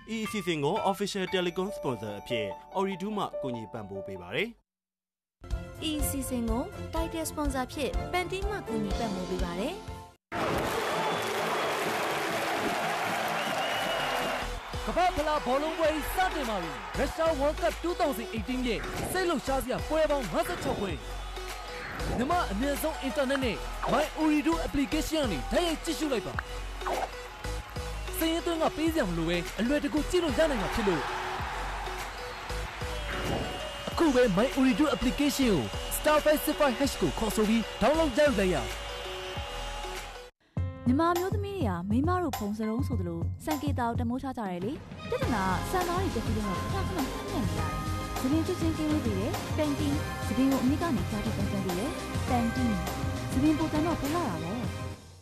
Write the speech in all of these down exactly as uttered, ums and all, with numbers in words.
ဤအစီအစဉ်ကို Official Telecom Sponsor အဖြစ် Ooredoo မှကူညီပံ့ပိုးပေးပါတယ်။ဤအစီအစဉ်ကို Title Sponsor ဖြစ် Pantene မှကူညီပံ့ပိုးပေးပါတယ်။ကမ္ဘာဖလားဘောလုံးပွဲစတင်ပါပြီ။ Russia World Cup twenty eighteen ရဲ့စိတ်လှုပ်ရှားစရာပွဲပေါင်းfifty-sixပွဲ။မြန်မာအမြင့်ဆုံး internet နဲ့ My Ooredoo application နဲ့တိုက်ရိုက်ကြည့်ရှုလိုက်ပါ။စရင်သွင်းကပေးစရာမလိုပဲအလွယ်တကူကြည့်လို့ရနိုင်မှာဖြစ်လို့အခုပဲ My Ooredoo application ကို star five six five hash ကိုခေါ်ဆိုပြီး download လုပ်လိုက်ရအောင်။မြန်မာမျိုးသမီးတွေကမိမတို့ဖုံစလုံးဆိုသလိုစံကေတာကိုတမိုးထားကြတယ်လေ။ပြဿနာစံသားတွေတစ်ခုလုံးတော့ခဏခဏနှံ့နေရတယ်။သပင်ချွချင်းကင်းလို့ပြီးတယ်။ Pantene သပင်ကိုအမြင့်ကနေကြားပြီးပန်းပန်းပြီးတယ်။ Pantene သပင်ပုံစံတော့ပြလာတာပေါ့။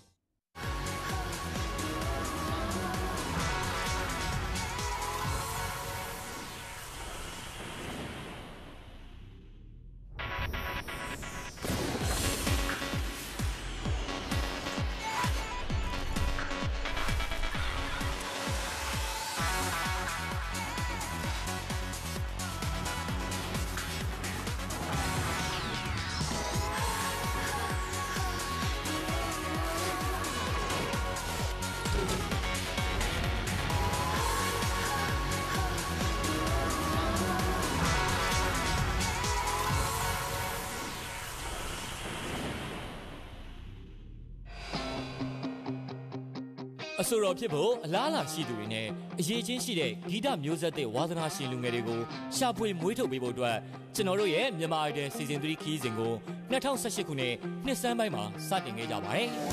အဆိုတော်ဖြစ်ဖို့အလားအလာရှိသူတွေနဲ့အရေးချင်းရှိတဲ့ဂီတမျိုးဆက်တဲ့ဝါသနာရှင်လူငယ်တွေကိုရှာဖွေမွေးထုတ်ပေးဖို့အတွက်ကျွန်တော်တို့ရဲ့မြန်မာ Idol Season three ခီးစဉ်ကိုtwenty eighteenခုနှစ်နှစ်ဆန်းပိုင်းမှာစတင်ခဲ့ကြပါတယ်။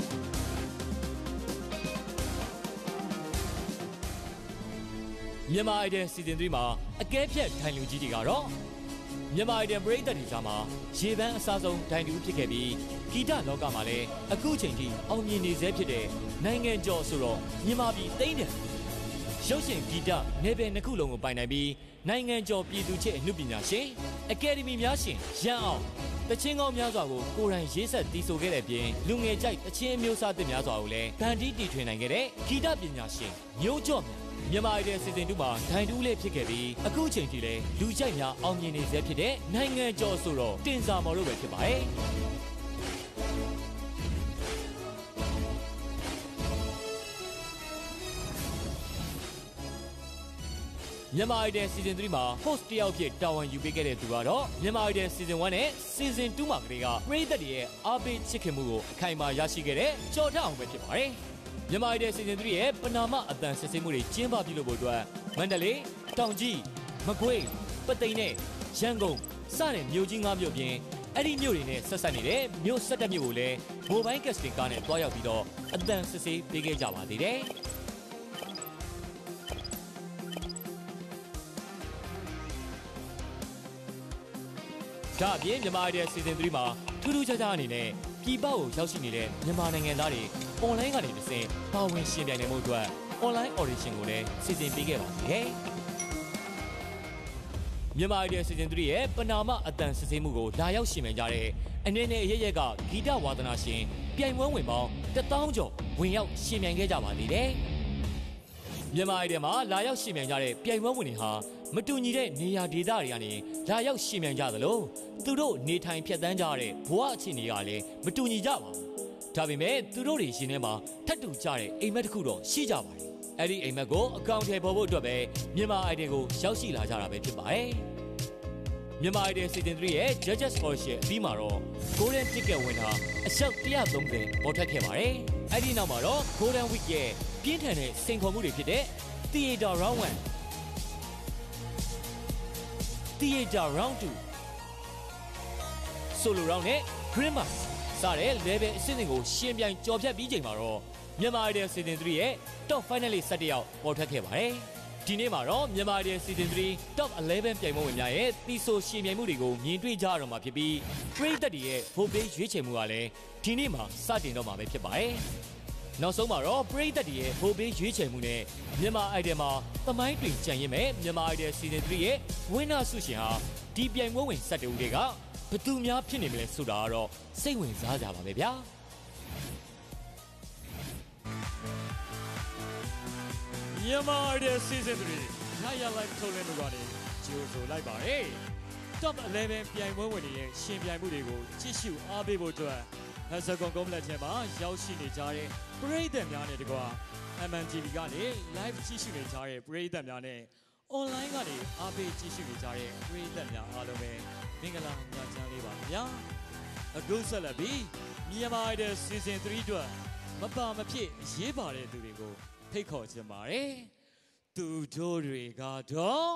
မြန်မာ Idol Season three မှာအကဲဖြတ်ထိုင်လူကြီးတွေကတော့မြန်မာ Idol ပရိသတ်တွေကြားမှာရေပန်းအစားဆုံးတိုင်တူဖြစ်ခဲ့ပြီးဂီတလောကမှာလည်းအခုချိန်ထိအောင်မြင်နေဆဲဖြစ်တဲ့နိုင်ငံကျော်ဆိုတော့မြန်မာပြည်သိမ်းတယ်ရုပ်ရှင်ဂီတနယ်ပယ်နှစ်ခုလုံးကိုပိုင်နိုင်ပြီးနိုင်ငံကျော်ပြည်သူချစ်အမှုပညာရှင်အကယ်ဒမီများရှင်ရန်အောင်တချင်းကောင်းများစွာကိုကိုယ်တိုင်ရေးဆက်တည်ဆိုခဲ့တဲ့ပြင်လူငယ်ကြိုက်တချင်းမျိုးစားသစ်များစွာကိုလည်းဗန်တီးတီထွင်နိုင်ခဲ့တဲ့ဂီတပညာရှင်မျိုးကျော်မြန်မာ Idol Season twoမှာဒိုင်တူးလေးဖြစ်ခဲ့ပြီးအခုချိန်ထိလည်းလူကြိုက်များအောင်မြင်နေဆဲဖြစ်တဲ့နိုင်ငံကျော်ဆိုတော့တင်စာမော်တို့ပဲဖြစ်ပါတယ်မြန်မာ Idol Season threeမှာ host တယောက်ဖြစ်တာဝန်ယူပေးခဲ့တဲ့သူကတော့မြန်မာ Idol Season one နဲ့ Season two မှာကလေးကပရိသတ်တွေရဲ့အားပေးချစ်ခင်မှုကိုအခိုင်အမာရရှိခဲ့တဲ့ကြော်ထအောင်ပဲဖြစ်ပါတယ်။မြန်မာ Idol Season threeရဲ့ပနာမအတန်စစ်ဆေးမှုတွေကျင်းပပြုလုပ်ဖို့အတွက်မန္တလေး၊တောင်ကြီး၊မကွေး၊ပသိမ်နဲ့ရန်ကုန်စတဲ့မြို့ကြီး၅မြို့ပြင်အဲ့ဒီမြို့တွေနဲ့ဆက်ဆက်နေတဲ့မြို့၁၁မြို့ကိုလည်း Mobile Casting ကားနဲ့တွားရောက်ပြီးတော့အတန်စစ်ဆေးပေးခဲ့ကြပါသေးတယ်။ဒါအပြင်မြန်မာ Idol Season threeမှာထူးထူးခြားခြားအနေနဲ့ပြည်ပကိုရောက်ရှိနေတဲ့မြန်မာနိုင်ငံသားတွေ online ကနေတစ်ဆင့်ပါဝင်ရှင်ပြိုင်နေမှုအတွက် online audition ကိုလည်းစီစဉ်ပေးခဲ့ပါသေးတယ်။မြန်မာ Idol Season threeရဲ့ပနာမအတန်စစ်ဆေးမှုကိုလာရောက်ရှင်ပြိုင်ကြတဲ့အနေနဲ့အရရက်ကဂီတဝါသနာရှင်ပြိုင်ပွဲဝင်ပေါင်းတစ်သောင်းကျော်ဝင်ရောက်ရှင်ပြိုင်ခဲ့ကြပါသေးတယ်။မြန်မာ Idol မှာလာရောက်ရှင်ပြိုင်ကြတဲ့ပြိုင်ပွဲဝင်တွေဟာမတူညီတဲ့နေရာဒေသတွေကနေလာရောက်ရှင်ပြိုင်ကြသလိုသူတို့နေထိုင်ဖြတ်သန်းကြတဲ့ဘဝအခြေအနေကလည်းမတူညီကြပါဘူး။ဒါပေမဲ့သူတို့တွေရှင်ထဲမှာထပ်တူကြတဲ့အိမ်မက်တစ်ခုတော့ရှိကြပါတယ်။အဲ့ဒီအိမ်မက်ကိုအကောင့်ထဲပေါ်ဖို့အတွက်ပဲမြန်မာ Idol ကိုရောက်ရှိလာကြတာပဲဖြစ်ပါတယ်။မြန်မာ Idol Season threeရဲ့ Judges Audition အပြီးမှာတော့ Golden Ticket ဝင်တာအယောက်one thirtyပေါ်ထွက်ခဲ့ပါတယ်။အဲ့ဒီနောက်မှာတော့ Golden Week ရဲ့ပြင်းထန်တဲ့စိန်ခေါ်မှုတွေဖြစ်တဲ့ Theater Round one Theater Round two Solo Round နဲ့ Christmas စတဲ့ level အဆင့်တွေကိုရှင်းပြိုင်ကြော်ဖြတ်ပြီးချိန်မှာတော့မြန်မာ Idol Season threeရဲ့ Top Finalist elevenယောက်ပေါ်ထွက်ခဲ့ပါတယ်။ဒီနေ့မှာတော့မြန်မာ Idol Season three Top eleven ပြိုင်ပွဲဝင်များရဲ့သီဆိုရှင်ပြိုင်မှုတွေကိုမြင်တွေ့ကြရတော့မှာဖြစ်ပြီးပရိသတ်တွေရဲ့ vote ပေးရွေးချယ်မှုကလည်းဒီနေ့မှာစတင်တော့မှာပဲဖြစ်ပါတယ်။နောက်ဆုံးမှာတော့ပရိသတ်တွေရဲ့ vote ပေးရွေးချယ်မှုနဲ့မြန်မာ Idol မှာသမိုင်းတွင်ကြံရစ်မဲ့မြန်မာ Idol Season threeရဲ့ winner ဆုရှင်ဟာဒီပြိုင်ပွဲဝင်one oneဦးတွေကဘသူများဖြစ်နေမလဲဆိုတာကတော့စိတ်ဝင်စားကြပါပဲဗျာမြန်မာတဲ့ season three နိုင်ရလိုက်ထုတ်လင်းမှုကနေကြိုးဆိုလိုက်ပါရစေ top eleven ပြိုင်ပွဲဝင်တွေရဲ့ရှင်ပြိုင်မှုတွေကိုကြည့်ရှုအားပေးဖို့အတွက်ဟက်ဇကွန်ကုန်းလက်ထဲမှာရောက်ရှိနေကြတဲ့ပရိသတ်များနဲ့တကွာ M N T V ကနေ live ကြည့်ရှုနေကြတဲ့ပရိသတ်များနဲ့ online ကနေအားပေးကြည့်ရှုနေကြတဲ့ပရိသတ်များအားလုံးပဲမင်္ဂလာညချမ်းလေးပါခင်ဗျာအခုဆက်လက်ပြီးမြန်မာတဲ့ season three အတွက်မပါမဖြစ်ရေးပါတဲ့သူတွေကိုဖိတ်ခေါ်ချင်ပါတယ်သူတို့တွေကတော့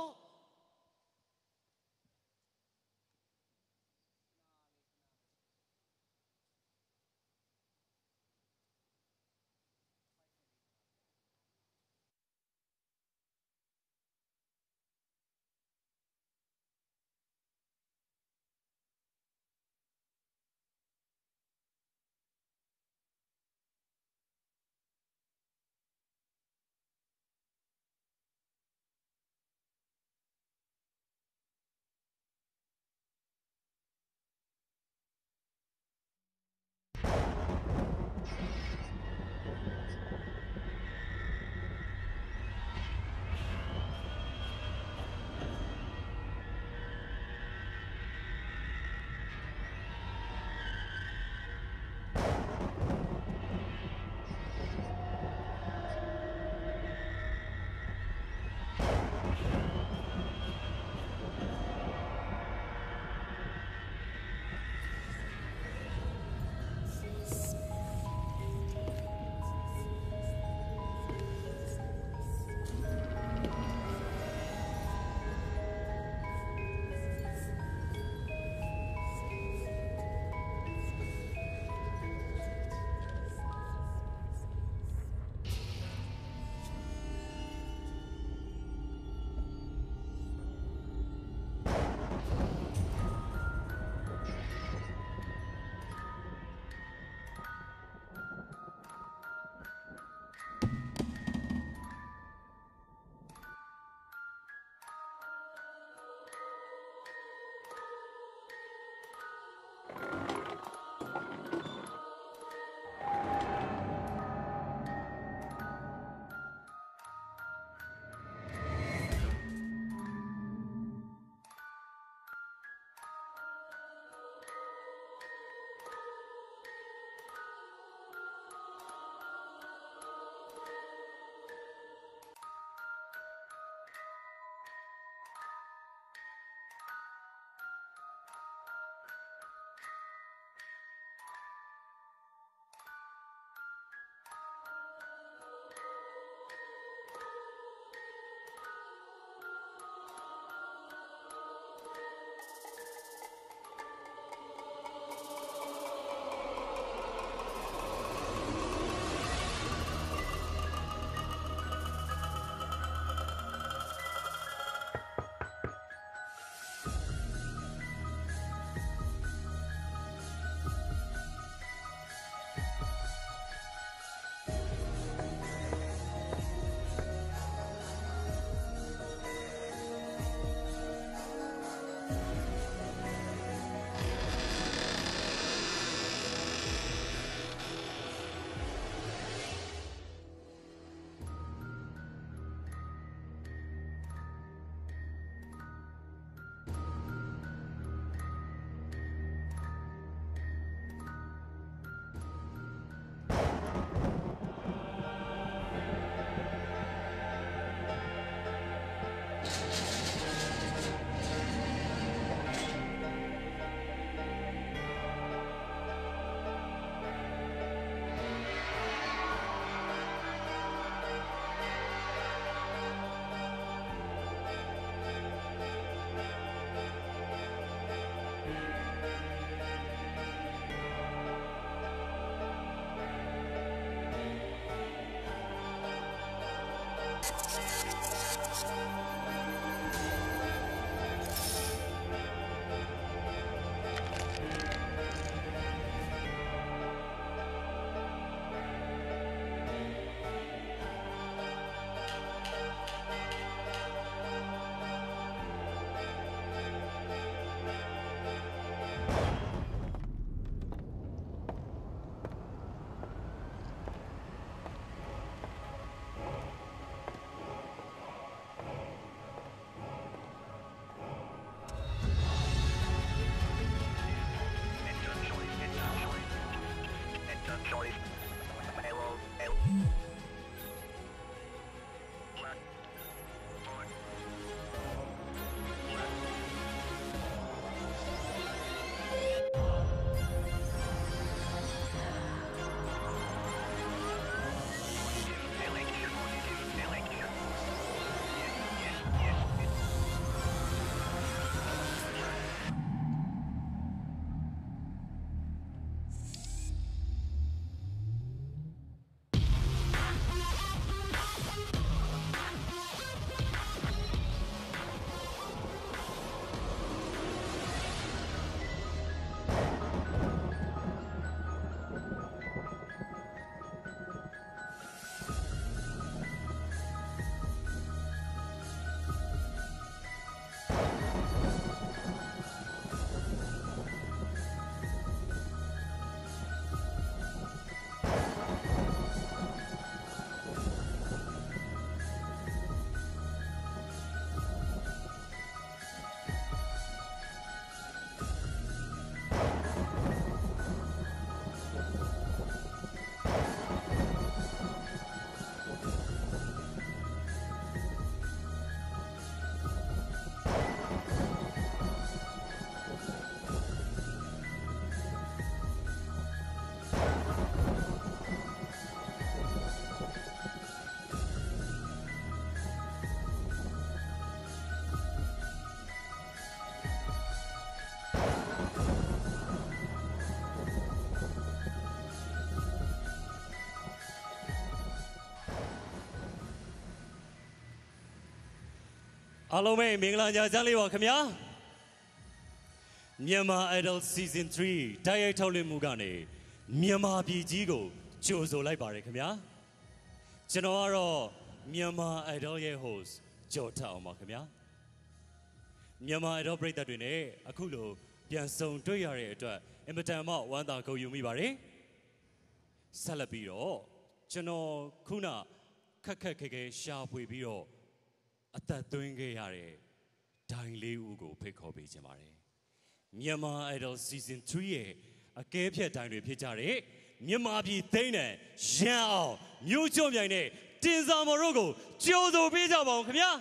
အားလုံးပဲမင်္ဂလာညချမ်းလေးပါခင်ဗျာမြန်မာ Idol Season three တိုက်ရိုက်ထုတ်လွှင့်မှုကနေမြန်မာပြည်ကြီးကိုကြိုဆိုလိုက်ပါတယ်ခင်ဗျာကျွန်တော်ကတော့မြန်မာ Idol ရဲ့ host ကျော်ထအောင်ပါခင်ဗျာမြန်မာ Idol ပရိသတ်တွေနဲ့အခုလိုပြန်ဆုံတွေ့ရတဲ့အတွက်အင်မတန်မှဝမ်းသာဂုဏ်ယူမိပါတယ်ဆက်လက်ပြီးတော့ကျွန်တော်ခုနခက်ခက်ခဲခဲရှာဖွေပြီးတော့အသက်သွင်းခဲ့ရတဲ့ဒိုင်လေးဦးကိုဖိတ်ခေါ်ပေးခြင်းပါတယ်မြန်မာ Idol Season three ရဲ့အကဲဖြတ်ဒိုင်တွေဖြစ်ကြတဲ့မြန်မာပြည်သိန်းနဲ့ရန်အောင်မြို့ကျွမြိုင်နဲ့တင်စာမော်တို့ကိုကြိုဆိုပေးကြပါဦးခင်ဗျာ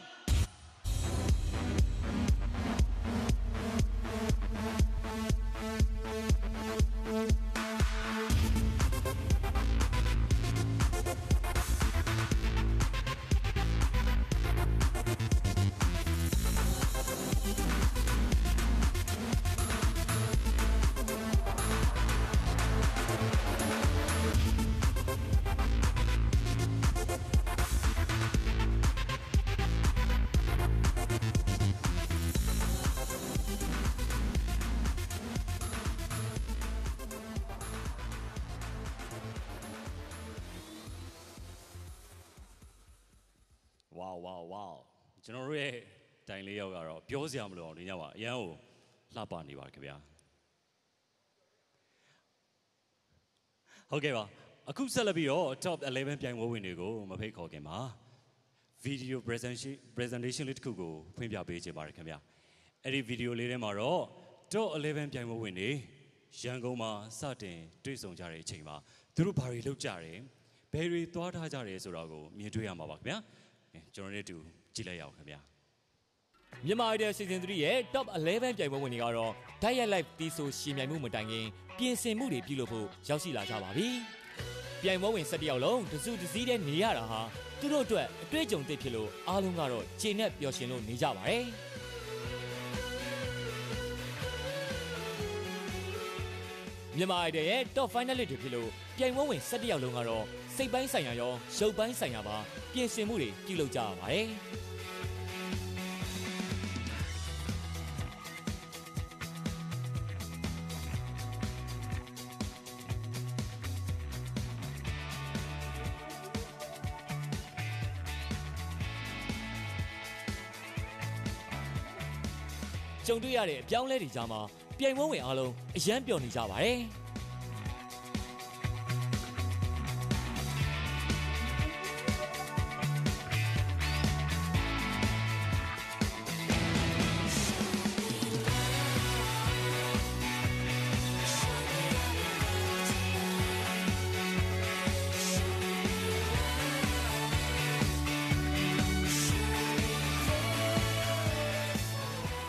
ဝါဝါဝါကျွန်တော်တို့ရဲ့တိုင်လေးယောက်ကတော့ပြောစရာမလိုအောင်နေကြပါအရန်ကိုလှပနေပါခင်ဗျာဟုတ်ကဲ့ပါအခုဆက်လက်ပြီးတော့ top eleven ပြိုင်ပွဲဝင်တွေကိုမဖိတ်ခေါ်ခင်ပါ video presentation presentation လေးတစ်ခုကိုဖွင့်ပြပေးချင်ပါတယ်ခင်ဗျာအဲ့ဒီ video လေးထဲမှာတော့ top eleven ပြိုင်ပွဲဝင်တွေရန်ကုန်မှာစတင်တွေ့ဆုံကြတဲ့အချိန်မှာသူတို့ဘာတွေလုပ်ကြတယ်ဘယ်တွေသွားထားကြတယ်ဆိုတာကိုမြင်တွေ့ရမှာပါခင်ဗျာကျွန်တော်တို့တူကြည့်လိုက်ရအောင်ခင်ဗျာမြန်မာ Idol Season three ရဲ့ top eleven ပြိုင်ပွဲဝင်တွေကတော့ Diet Live တီးဆိုရှင်ပြိုင်မှုမတိုင်ခင်ပြင်ဆင်မှုတွေပြုလုပ်ဖို့ရောက်ရှိလာကြပါပြီ။ပြိုင်ပွဲဝင်sevenယောက်လုံးတစုတစည်းတည်းနေရတာဟာသူတို့အတွက်အတွေ့အကြုံသစ်ဖြစ်လို့အားလုံးကတော့ခြေနဲ့ပျော်ရွှင်လို့နေကြပါတယ်။မြန်မာ Idol ရဲ့ top finalist တွေဖြစ်လို့ပြိုင်ပွဲဝင်sevenယောက်လုံးကတော့စိတ်ပိုင်းဆိုင်ရာရောရုပ်ပိုင်းဆိုင်ရာပါပြင်ဆင်မှုတွေပြုလုပ်ကြရပါတယ်။ကြုံတွေ့ရတဲ့အပြောင်းလဲတွေကြားမှာပြိုင်ပွဲဝင်အားလုံးအယမ်းပျော်နေကြပါတယ်။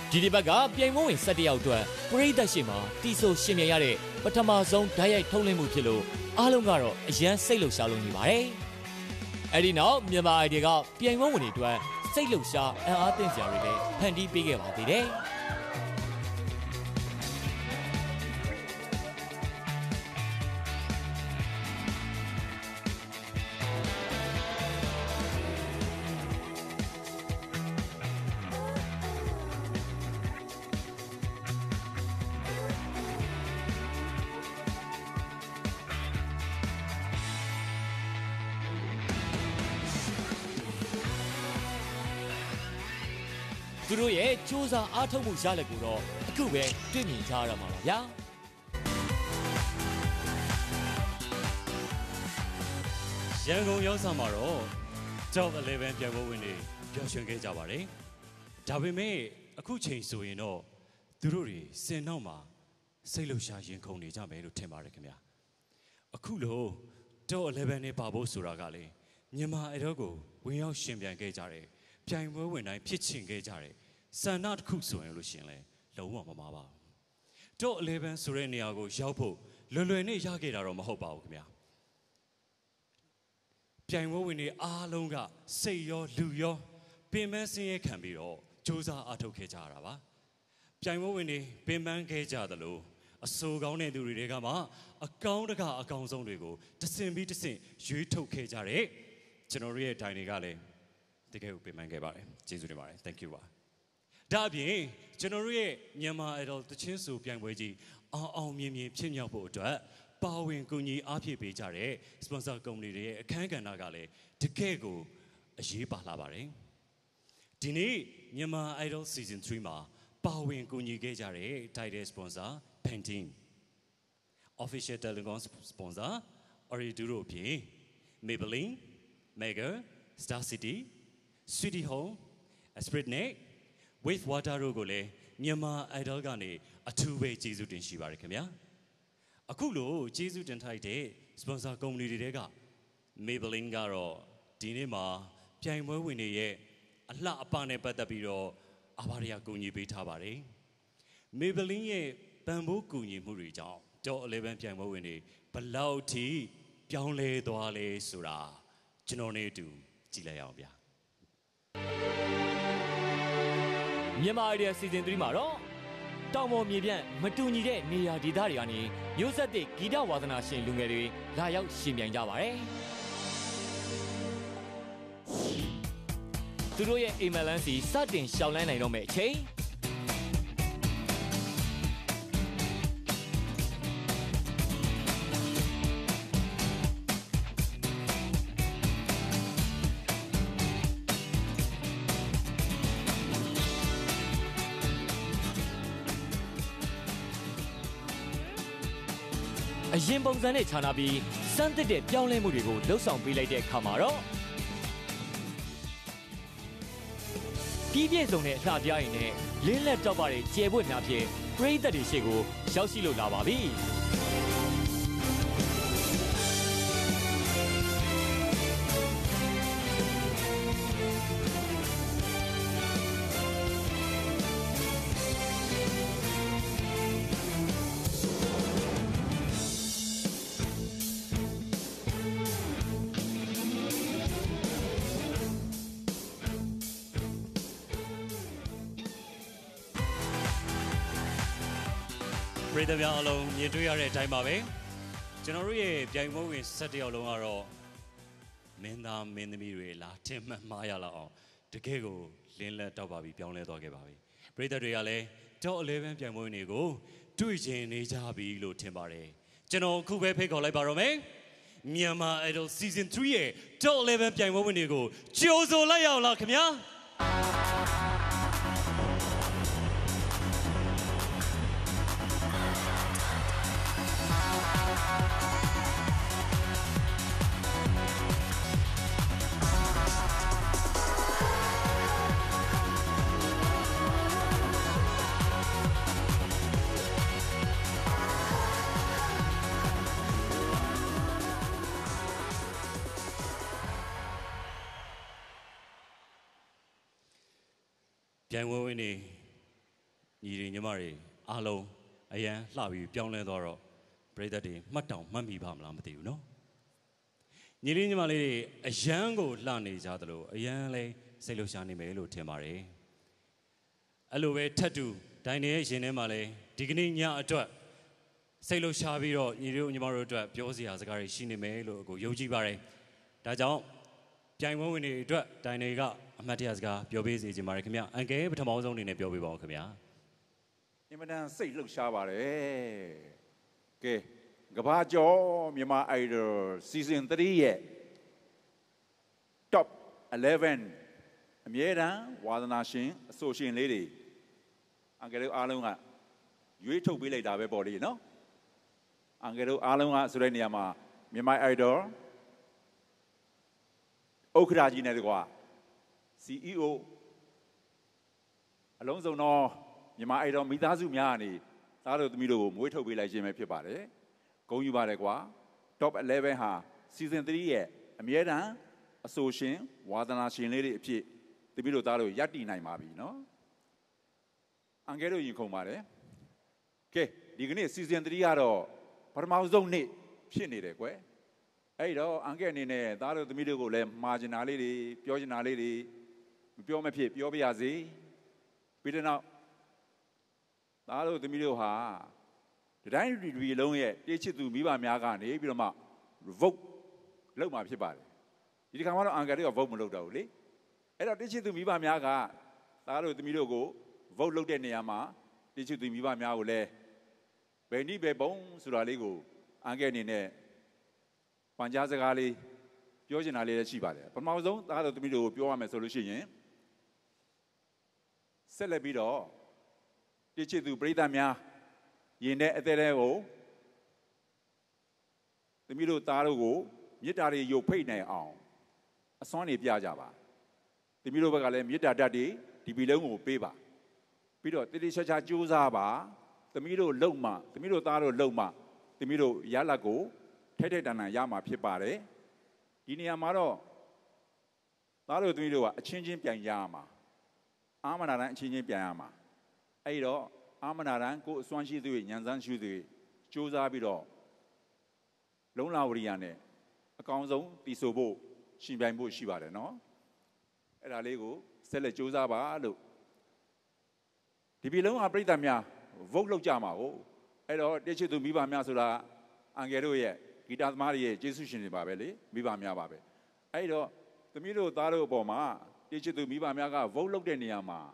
ဒီဒီဘက်ကပြိုင်ပွဲဝင်၁၁ယောက်အတွက်ပရိသတ်ရှိမှာတီဆိုရှင်မြင်ရတဲ့ပထမဆုံးဓာတ်ရိုက်ထုတ်လွှင့်မှုဖြစ်လို့အားလုံးကတော့အရန်စိတ်လှုပ်ရှားလို့နေပါတယ်။အဲဒီနောက်မြန်မာအိုင်ဒီကပြိုင်ပွဲဝင်တွေအတွက်စိတ်လှုပ်ရှားအံ့အားသင့်စရာတွေလည်းဖန်တီးပေးခဲ့ပါသေးတယ်။သူတို့ရဲ့စူးစမ်းအားထုတ်မှုရလဒ်ကိုတော့အခုပဲတွေ့မြင်ကြရမှာပါဗျာရန်ကုန်ရောက်ဆောင်မှာတော့ Top eleven ပြိုင်ပွဲဝင်တွေပျော်ရွှင်ခဲ့ကြပါတယ်ဒါပေမဲ့အခုချိန်ဆိုရင်တော့သူတို့တွေစင်နောက်မှာစိတ်လှုပ်ရှားရင်ခုန်နေကြမယ်လို့ထင်ပါတယ်ခင်ဗျာအခုလို့ Top eleven နဲ့ပါဖို့ဆိုတာကလေမြန်မာအတော့ကိုဝင်ရောက်ရှင်ပြိုင်ခဲ့ကြတယ်ပြိုင်ပွဲဝင်တိုင်းဖြစ်ချင်ခဲ့ကြတယ်စံနာတစ်ခုဆိုရင်လို့ရှင်လဲလုံးဝမမှားပါဘူးတော့elevenဆိုတဲ့နေရာကိုရောက်ဖို့လွယ်လွယ်နဲ့ရခဲ့တာတော့မဟုတ်ပါဘူးခင်ဗျာပြိုင်ပွဲဝင်တွေအားလုံးကစိတ်ရောလူရောပင်ပန်းစင်းရဲခံပြီးတော့စူးစမ်းအားထုတ်ခဲ့ကြရတာပါပြိုင်ပွဲဝင်တွေပင်ပန်းခဲ့ကြသလိုအဆိုးကောင်းတဲ့သူတွေကမှအကောင်းတကအကောင်းဆုံးတွေကိုတဆင်ပြီးတဆင်ရွေးထုတ်ခဲ့ကြတယ်ကျွန်တော်တို့ရဲ့ဒိုင်တွေကလည်းတကယ်ကိုပင်ပန်းခဲ့ပါတယ်ကျေးဇူးတင်ပါတယ် thank you ပါဒါအပြင်ကျွန်တော်တို့ရဲ့မြန်မာ idol တချင်းဆိုပြိုင်ပွဲကြီးအောင်အောင်မြင်မြင်ဖြစ်မြောက်ဖို့အတွက်ပါဝင်ကူညီအားဖြည့်ပေးကြတဲ့ sponsor company တွေရဲ့အခမ်းကဏ္ဍကလည်းတကယ်ကိုအရေးပါလာပါတယ်ဒီနေ့မြန်မာ idol season threeမှာပါဝင်ကူညီခဲ့ကြတဲ့ title sponsor Pantene official telecom sponsor Oridu တို့ပြင် Maybelline Mega Star City Sweetie Home Espritnet Wave Water တို့ကိုလည်းမြန်မာ idol ကနေအထူးပဲကျေးဇူးတင်ရှိပါတယ်ခင်ဗျာအခုလို့ကျေးဇူးတင်ထိုက်တဲ့ sponsor company တွေက Maybelline ကတော့ဒီနေ့မှာပြိုင်ပွဲဝင်တွေရဲ့အလှအပနဲ့ပတ်သက်ပြီးတော့အဘာရကူညီပေးထားပါတယ် Maybelline ရဲ့ပံ့ပိုးကူညီမှုတွေကြောင့်Top elevenပြိုင်ပွဲဝင်တွေဘလောက်ထိပြောင်းလဲသွားလဲဆိုတာကျွန်တော်နဲ့အတူကြည့်လိုက်အောင်ဗျာမြန်မာ idea season three မှာတော့တောင်ပေါ်မြေပြန့်မတူညီတဲ့နေရာဒေသတွေကနေမျိုးဆက်သစ်ဂီတဝါသနာရှင်လူငယ်တွေလာရောက်ရှင်ပြိုင်ကြပါတယ်သူတို့ရဲ့အိမ်မက်လန်းစီစတင်ရှောင်လန်းနိုင်တော့မယ့်အချိန်အရင်ပုံစံနဲ့ခြားနာပြီးစမ်းသစ်တဲ့ပြောင်းလဲမှုတွေကိုလှုပ်ဆောင်ပေးလိုက်တဲ့အခါမှာတော့ပြီးပြည့်စုံတဲ့အလှပြားရည်နဲ့လင်းလက်တောက်ပါတဲ့ကျယ်ပွင့်များဖြင့်ပရိသတ်တွေရှေ့ကိုရောက်ရှိလို့လာပါပြီပြည်သူများအလုံးမြင်တွေ့ရတဲ့အတိုင်းပါပဲကျွန်တော်တို့ရဲ့ပြိုင်ပွဲဝင်၁၁ယောက်လုံးကတော့မင်းသားမင်းသမီးတွေလာထင်မှတ်မှားရလောက်အောင်တကယ်ကိုလင်းလက်တောက်ပါပြီးပြောင်းလဲသွားခဲ့ပါပြီပြည်သူတွေကလည်းTop elevenပြိုင်ပွဲဝင်တွေကိုတွေ့ကျင်နေကြပြီလို့ထင်ပါတယ်ကျွန်တော်ခုပဲဖိတ်ခေါ်လိုက်ပါတော့မယ်မြန်မာ Idol Season threeရဲ့Top elevenပြိုင်ပွဲဝင်တွေကိုကြိုဆိုလိုက်ရအောင်လားခင်ဗျာပြိုင်ပွဲဝင်တွေညီတွေညီမတွေအားလုံးအရန်လှပြီးပြောင်းလဲသွားတော့ပရိသတ်တွေမှတ်တောင်မှတ်မိပါမလားမသိဘူးနော်ညီလေးညီမလေးတွေအရန်ကိုလှနေကြသလိုအရန်လေးစိတ်လှုပ်ရှားနေမယ်လို့ထင်ပါတယ်အဲ့လိုပဲထပ်တူဒိုင်နေရဲ့ရင်ထဲမှာလဲဒီကနေ့ညအတွက်စိတ်လှုပ်ရှားပြီးတော့ညီတို့ညီမတို့အတွက်ပြောစရာစကားတွေရှိနေမယ်လို့အခုယုံကြည်ပါတယ်ဒါကြောင့်ပြိုင်ပွဲဝင်တွေအတွက်ဒိုင်နေကအမှတ်တရစကားပြောပေးစီချင်ပါတယ်ခင်ဗျအန်ကယ်ပထမဆုံးအနေနဲ့ပြောပေးပါဦးခင်ဗျာအင်မတန်စိတ်လှုပ်ရှားပါတယ်ကဲကဘာကျော်မြန်မာ Idol Season three ရဲ့ Top eleven အမြဲတမ်းဝါသနာရှင်အဆိုရှင်လေးတွေအန်ကယ်တို့အားလုံးကရွေးထုတ်ပေးလိုက်တာပဲပေါ့လေနော်အန်ကယ်တို့အားလုံးကဆိုတဲ့နေရာမှာမြန်မာ Idol ဥက္ကဋ္ဌကြီးနဲ့တကွာ C E O အလုံးစုံသောမြန်မာ Idol မိသားစုများကနေသားတို့သမီးတို့ကိုမွေးထုတ်ပေးလိုက်ခြင်းပဲဖြစ်ပါတယ်ဂုဏ်ယူပါတယ်ကွာ Top eleven ဟာ Season three ရဲ့အမြဲတမ်းအဆိုရှင်ဝါသနာရှင်လေးတွေအဖြစ်သမီးတို့သားတို့ရပ်တည်နိုင်ပါပြီနော်အန်ကယ်တို့ရင်ခုန်ပါတယ်ကဲဒီကနေ့ Season three ကတော့ပထမဆုံးနေ့ဖြစ်နေတယ်ကွယ်အဲ့တော့အန်ကယ်အနေနဲ့သားတို့သမီးတို့ကိုလည်းမှာကျင်တာလေးတွေပြောကျင်တာလေးတွေမပြောမဖြစ်ပြောပြရစေပြီးတဲ့နောက်သားတို့သမီးတို့ဟာဒီတိုင်းဒီလုံးရဲ့တေးချစ်သူမိဘများကနေပြီးတော့မှ vote လုပ်မှာဖြစ်ပါတယ်ဒီတစ်ခါမှတော့အန်ကယ်တို့က vote မလုပ်တော့ဘူးလေအဲ့တော့တေးချစ်သူမိဘများကသားတို့သမီးတို့ကို vote လုပ်တဲ့နေရာမှာတေးချစ်သူမိဘများကိုလည်းဘယ်နည်းပဲပုံဆိုတာလေးကိုအန်ကယ်အနေနဲ့ပန်ကြားစကားလေးပြောချင်တာလေးလည်းရှိပါတယ်ပထမဆုံးသားတို့သမီးတို့ကိုပြောရမယ်ဆိုလို့ရှိရင်ဆက်လက်ပြီးတော့တေးချစ်သူပရိသတ်များယင်တဲ့အသေးသေးကိုသမီးတို့သားတို့ကိုမေတ္တာတွေရုပ်ဖိတ်နိုင်အောင်အစွမ်းတွေပြကြပါသမီးတို့ဘက်ကလည်းမေတ္တာဓာတ်တွေဒီပြည်လုံးကိုပေးပါပြီးတော့တတိချာချာကြိုးစားပါသမီးတို့လုံမှသမီးတို့သားတို့လုံမှသမီးတို့ရလက်ကိုထိုက်ထိုက်တန်တန်ရမှာဖြစ်ပါတယ်ဒီနေရာမှာတော့သားတို့သမီးတို့ကအချင်းချင်းပြန်ရမှာအာမနာတိုင်းအချင်းချင်းပြန်ရမှာအဲ့တော့အာမနာတိုင်းကိုအစွမ်းရှိသူညံစမ်းရှိသူစူးစမ်းပြီးတော့လုံလာဝရိယနဲ့အကောင်းဆုံးတည်ဆိုဖို့ရှင်ပြိုင်ဖို့ရှိပါတယ်နော်အဲ့ဒါလေးကိုဆက်လက်စူးစမ်းပါလို့ဒီပြည်လုံးအပရိသတ်များ vote လုပ်ကြမှာဟုတ်အဲ့တော့တေးချစ်သူမိဘများဆိုတာအန်ကယ်တို့ရဲ့ဂီတသမားတွေရဲ့ကျေးဇူးရှင်တွေပါပဲလေမိဘများပါပဲအဲ့တော့သမီးတို့သားတို့အပေါ်မှာတေးချစ်သူမိဘများက vote လုပ်တဲ့နေရာမှာ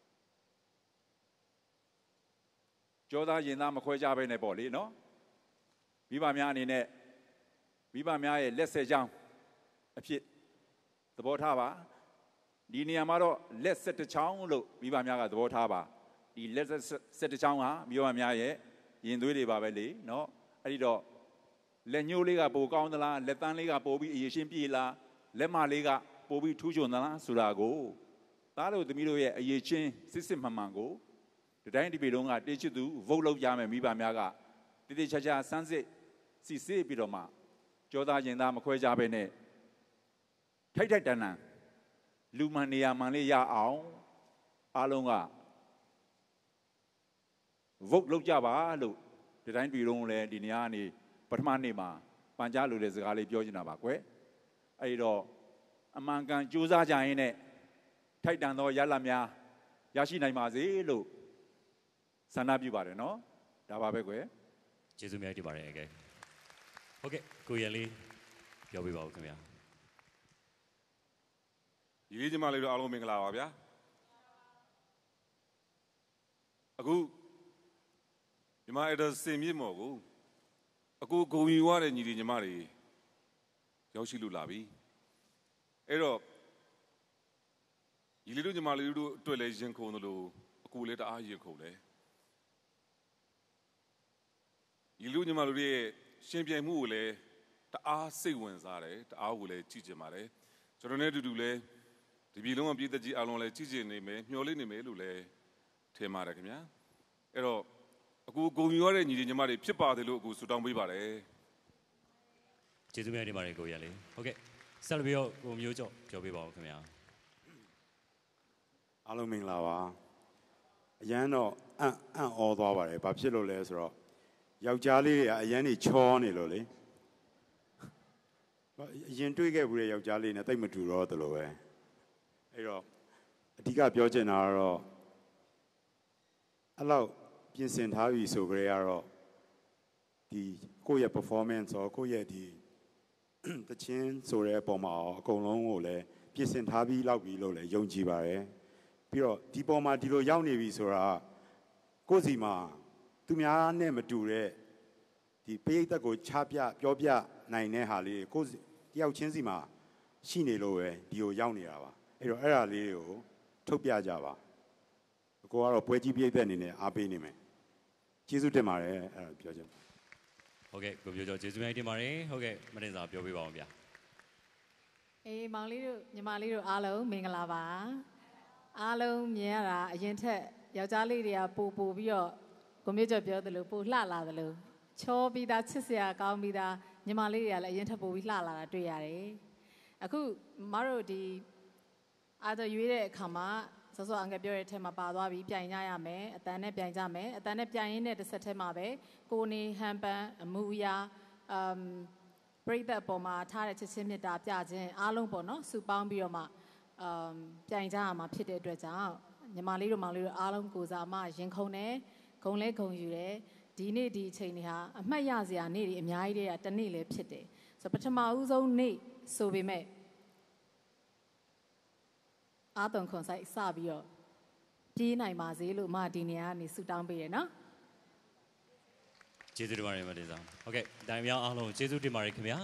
ကြောသားရင်သားမခွဲကြဘဲနဲ့ပေါ့လေနော်မိဘများအနေနဲ့မိဘများရဲ့လက်ဆက်ချောင်းအဖြစ်သဘောထားပါဒီနေရာမှာတော့လက်ဆက်တစ်ချောင်းလို့မိဘများကသဘောထားပါဒီလက်ဆက်တစ်ချောင်းဟာမိဘများရဲ့ရင်သွေးတွေပါပဲလေနော်အဲ့ဒီတော့လက်ညှိုးလေးကပိုကောင်းသလားလက်သန်းလေးကပိုပြီးအရေးရှင်းပြေလားလက်မလေးကပိုပြီးထူးချွန်သလားဆိုတာကိုသားတို့သမီးတို့ရဲ့အရေးချင်းစစ်စစ်မှန်မှန်ကိုဒီတိုင်းဒီပြည်လုံးကတေးချစ်သူ vote လုပ်ကြမယ်မိဘများကတိတိကျကျစမ်းစစ်စီစစ်ပြီးတော့မှကြောသားရင်သားမခွဲကြဘဲနဲ့ထိုက်ထိုက်တန်တန်လူမှန်နေရာမှန်လေးရအောင်အားလုံးက vote လုပ်ကြပါလို့ဒီတိုင်းပြည်လုံးလည်းဒီနေရာကနေပထမနေ့မှာပန်ကြားလိုတဲ့စကားလေးပြောချင်တာပါကွယ်အဲ့တော့အမှန်ကန်ကြိုးစားကြရင်နဲ့ထိုက်တန်သောရလဒ်များရရှိနိုင်ပါစေလို့ဆန္ဒပြုပါတယ်နော်ဒါပါပဲကွယ်ကျေးဇူးများတင်ပါတယ်အကဲဟုတ်ကဲ့ကိုရန်လေးပြောပြပါဦးခင်ဗျာရေးကြမလေးတို့အားလုံးမင်္ဂလာပါဗျာအခုညီမအဲ့ဒါစင်မြင့်မော်ကိုအခုဂုံယူရတဲ့ညီတွေညီမတွေရောက်ရှိလို့လာပြီအဲ့တော့ညီလေးတို့ညီမလေးတို့အတွက်လည်းရင်ခုန်တယ်လို့အခုလည်းတအားရင်ခုန်တယ်ညီလူညီမတို့ရဲ့ရှင်ပြိုင်မှုကိုလည်းတအားစိတ်ဝင်စားတယ်တအားကိုလည်းကြည့်ကြပါတယ်ကျွန်တော်နဲ့အတူတူလည်းဒီပြည်လုံးကပြည်သက်ကြီးအားလုံးလည်းကြည့်ကြနေမယ်မျှော်လင့်နေမယ်လို့လည်းထင်ပါတယ်ခင်ဗျာအဲ့တော့အခုဂုံယူရတဲ့ညီတွေညီမတွေဖြစ်ပါတယ်လို့အခုဆုတောင်းပေးပါတယ်ကျေးဇူးများတင်ပါတယ်ကိုရလေးဟုတ်ကဲ့ဆက်လက်ပြီးတော့ကိုမျိုးကျော်ပြောပေးပါဦးခင်ဗျာအားလုံးမင်္ဂလာပါအရန်တော့အံ့အံ့ဩသွားပါတယ်ဘာဖြစ်လို့လဲဆိုတော့ယောက်ျားလေးတွေကအရန်နေချောနေလို့လေအရင်တွေ့ခဲ့ဘူးတဲ့ယောက်ျားလေးနဲ့တိတ်မတူတော့တယ်လို့ပဲအဲ့တော့အဓိကပြောချင်တာကတော့အဲ့လောက်ပြင်ဆင်ထားပြီဆိုကြရတော့ဒီကိုယ့်ရဲ့ performance ဆိုကိုယ့်ရဲ့ဒီတချင်းဆိုတဲ့အပေါ်မှာအကုန်လုံးကိုလည်းပြင်ဆင်ထားပြီးလောက်ပြီးလို့လည်းယုံကြည်ပါတယ်ပြီးတော့ဒီပေါ်မှာဒီလိုရောက်နေပြီဆိုတာကိုယ့်စီမှာသူများနဲ့မတူတဲ့ဒီပရိသတ်ကိုချပြပြောပြနိုင်တဲ့ဟာလေးကိုယ့်တယောက်ချင်းစီမှာရှိနေလို့ပဲဒီကိုရောက်နေတာပါအဲ့တော့အဲ့ဒါလေးကိုထုတ်ပြကြပါကိုကတော့ပွဲကြီးပရိသတ်အနေနဲ့အားပေးနေမယ်ကျေးဇူးတင်ပါတယ်အဲ့ဒါပြောချင်ဟုတ်ကဲ့ကိုပြောကြောကျေးဇူးများတင်ပါတယ်ဟုတ်ကဲ့မတင်စာပြောပြပါအောင်ဗျာအေးမောင်လေးတို့ညီမလေးတို့အားလုံးမင်္ဂလာပါအားလုံးမြင်ရတာအရင်ထက်ယောက်ျားလေးတွေကပိုပိုပြီးတော့ကိုမျိုးကျော်ပြောသလိုပိုလှလာသလိုချောပြီးသားချစ်စရာကောင်းပြီးသားညီမလေးတွေကလည်းအရင်ထက်ပိုပြီးလှလာတာတွေ့ရတယ်အခုမတို့ဒီအားတော့ရွေးတဲ့အခါမှာစောစောအငယ်ပြောတဲ့အထက်မှာပါသွားပြီးပြိုင်ကြရမယ်အတန်နဲ့ပြိုင်ကြမယ်အတန်နဲ့ပြိုင်ရင်းနဲ့တစ်ဆက်တည်းမှာပဲကိုနေဟန်ပန်အမူအရာအမ်ပရိသတ်ပေါ်မှာထားတဲ့ချစ်ချင်းမြတ်တာပြခြင်းအားလုံးပေါ့နော်စုပေါင်းပြီးတော့မှအမ်ပြိုင်ကြရမှာဖြစ်တဲ့အတွက်ကြောင့်ညီမလေးတို့မောင်လေးတို့အားလုံးကိုစားမရင်ခုန်တယ်ဂုံလဲဂုံယူတယ်ဒီနေ့ဒီအချိန်တွေဟာအမှတ်ရစရာနေ့တွေအများကြီးတွေကတစ်နေ့လည်းဖြစ်တယ်ဆိုပထမဦးဆုံးနေ့ဆိုပေမဲ့အားသွန်ခွန်ဆိုင်စပြီးတော့ပြေးနိုင်ပါစေလို့မဒီနေရာကနေဆုတောင်းပေးရနော်ကျေးဇူးတင်ပါတယ်မတင်စာဟုတ်ကဲ့တိုင်မြောင်းအားလုံးကျေးဇူးတင်ပါတယ်ခင်ဗျာ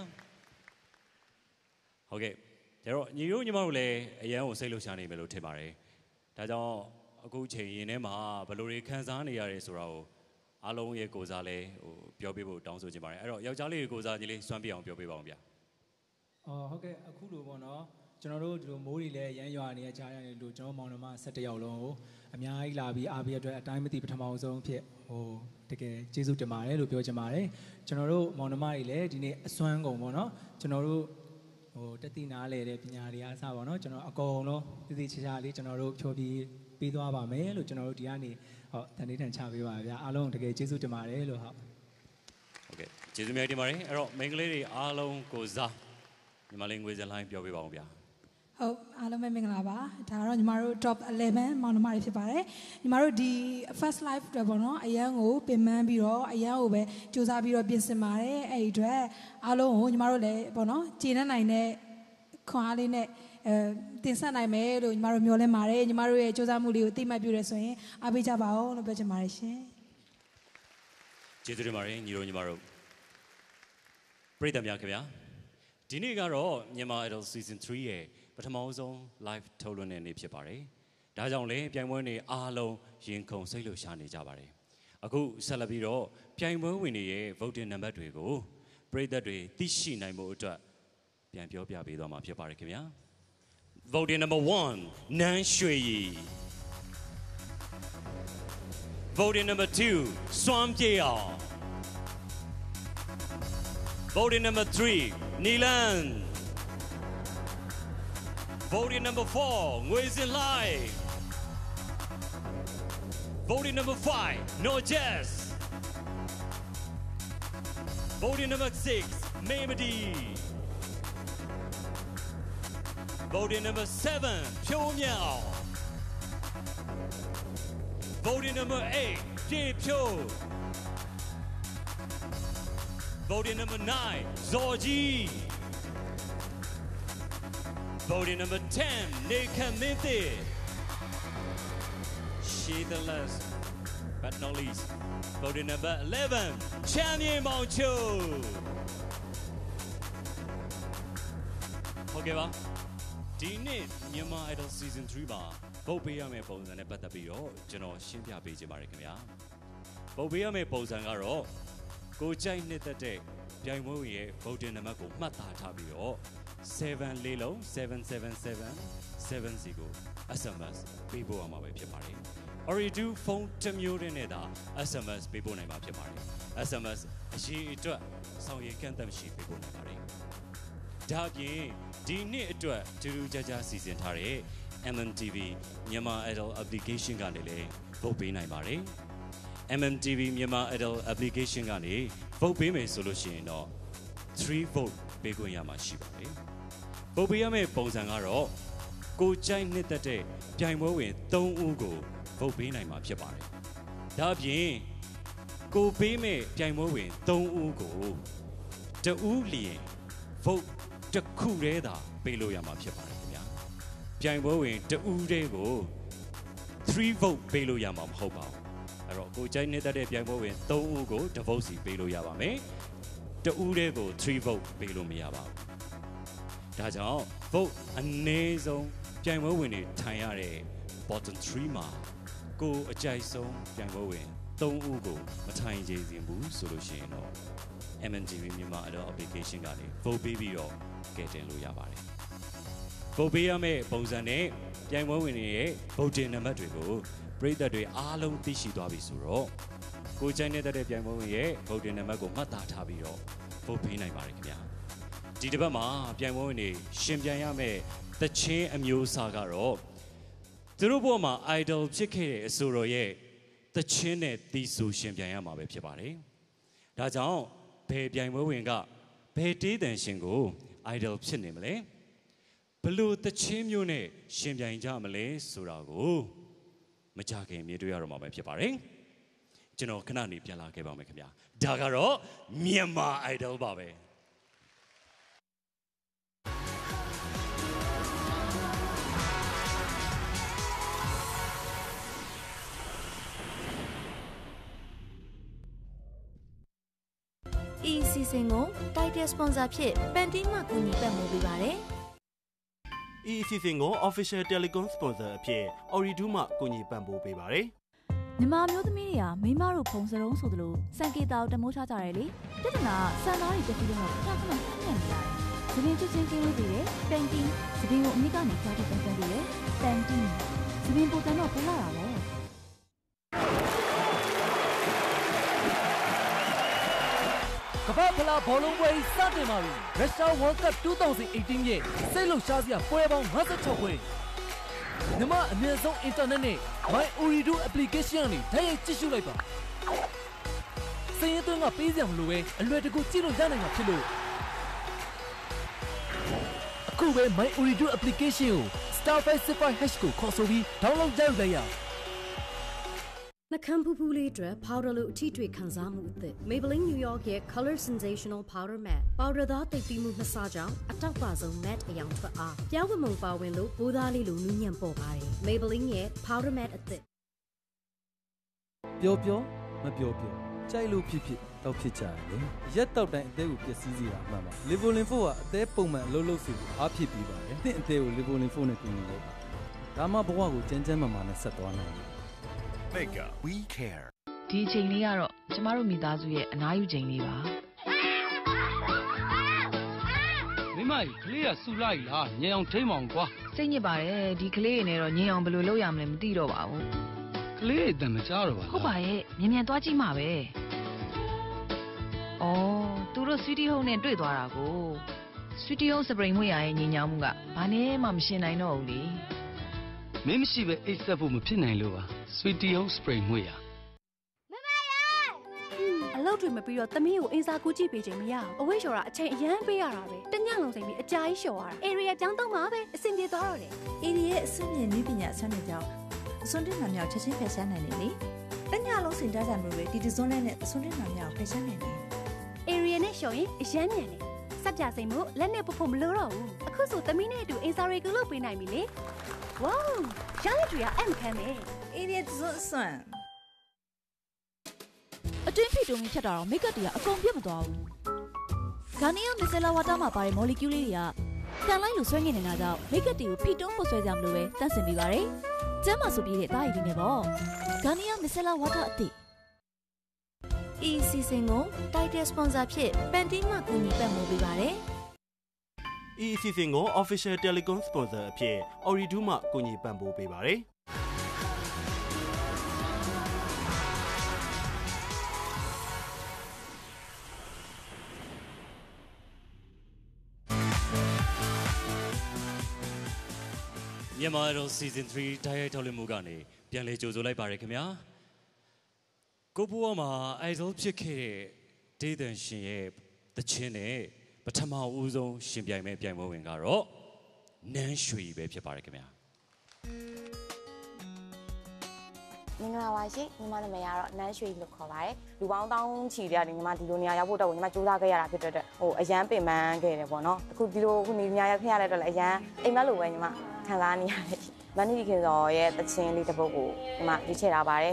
ဟုတ်ကဲ့ဒါတော့ညီတို့ညီမတို့လည်းအရန်ကိုစိတ်လှုပ်ရှားနေမယ်လို့ထင်ပါတယ်ဒါကြောင့်အခုချိန်ရင်ထဲမှာဘယ်လိုတွေခံစားနေရတယ်ဆိုတာကိုအားလုံးရဲ့ကိုစားလဲဟိုပြောပြဖို့တောင်းဆိုချင်ပါတယ်အဲ့တော့ယောက်ျားလေးကိုစားညီလေးစွမ်းပြအောင်ပြောပြပါအောင်ဗျာအော်ဟုတ်ကဲ့အခုလိုပေါ့နော်ကျွန်တော်တို့ဒီလိုမိုးတွေလည်းရမ်းရွာနေတဲ့ကြားရတယ်လို့ကျွန်တော်မောင်နှမ၁၁ယောက်လုံးကိုအများကြီးလာပြီးအားပေးအတွက်အတိုင်းမသိပထမဆုံးဖြစ်ဟိုတကယ်ကျေးဇူးတင်ပါတယ်လို့ပြောချင်ပါတယ်ကျွန်တော်တို့မောင်နှမတွေလည်းဒီနေ့အစွမ်းကုန်ပေါ့နော်ကျွန်တော်တို့ဟိုတက်တိနားလဲတဲ့ပညာတွေအားစပါတော့ကျွန်တော်အကုန်လုံးသိသိချာချာလေးကျွန်တော်တို့ဖြောပြီးပေးသွားပါမယ်လို့ကျွန်တော်တို့ဒီကနေဟောတန်လေးတန်ချပေးပါဗျာအားလုံးတကယ်ကျေးဇူးတင်ပါတယ်လို့ဟုတ်ဟုတ်ကဲ့ကျေးဇူးများတင်ပါတယ်အဲ့တော့မိန်းကလေးတွေအားလုံးကိုစားညီမလေးငွေစလိုင်းပြောပြပါအောင်ဗျာဟုတ်အားလုံးပဲမင်္ဂလာပါဒါကတော့ညီမတို့ top eleven မောင်နှမတွေဖြစ်ပါတယ်ညီမတို့ဒီ first live တွေပေါ့နော်အရန်ကိုပင်ပန်းပြီးတော့အရန်ကိုပဲစူးစမ်းပြီးတော့ပြင်ဆင်ပါတယ်အဲ့ဒီအတွက်အားလုံးကိုညီမတို့လည်းပေါ့နော်ကျေနပ်နိုင်တဲ့ခွန်အားလေးနဲ့အဲတင်ဆက်နိုင်မယ်လို့ညီမတို့မျှော်လင့်ပါတယ်ညီမတို့ရဲ့စူးစမ်းမှုလေးကိုအသိမှတ်ပြုရဆိုရင်အားပေးကြပါဦးလို့ပြောချင်ပါတယ်ရှင်ကျေးဇူးတင်ပါတယ်ညီတို့ညီမတို့ပရိသတ်များခင်ဗျာဒီနေ့ကတော့မြန်မာ Idol Season threeရဲ့ပထမဆုံး live ထုတ်လွှင့်တဲ့နေ့ဖြစ်ပါတယ်။ဒါကြောင့်လည်းပြိုင်ပွဲနေအားလုံးရင်ခုန်စိတ်လှုပ်ရှားနေကြပါတယ်။အခုဆက်လက်ပြီးတော့ပြိုင်ပွဲဝင်တွေရဲ့ voting number တွေကိုပရိသတ်တွေသိရှိနိုင်ဖို့အတွက်ပြန်ပြောပြပေးသွားမှာဖြစ်ပါတယ်ခင်ဗျာ။ Voting number one နန်းရွှေရီ Voting number two စွမ်းပြေအောင် Voting number three နီလန် Voting number four, Nguyen Lai. Voting number five, No Jazz. Voting number six, Mamadi. Voting number seven, Pyo Miao. Voting number eight, Jay Pyo. Voting number nine, Zorji. Voting number ten, Nathan Minthe. She the last but not least. Voting number eleven, Champion Mongchu. Okay, ba? ဒီနေ့မြန်မာ Idol Season threeမှာပုတ်ပေးရမယ့်ပုံစံနဲ့ပတ်သက်ပြီးတော့ကျွန်တော်ရှင်းပြပေးချင်ပါတယ်ခင်ဗျာပုတ်ပေးရမယ့်ပုံစံကတော့ကိုကြိုက်နှစ်သက်တဲ့ပြိုင်ပွဲရဲ့ voting number ကိုမှတ်သားထားပြီးတော့sevenလေးလုံးseven seven seven seven zero ကို S M S ပေးပို့ရမှာပဲဖြစ်ပါတယ် Oridu ဖုန်းတစ်မျိုးတည်းနဲ့သာ S M S ပေးပို့နိုင်မှာဖြစ်ပါတယ် S M S အရေးအတွက်ဆောင်ရွက်ကန့်သတ်မရှိပေးပို့နိုင်ပါတယ်ဒါပြင်ဒီနှစ်အတွက်တူတူကြကြစီစဉ်ထားတဲ့ M M T V မြန်မာ Adult Application ကနေလည်း vote ပေးနိုင်ပါတယ် M M T V မြန်မာ Adult Application ကနေ vote ပေးမယ်ဆိုလို့ရှိရင်တော့ three vote ပေးခွင့်ရမှာရှိပါတယ် vote ပေးရမယ့်ပုံစံကတော့ကိုကြိုက်နှစ်သက်တဲ့ပြိုင်ပွဲဝင်threeဦးကို vote ပေးနိုင်မှာဖြစ်ပါတယ်ဒါအပြင်ကိုပေးမဲ့ပြိုင်ပွဲဝင်threeဦးကိုတဦးလျင် vote တစ်ခုတည်းသာပေးလို့ရမှာဖြစ်ပါတယ်ခင်ဗျာပြိုင်ပွဲဝင်တဦးတည်းကို three vote ပေးလို့ရမှာမဟုတ်ပါဘူးအဲ့တော့ကိုကြိုက်နေတဲ့ပြိုင်ပွဲဝင်threeဦးကိုတစ် vote စီပေးလို့ရပါမယ်တဦးတည်းကိုthree vote ပေးလို့မရပါဘူးဒါကြောင့် vote အနည်းဆုံးပြိုင်ပွဲဝင်တွေထိုင်ရတဲ့ bottom three မှာကိုအကြိုက်ဆုံးပြိုင်ပွဲဝင်threeဦးကိုမထိုင်ကြစေဘူးဆိုလို့ရှိရင်တော့ M M T V မြန်မာ Adult Application ကနေ vote ပေးပြီးတော့ကဲတင်လို့ရပါတယ် vote ပေးရမယ့်ပုံစံနဲ့ပြိုင်ပွဲဝင်တွေရဲ့ voting နံပါတ်တွေကိုပရိသတ်တွေအားလုံးသိရှိသွားပြီဆိုတော့ကိုကြိုက်နေတဲ့ပြိုင်ပွဲဝင်ရဲ့ voting နံပါတ်ကိုမှတ်သားထားပြီးတော့ vote ပေးနိုင်ပါတယ်ခင်ဗျာဒီတစ်ပတ်မှာပြိုင်ပွဲဝင်တွေရှင်ပြိုင်ရမယ့်သချင်းအမျိုးအစားကတော့သူတို့ဘဝမှာ idol ဖြစ်ခဲ့တဲ့အဆိုတော်ရဲ့သချင်းနဲ့တီးဆိုရှင်ပြိုင်ရမှာပဲဖြစ်ပါတယ်ဒါကြောင့်ဘယ်ပြိုင်ပွဲဝင်ကဘယ်တေးတန်ရှင်ကို idol ဖြစ်နေမလဲဘလို့သချင်းမျိုးနဲ့ရှင်ပြိုင်ကြမလဲဆိုတာကိုမကြခင်မြင်တွေ့ရတော့မှာပဲဖြစ်ပါတယ်ကျွန်တော်ခဏနေပြန်လာခဲ့ပါမယ်ခင်ဗျာဒါကတော့မြန်မာ idol ပါပဲဤစီစဉ်ကို Title Sponsor ဖြစ် Pantene မှကူညီပံ့ပိုးပေးပါတယ်။ဤအစီအစဉ်ကို Official Telecom Sponsor အဖြစ် Oridu မှကူညီပံ့ပိုးပေးပါတယ်။မြန်မာမျိုးသမီးတွေကမိမတို့ဖုံစလုံးဆိုသလိုစံကေတာကိုတမိုးချကြတယ်လေ။ပြဿနာစံသားတွေတက်ပြီးတော့ခဏခဏဖျက်နေရတယ်။ဒီနေ့ချစ်ချင်းကင်းလို့ပြီးတယ်။ Pantene သပင်ကိုအမိကနေကြားထိပန်းပန်းပြီးတယ်။ Pantene သပင်ပုံစံတော့ပိုလာတာပေါ့။ကမ္ဘာဖလားဘောလုံးပွဲစတင်ပါပြီရုရှား World Cup twenty eighteen ရဲ့စိတ်လှုပ်ရှားစရာပွဲပေါင်းfifty-sixပွဲမြန်မာအမြင့်ဆုံး internet နဲ့ My Uridu application နဲ့ဓာတ်ရိုက်ကြည့်ရှုလိုက်ပါစင်ရသွင်းကပေးစရာမလိုပဲအလွယ်တကူကြည့်လို့ရနိုင်မှာဖြစ်လို့အခုပဲ My Uridu application ကို star five six five hash ကိုခေါ်ဆိုပြီး download ကြရအောင်နှကမ်းပူပူလေးတွေ powder လို့အထီးတွေခံစားမှုအသစ် Maybelline New York ရဲ့ Color Sensational Powder Matte powder သားတိတ်ပြီးမှုနှစ်ဆကြောင့်အတောက်ပါဆုံး matte အရောင်ထွက်အားပြောင်းဝမုံပါဝင်လို့ဘိုးသားလေးလိုနူးညံ့ပေါ်ပါတယ် Maybelline ရဲ့ Powder Matte အသစ်ပျော်ပျော်မပျော်ပျော်ကြိုက်လို့ဖြစ်ဖြစ်တော့ဖြစ်ကြတယ်ရက်တောက်တိုင်းအသေးကိုပျက်စီးစေတာမှန်ပါ Livolin four ကအသေးပုံမှန်အလုပ်လုပ်စီကိုအားဖြစ်ပြီးပါတယ်သင်အသေးကို Livolin four နဲ့ကူညီလိုက်ဒါမှဘဝကိုကျန်းကျန်းမာမာနဲ့ဆက်သွားနိုင်တယ် Mega we care ဒီအချိန်လေးကတော့ကျမတို့မိသားစုရဲ့အနားယူချိန်လေးပါမိမကြီးကလေးကဆူလိုက်လားညင်အောင်ထိမ့်မအောင်ကွာစိတ်ညစ်ပါတယ်ဒီကလေးတွေနဲ့တော့ညင်အောင်ဘယ်လိုလုပ်ရမလဲမသိတော့ပါဘူးကလေးအတန်မကြားတော့ပါဟုတ်ပါရဲ့မြန်မြန်သွားကြည့်မှာပဲအော်သူတို့ Sweetie Home နဲ့တွေ့သွားတာကို Sweetie Home စပရိန်မွေရရဲ့ညင်ညောင်းမှုကဘာနဲ့မှမရှင်းနိုင်တော့ဘူးလေမင်းမရှိပဲအိတ်ဆက်ဖို့မဖြစ်နိုင်လို့ပါ Sweetie Home Spray မွေရမမရဲ့အလုပ်တွေမပြီးတော့သမီးကိုအင်စာကူးကြည့်ပေးခြင်းမရအောင်အဝိရှော်တာအချိန်အရန်ပေးရတာပဲတညလုံးစိမ်ပြီးအကြာကြီးလျှော်ရတာ area ကြောင်းတော့မှာပဲအဆင်ပြေသွားတော့တယ် area ရဲ့အဆင့်မြင့်နည်းပညာအဆင့်တွေကြောင့်အစွန်းတင်မှမြောက်ချက်ချင်းဖယ်ရှားနိုင်တယ်လေတညလုံးစိမ်ကြကြမျိုးပဲဒီဒီဇွန်နဲ့အစွန်းတင်မှမြောက်ဖယ်ရှားနိုင်တယ် area နဲ့လျှော်ရင်အရန်မြန်တယ်စက်ပြစိမ်မို့လက်နဲ့ပုတ်ဖို့မလိုတော့ဘူးအခုဆိုသမီးနဲ့အတူအင်စာရီကူလုပ်ပေးနိုင်ပြီလေဝေါရရတူရအမ်ခမ်းမယ် area ဇွန်ဆွန်အတွင်းဖိတုံးဖြတ်တာတော့မိတ်ကပ်တွေကအကုန်ပြတ်မသွားဘူးဂါနီယာမစ်ဆယ်လာဝါတာမှာပါတဲ့မော်လီကျူးလေးတွေကကန်လိုက်လို့ဆွဲငင်နေတာကြောင့်မိတ်ကပ်တွေကိုဖိတုံးပုတ်ဆွဲကြမလို့ပဲတန့်စင်ပေးပါတယ်ကျမ်းမာဆိုပြည့်တဲ့အသားရည်တွေနဲ့ပေါ့ဂါနီယာမစ်ဆယ်လာဝါတာအသစ်ဤစီစဉ်ကို Title Sponsor ဖြစ် Pantene မှကူညီပံ့ပိုးပေးပါတယ်ဤအစီအစဉ်ကို Official Telecom Sponsor အဖြစ် Oridu မှကူညီပံ့ပိုးပေးပါတယ် Myanmar Idol Season three တိုက်ရိုက်ထုတ်လွှင့်မှုကနေပြန်လည်ကြိုဆိုလိုက်ပါရခင်ဗျာကိုဘွားမှာ idol ဖြစ်ခဲ့တဲ့ဒေသန်ရှင်ရဲ့တခြင်းနဲ့ပထမဦးဆုံးရှင်ပြိုင်မဲ့ပြိုင်ပွဲဝင်ကတော့နန်းရွှေပဲဖြစ်ပါရခင်ဗျာမင်္ဂလာပါရှင်ညီမနာမည်ကတော့နန်းရွှေလို့ခေါ်ပါတယ်လူပေါင်းတောင်းချီတဲ့ညီမဒီလိုနေရာရောက်ဖို့တော့ညီမစူးစမ်းခဲ့ရတာဖြစ်တဲ့အတွက်ဟိုအရန်ပင်ပန်းခဲ့တယ်ပေါ့နော်အခုဒီလိုခုနေနေရာရောက်ခဲ့ရတဲ့အတွက်လည်းအရန်အိမ်မက်လိုပဲညီမခံစားနေရတယ်မန်နီခင်စော်ရဲ့တခြင်းလေးတစ်ပုဒ်ကိုညီမရွေးချယ်ထားပါတယ်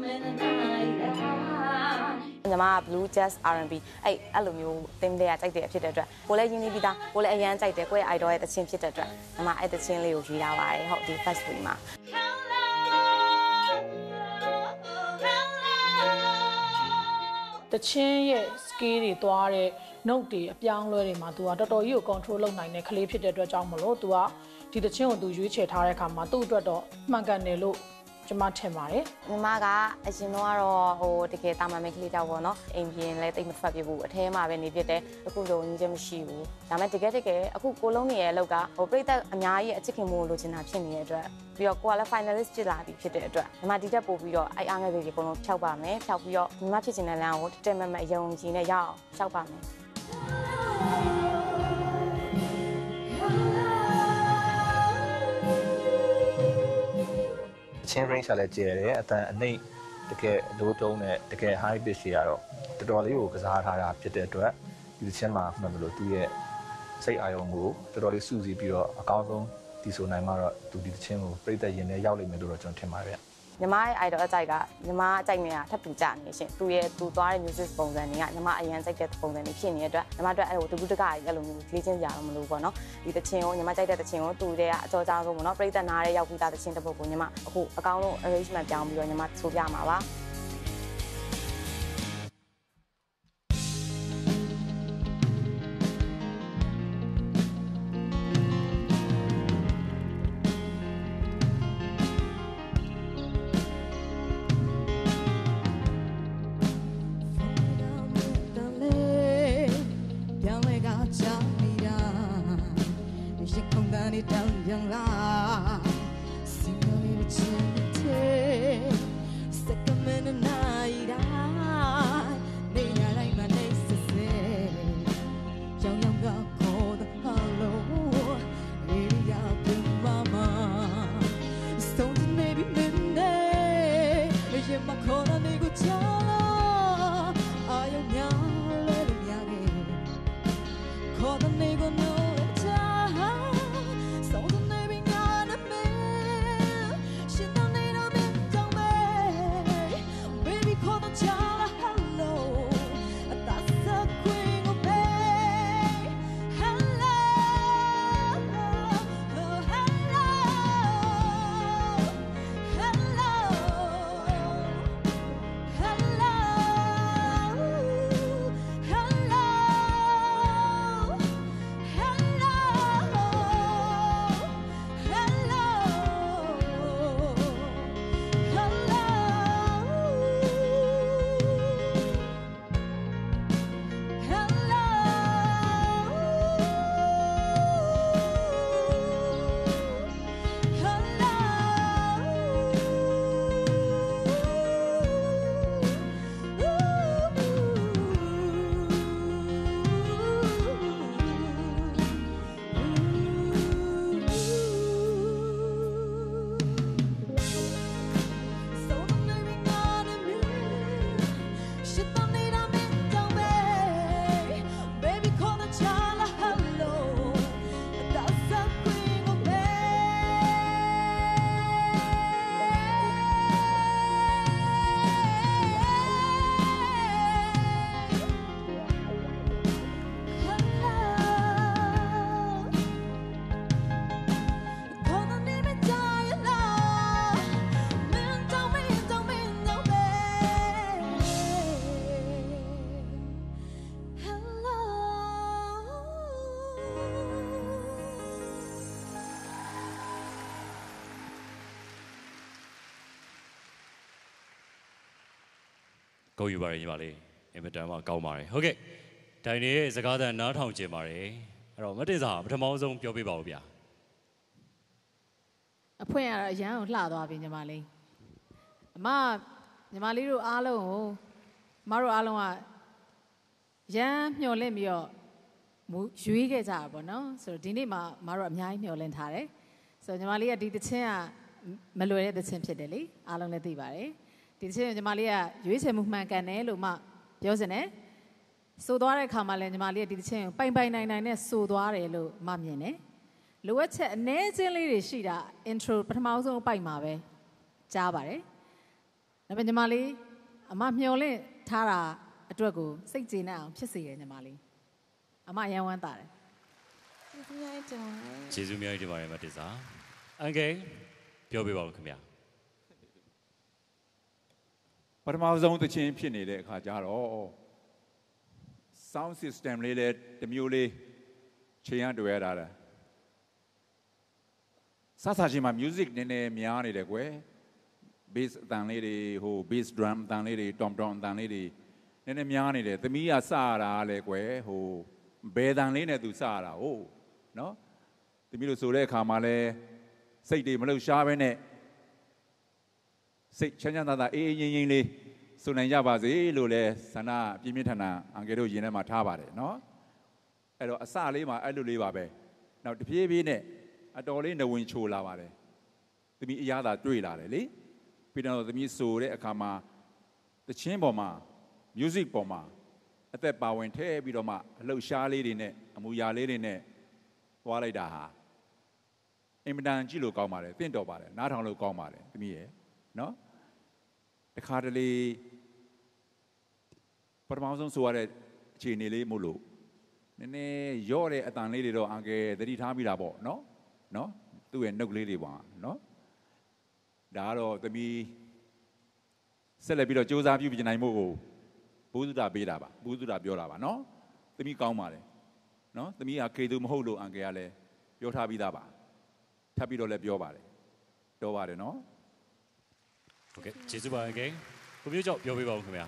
ညီမ Blue Jazz R and B အဲ့အဲ့လိုမျိုးသင်းတွေကကြိုက်တယ်ဖြစ်တဲ့အတွက်ကိုလည်းရင်းနှီးပြီးသားကိုလည်းအရန်ကြိုက်တယ်ကိုရဲ့ idol ရဲ့တခြင်းဖြစ်တဲ့အတွက်ညီမအဲ့တခြင်းလေးကိုရွေးထားပါတယ်ဟုတ်ဒီ first week မှာတချင်းရဲ့ skill တွေသွားတဲ့ note တွေအပြောင်းလဲတွေမှာ तू ကတော်တော်ကြီးကို control လုပ်နိုင်တဲ့ကလေးဖြစ်တဲ့အတွက်ကြောင့်မလို့ तू ကဒီတချင်းကို तू ရွေးချယ်ထားတဲ့အခါမှာသူ့အတွက်တော့မှန်ကန်တယ်လို့ကျွန်မထင်ပါတယ်ညီမကအရင်တော့ကတော့ဟိုတကယ်တာမန်မိန်းကလေးတောက်ပေါ့နော်အိမ်ပြင်လည်းတိတ်မထွက်ပြဘူးအထဲမှာပဲနေဖြစ်တယ်အခုဆိုညီချင်းမရှိဘူးဒါပေမဲ့တကယ်တကယ်အခုကိုလုံးနေရဲ့အလုပ်ကဟိုပြိသက်အများကြီးအချစ်ခင်မှုလိုချင်တာဖြစ်နေတဲ့အတွက်ပြီးတော့ကိုကလည်း finalist ဖြစ်လာပြီဖြစ်တဲ့အတွက်ညီမဒီတက်ပို့ပြီးတော့အဲ့အားငယ်လေးတွေအကုန်လုံးဖျောက်ပါမယ်ဖျောက်ပြီးတော့ညီမဖြစ်ချင်တဲ့လမ်းကိုတက်တက်မမအယုံကြည်နဲ့ရအောင်ဖျောက်ပါမယ်ချင်း range လည်းကျယ်တယ်အတန်အနှိမ့်တကယ်လိုးတုံးနဲ့တကယ် high pitch တွေကတော့တော်တော်လေးကိုကစားထားတာဖြစ်တဲ့အတွက်ဒီချင်းမှာမှန်လို့သူ့ရဲ့စိတ်အာရုံကိုတော်တော်လေးစုစည်းပြီးတော့အကောင်းဆုံးတည်ဆိုနိုင်မှာတော့သူဒီချင်းကိုပြည့်တဲ့ရင်ထဲရောက်လိမ့်မယ်လို့တော့ကျွန်တော်ထင်ပါတယ်ညီမရဲ့ idol အကြိုက်ကညီမအကြိုက်နေတာထပ်တူကြနေရှင်သူရဲ့သူသွားတဲ့ music ပုံစံတွေကညီမအရန်ကြိုက်တဲ့ပုံစံတွေဖြစ်နေတဲ့အတွက်ညီမတို့အဲ့ဟိုတကူတကကြီးအဲ့လိုမျိုးလေ့ကျင့်ကြရအောင်မလို့ပေါ့နော်ဒီတချင်းကိုညီမကြိုက်တဲ့တချင်းကိုသူတွေကအကြောကြားဆုံးပေါ့နော်ပြိသက်နားတဲ့ရောက်ပြီးသားတချင်းတစ်ပုဒ်ကိုညီမအခုအကောင်းဆုံး arrangement ပြောင်းပြီးတော့ညီမဆိုပြမှာပါကိုယူပါရညီပါလေးအင်မတန်မှကောင်းပါတယ်ဟုတ်ကဲ့ဒိုင်ရဲ့စကားသံနားထောင်ကြပါတယ်အဲ့တော့မတင်စာပထမဆုံးပြောပြပါဦးဗျာအဖွင့်ရတော့အရန်ကိုလှသွားပြီညီမလေးအမညီမလေးတို့အားလုံးကိုမတို့အားလုံးကရန်မျှော်လင့်ပြီးတော့ရွေးခဲ့ကြတာပေါ့နော်ဆိုတော့ဒီနေ့မှာမတို့အများကြီးမျှော်လင့်ထားတယ်ဆိုတော့ညီမလေးကဒီသချင်းကမလွယ်တဲ့သချင်းဖြစ်တယ်လေအားလုံးလည်းသိပါတယ်ဒီသချင်းကိုညီမလေးကရွေးချယ်မှုမှန်ကန်တယ်လို့မှပြောစင်တယ်ဆိုသွားတဲ့အခါမှာလည်းညီမလေးကဒီသချင်းကိုပိုင်ပိုင်နိုင်နိုင်နဲ့ဆိုသွားတယ်လို့မှမြင်တယ်လိုအပ်ချက်အနည်းချင်းလေးတွေရှိတာ intro ပထမဆုံးပိုက်မှာပဲကြားပါတယ်ဒါပေမဲ့ညီမလေးအမမျှော်လင့်ထားတာအတွက်ကိုစိတ်ကျေနပ်အောင်ဖြစ်စေတယ်ညီမလေးအမရန်ဝမ်းတာတယ်ကျေးဇူးများတင်ပါတယ်မတစ္ဆာအန်ကယ်ပြောပြပါဦးခင်ဗျာပထမဆုံးသချင်းဖြစ်နေတဲ့အခါကျတော့ sound system လေးလည်းတစ်မျိုးလေးချိန်ရတွေ့ရတာလားစသချင်းမှာ music နည်းနည်းများနေတယ်ကွယ် bass အတန်လေးတွေဟို bass drum အတန်လေးတွေ tom tom အတန်လေးတွေနည်းနည်းများနေတယ်သမီးကစရတာလေကွယ်ဟိုဘယ်တန်လေးနဲ့သူစရတာဟုတ်နော်သမီးတို့ဆိုတဲ့အခါမှာလဲစိတ်တွေမလှုပ်ရှားပဲနဲ့စိတ်ချမ်းချမ်းသာသာအေးအေးငြိမ်ငြိမ်လေးဆိုနိုင်ကြပါစေလို့လဲဆန္ဒပြင်းပြင်းထန်ထန်အန်ကယ်တို့ယင်ထဲမှာထားပါတယ်နော်အဲ့တော့အစလေးမှာအဲ့လိုလေးပါပဲနောက်တပြေးပြေးနဲ့အတော်လေးနဝင်ချိုလာပါတယ်သမီးအရသာတွေ့လာတယ်လေပြီးတော့သမီးဆိုတဲ့အခါမှာတချင်းပေါ်မှာ music ပေါ်မှာအသက်ပါဝင်ထဲပြီးတော့မှအလှရှားလေးတွေနဲ့အမူအရာလေးတွေနဲ့သွားလိုက်တာဟာအင်မတန်ကြည့်လို့ကောင်းပါတယ်သင့်တော်ပါတယ်နားထောင်လို့ကောင်းပါတယ်သမီးရဲ့နော်တခါတလေပထမဆုံးဆိုရတဲ့အခြေအနေလေးမို့လို့နည်းနည်းရော့တဲ့အတန်လေးတွေတော့အန်ကယ်သတိထားမိတာပေါ့နော်နော်သူ့ရဲ့နှုတ်လေးတွေပေါ့နော်ဒါကတော့သမီးဆက်လက်ပြီးတော့စူးစမ်းပြုပြင်နိုင်မှုကိုဘုသူတာပေးတာပါဘုသူတာပြောတာပါနော်သမီးကောင်းပါတယ်နော်သမီးကခေသူမဟုတ်လို့အန်ကယ်ကလည်းပြောထားပြီးသားပါထပ်ပြီးတော့လည်းပြောပါတယ်တော်ပါတယ်နော်โอเคကျေးဇူးပါအန်ကယ်ကိုမျိုးကြောင့်ပြောပြပါဦးခင်ဗျာ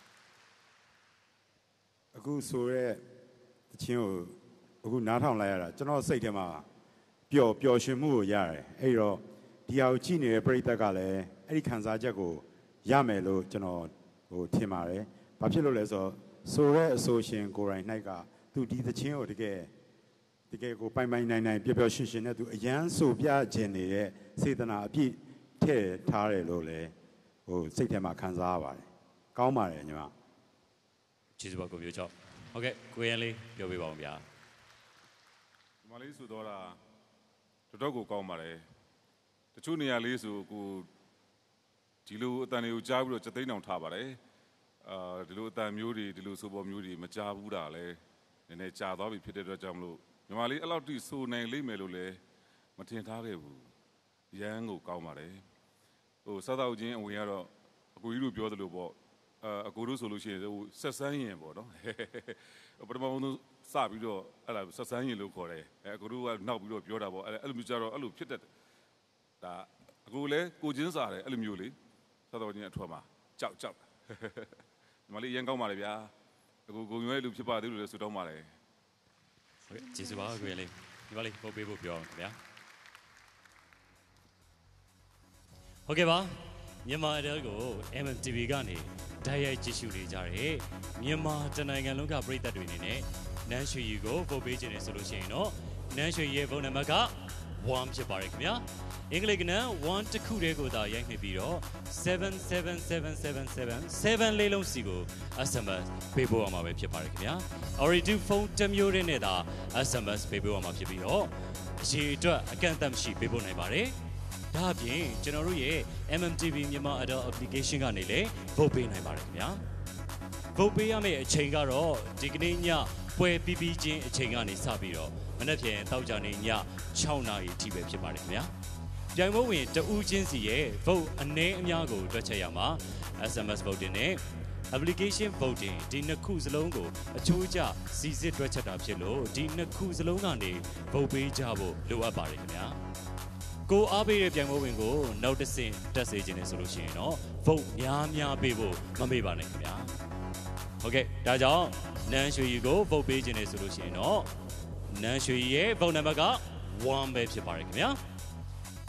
အခုဆိုရဲတချင်းကိုအခုနားထောင်လိုက်ရတာကျွန်တော်စိတ်ထဲမှာပျော်ပျော်ရွှင်မှုကိုရတယ်အဲ့တော့ဒီဟာကိုကြည့်နေတဲ့ပရိသတ်ကလည်းအဲ့ဒီခံစားချက်ကိုရမယ်လို့ကျွန်တော်ဟိုထင်ပါတယ်ဘာဖြစ်လို့လဲဆိုတော့ဆိုရဲအဆိုရှင်ကိုရိုင်း၌ကသူဒီသချင်းကိုတကယ်တကယ်ကိုပိုင်ပိုင်နိုင်နိုင်ပျော်ပျော်ရွှင်ရွှင်နဲ့သူအရန်ဆိုပြခြင်းနေတဲ့စေတနာအပြည့်ထည့်ထားတယ်လို့လည်းဟိုစိတ်ထဲမှာခံစားရပါတယ်ကောင်းပါတယ်ညီမကျေးဇူးပါကိုမျိုးကြောင့်ဟုတ်ကဲ့ကိုရန်လေးပြောပြပါဦးဗျာဒီမလေးဆိုတော့တာတော်တော်ကိုကောင်းပါတယ်တချို့နေရာလေးဆိုကိုဒီလိုအတန်တွေကိုကြားပြီးတော့စသိန်းအောင်ထားပါတယ်အာဒီလိုအတန်မျိုးတွေဒီလိုဆိုပေါ်မျိုးတွေမကြားဘူးတာလဲနည်းနည်းကြာသွားပြီဖြစ်တဲ့အတွက်ကြောင့်မလို့ညီမလေးအဲ့လောက်ထိဆိုနိုင်လိမ့်မယ်လို့လည်းမထင်ထားခဲ့ဘူးရန်ကိုကောင်းပါတယ်ဟိုစားတော့ချင်းအဝင်ကတော့အကူကြီးတို့ပြောသလိုပေါ့အာအကူတို့ဆိုလို့ရှိရင်ဟိုဆက်ဆန်းရင်ပေါ့နော်ပထမဆုံးစပြီးတော့အဲ့ဒါဆက်ဆန်းရင်လို့ခေါ်တယ်အဲအကူတို့ကနောက်ပြီးတော့ပြောတာပေါ့အဲ့အဲ့လိုမျိုးကြတော့အဲ့လိုဖြစ်တတ်တယ်ဒါအကူလည်းကိုချင်းစားတယ်အဲ့လိုမျိုးလေစားတော့ချင်းအထွတ်မှာကြောက်ကြောက်ညီမလေးရန်ကောင်းပါလေဗျာအကူကိုရွေးလူဖြစ်ပါသေးလို့လည်းဆုတောင်းပါတယ်ဟုတ်ကဲ့ကျေးဇူးပါကိုရလေးညီမလေးပို့ပေးဖို့ပြောအောင်ခင်ဗျာဟုတ်ကဲ့ပါမြန်မာအတော်ကို M M T V ကနေဓာတ်ရိုက်ကြည့်ရှုနေကြတဲ့မြန်မာတနိုင်ငံလုံးကပရိသတ်တွေအနေနဲ့နန်းရွှေရီကိုပို့ပေးခြင်းနဲ့ဆိုလို့ရှိရင်တော့နန်းရွှေရီရဲ့ဖုန်းနံပါတ်ကoneဖြစ်ပါတယ်ခင်ဗျာအင်္ဂလိပ်ကနန်းoneတစ်ခုတည်းကိုသာရိုက်နှိပ်ပြီးတော့seven seven seven seven seven sevenလေးလုံးစီကို S M S ပေးပို့ရမှာပဲဖြစ်ပါတယ်ခင်ဗျာ Already ဖုန်းတစ်မျိုးတည်းနဲ့သာ S M S ပေးပို့ရမှာဖြစ်ပြီးတော့အရေးအတွက်အကန့်အသတ်မရှိပေးပို့နိုင်ပါတယ်ဒါအပြင်ကျွန်တော်တို့ရဲ့ M M T V မြန်မာ Adult Application ကနေလည်း vote ပေးနိုင်ပါတယ်ခင်ဗျာ vote ပေးရမယ့်အချိန်ကတော့ဒီကနေ့ညပွဲပြီးပြီးချင်းအချိန်ကနေစပြီးတော့မနက်ဖြန်တောက်ကြနေညsixနာရီအထိပဲဖြစ်ပါတယ်ခင်ဗျာပြိုင်ပွဲဝင်တဦးချင်းစီရဲ့ vote အနည်းအများကိုတွက်ချက်ရမှာ S M S voting နဲ့ application voting ဒီနှစ်ခုစလုံးကိုအချိုးကျစီစစ်တွက်ချက်တာဖြစ်လို့ဒီနှစ်ခုစလုံးကနေ vote ပေးကြဖို့လိုအပ်ပါတယ်ခင်ဗျာကိုအားပေးတဲ့ပြိုင်ပွဲဝင်ကိုနောက်တစ်ဆင့်တက်စေခြင်းနဲ့ဆိုလို့ရှိရင်တော့ vote များများပေးဖို့မမေ့ပါနဲ့ခင်ဗျာဟုတ်ကဲ့ဒါကြောင့်နန်းရွှေရီကို vote ပေးခြင်းနဲ့ဆိုလို့ရှိရင်တော့နန်းရွှေရီရဲ့ vote number ကoneပဲဖြစ်ပါတယ်ခင်ဗျာ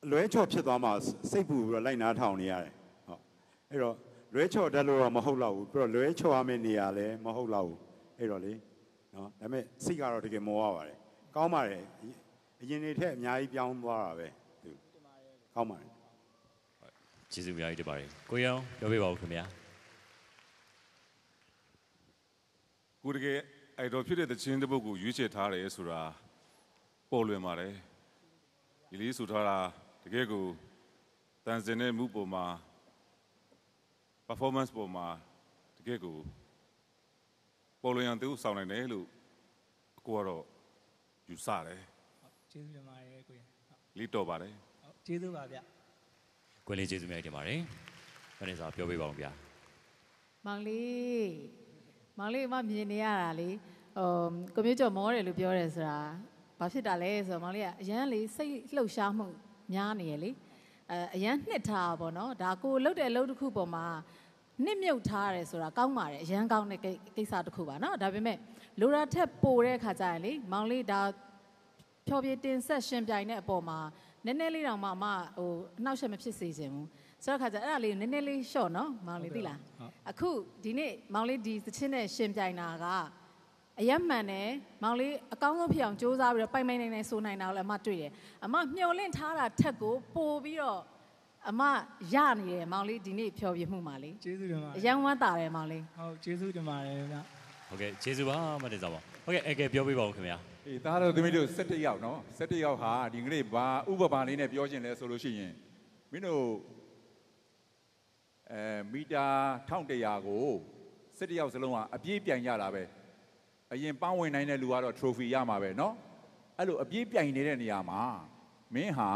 လွဲချော်ဖြစ်သွားမှစိတ်ပူပြီးတော့လိုက်နားထောင်နေရတယ်ဟုတ်အဲ့တော့လွဲချော်တတ်လို့တော့မဟုတ်တော့ဘူးပြီးတော့လွဲချော်ရမယ့်နေရာလည်းမဟုတ်တော့ဘူးအဲ့တော့လေနော်ဒါပေမဲ့စိတ်ကတော့တကယ်မောရပါတယ်ကောင်းပါတယ်အရင်နေထက်အများကြီးပြောင်းသွားတာပဲသူကောင်းပါတယ်ကျေးဇူးအများကြီးတင်ပါတယ်ကိုရောင်ပြောပြပါဦးခင်ဗျာကိုတကယ်အဲ့တော့ဖြစ်တဲ့တခြင်းတစ်ပုဒ်ကိုရွေးချယ်ထားတယ်ဆိုတာပေါ်လွင်ပါတယ်ဒီလေးဆိုထားတာတကယ်ကိုတန်စင်တဲ့မှုပေါ်မှာ performance ပေါ်မှာတကယ်ကိုပေါ်လွင်အောင်သူဆောင်နိုင်တယ်လို့ကိုကတော့ယူဆတယ်ကျေးဇူးတင်ပါတယ်ကိုရလေးတော်ပါတယ်ကျေးဇူးပါဗျကိုလေးကျေးဇူးများတင်ပါတယ်ခဏစားပြောပြပါဦးဗျာမောင်လေးမောင်လေးမမြင်နေရတာလေဟိုကွန်ပျူတာမောတယ်လို့ပြောတယ်ဆိုတာဘာဖြစ်တာလဲဆိုတော့မောင်လေးကအရန်လေးစိတ်လှုပ်ရှားမှုများနေရလေအဲအရန်နှစ်ထားပါတော့ဒါကိုလှုပ်တဲ့အလုပ်တစ်ခုပေါ်မှာနှစ်မြုပ်ထားရတယ်ဆိုတာကောင်းပါတယ်အရန်ကောင်းတဲ့ကိစ္စတစ်ခုပါနော်ဒါပေမဲ့လိုရာထက်ပိုတဲ့ခါကျရင်လေမောင်လေးဒါဖြောပြတင်ဆက်ရှင်ပြိုင်တဲ့အပေါ်မှာနည်းနည်းလေးတောင်မှအမဟိုအနှောက်အယှက်မဖြစ်စေချင်ဘူးဆိုတော့ခါကျအဲ့ဒါလေးနည်းနည်းလေးရှော့နော်မောင်လေးသိလားအခုဒီနေ့မောင်လေးဒီသချင်းနဲ့ရှင်ပြိုင်တာကအယက်မှန်တယ်မောင်လေးအကောင်းဆုံးဖြစ်အောင်စူးစမ်းပြီးတော့ပိုင်ပိုင်နိုင်နိုင်ဆိုနိုင်တာကိုလည်းအမတွေ့တယ်အမမျှော်လင့်ထားတာထက်ကိုပိုပြီးတော့အမရနေတယ်မောင်လေးဒီနေ့ဖြောပြမှုမှာလေကျေးဇူးတင်ပါတယ်အယံဝမ်းတာတယ်မောင်လေးဟုတ်ကျေးဇူးတင်ပါတယ်ဗျဟုတ်ကဲ့ကျေးဇူးပါမတင်စားပါဟုတ်ကဲ့အကယ်ပြောပြပါဦးခင်ဗျာအေးသားတော်သမီးတို့၁၁ယောက်နော်၁၁ယောက်ဟာဒီကနေ့ဘာဥပမာလေးနဲ့ပြောခြင်းလဲဆိုလို့ရှိရင်မင်းတို့အဲမီတာ၁၁၀၀ကို၁၁ယောက်စလုံးကအပြေးပြိုင်ကြတာပဲအရင်ပန်းဝင်နိုင်တဲ့လူကတော့ trophy ရမှာပဲเนาะအဲ့လိုအပြေးပြိုင်နေတဲ့နေရာမှာမင်းဟာ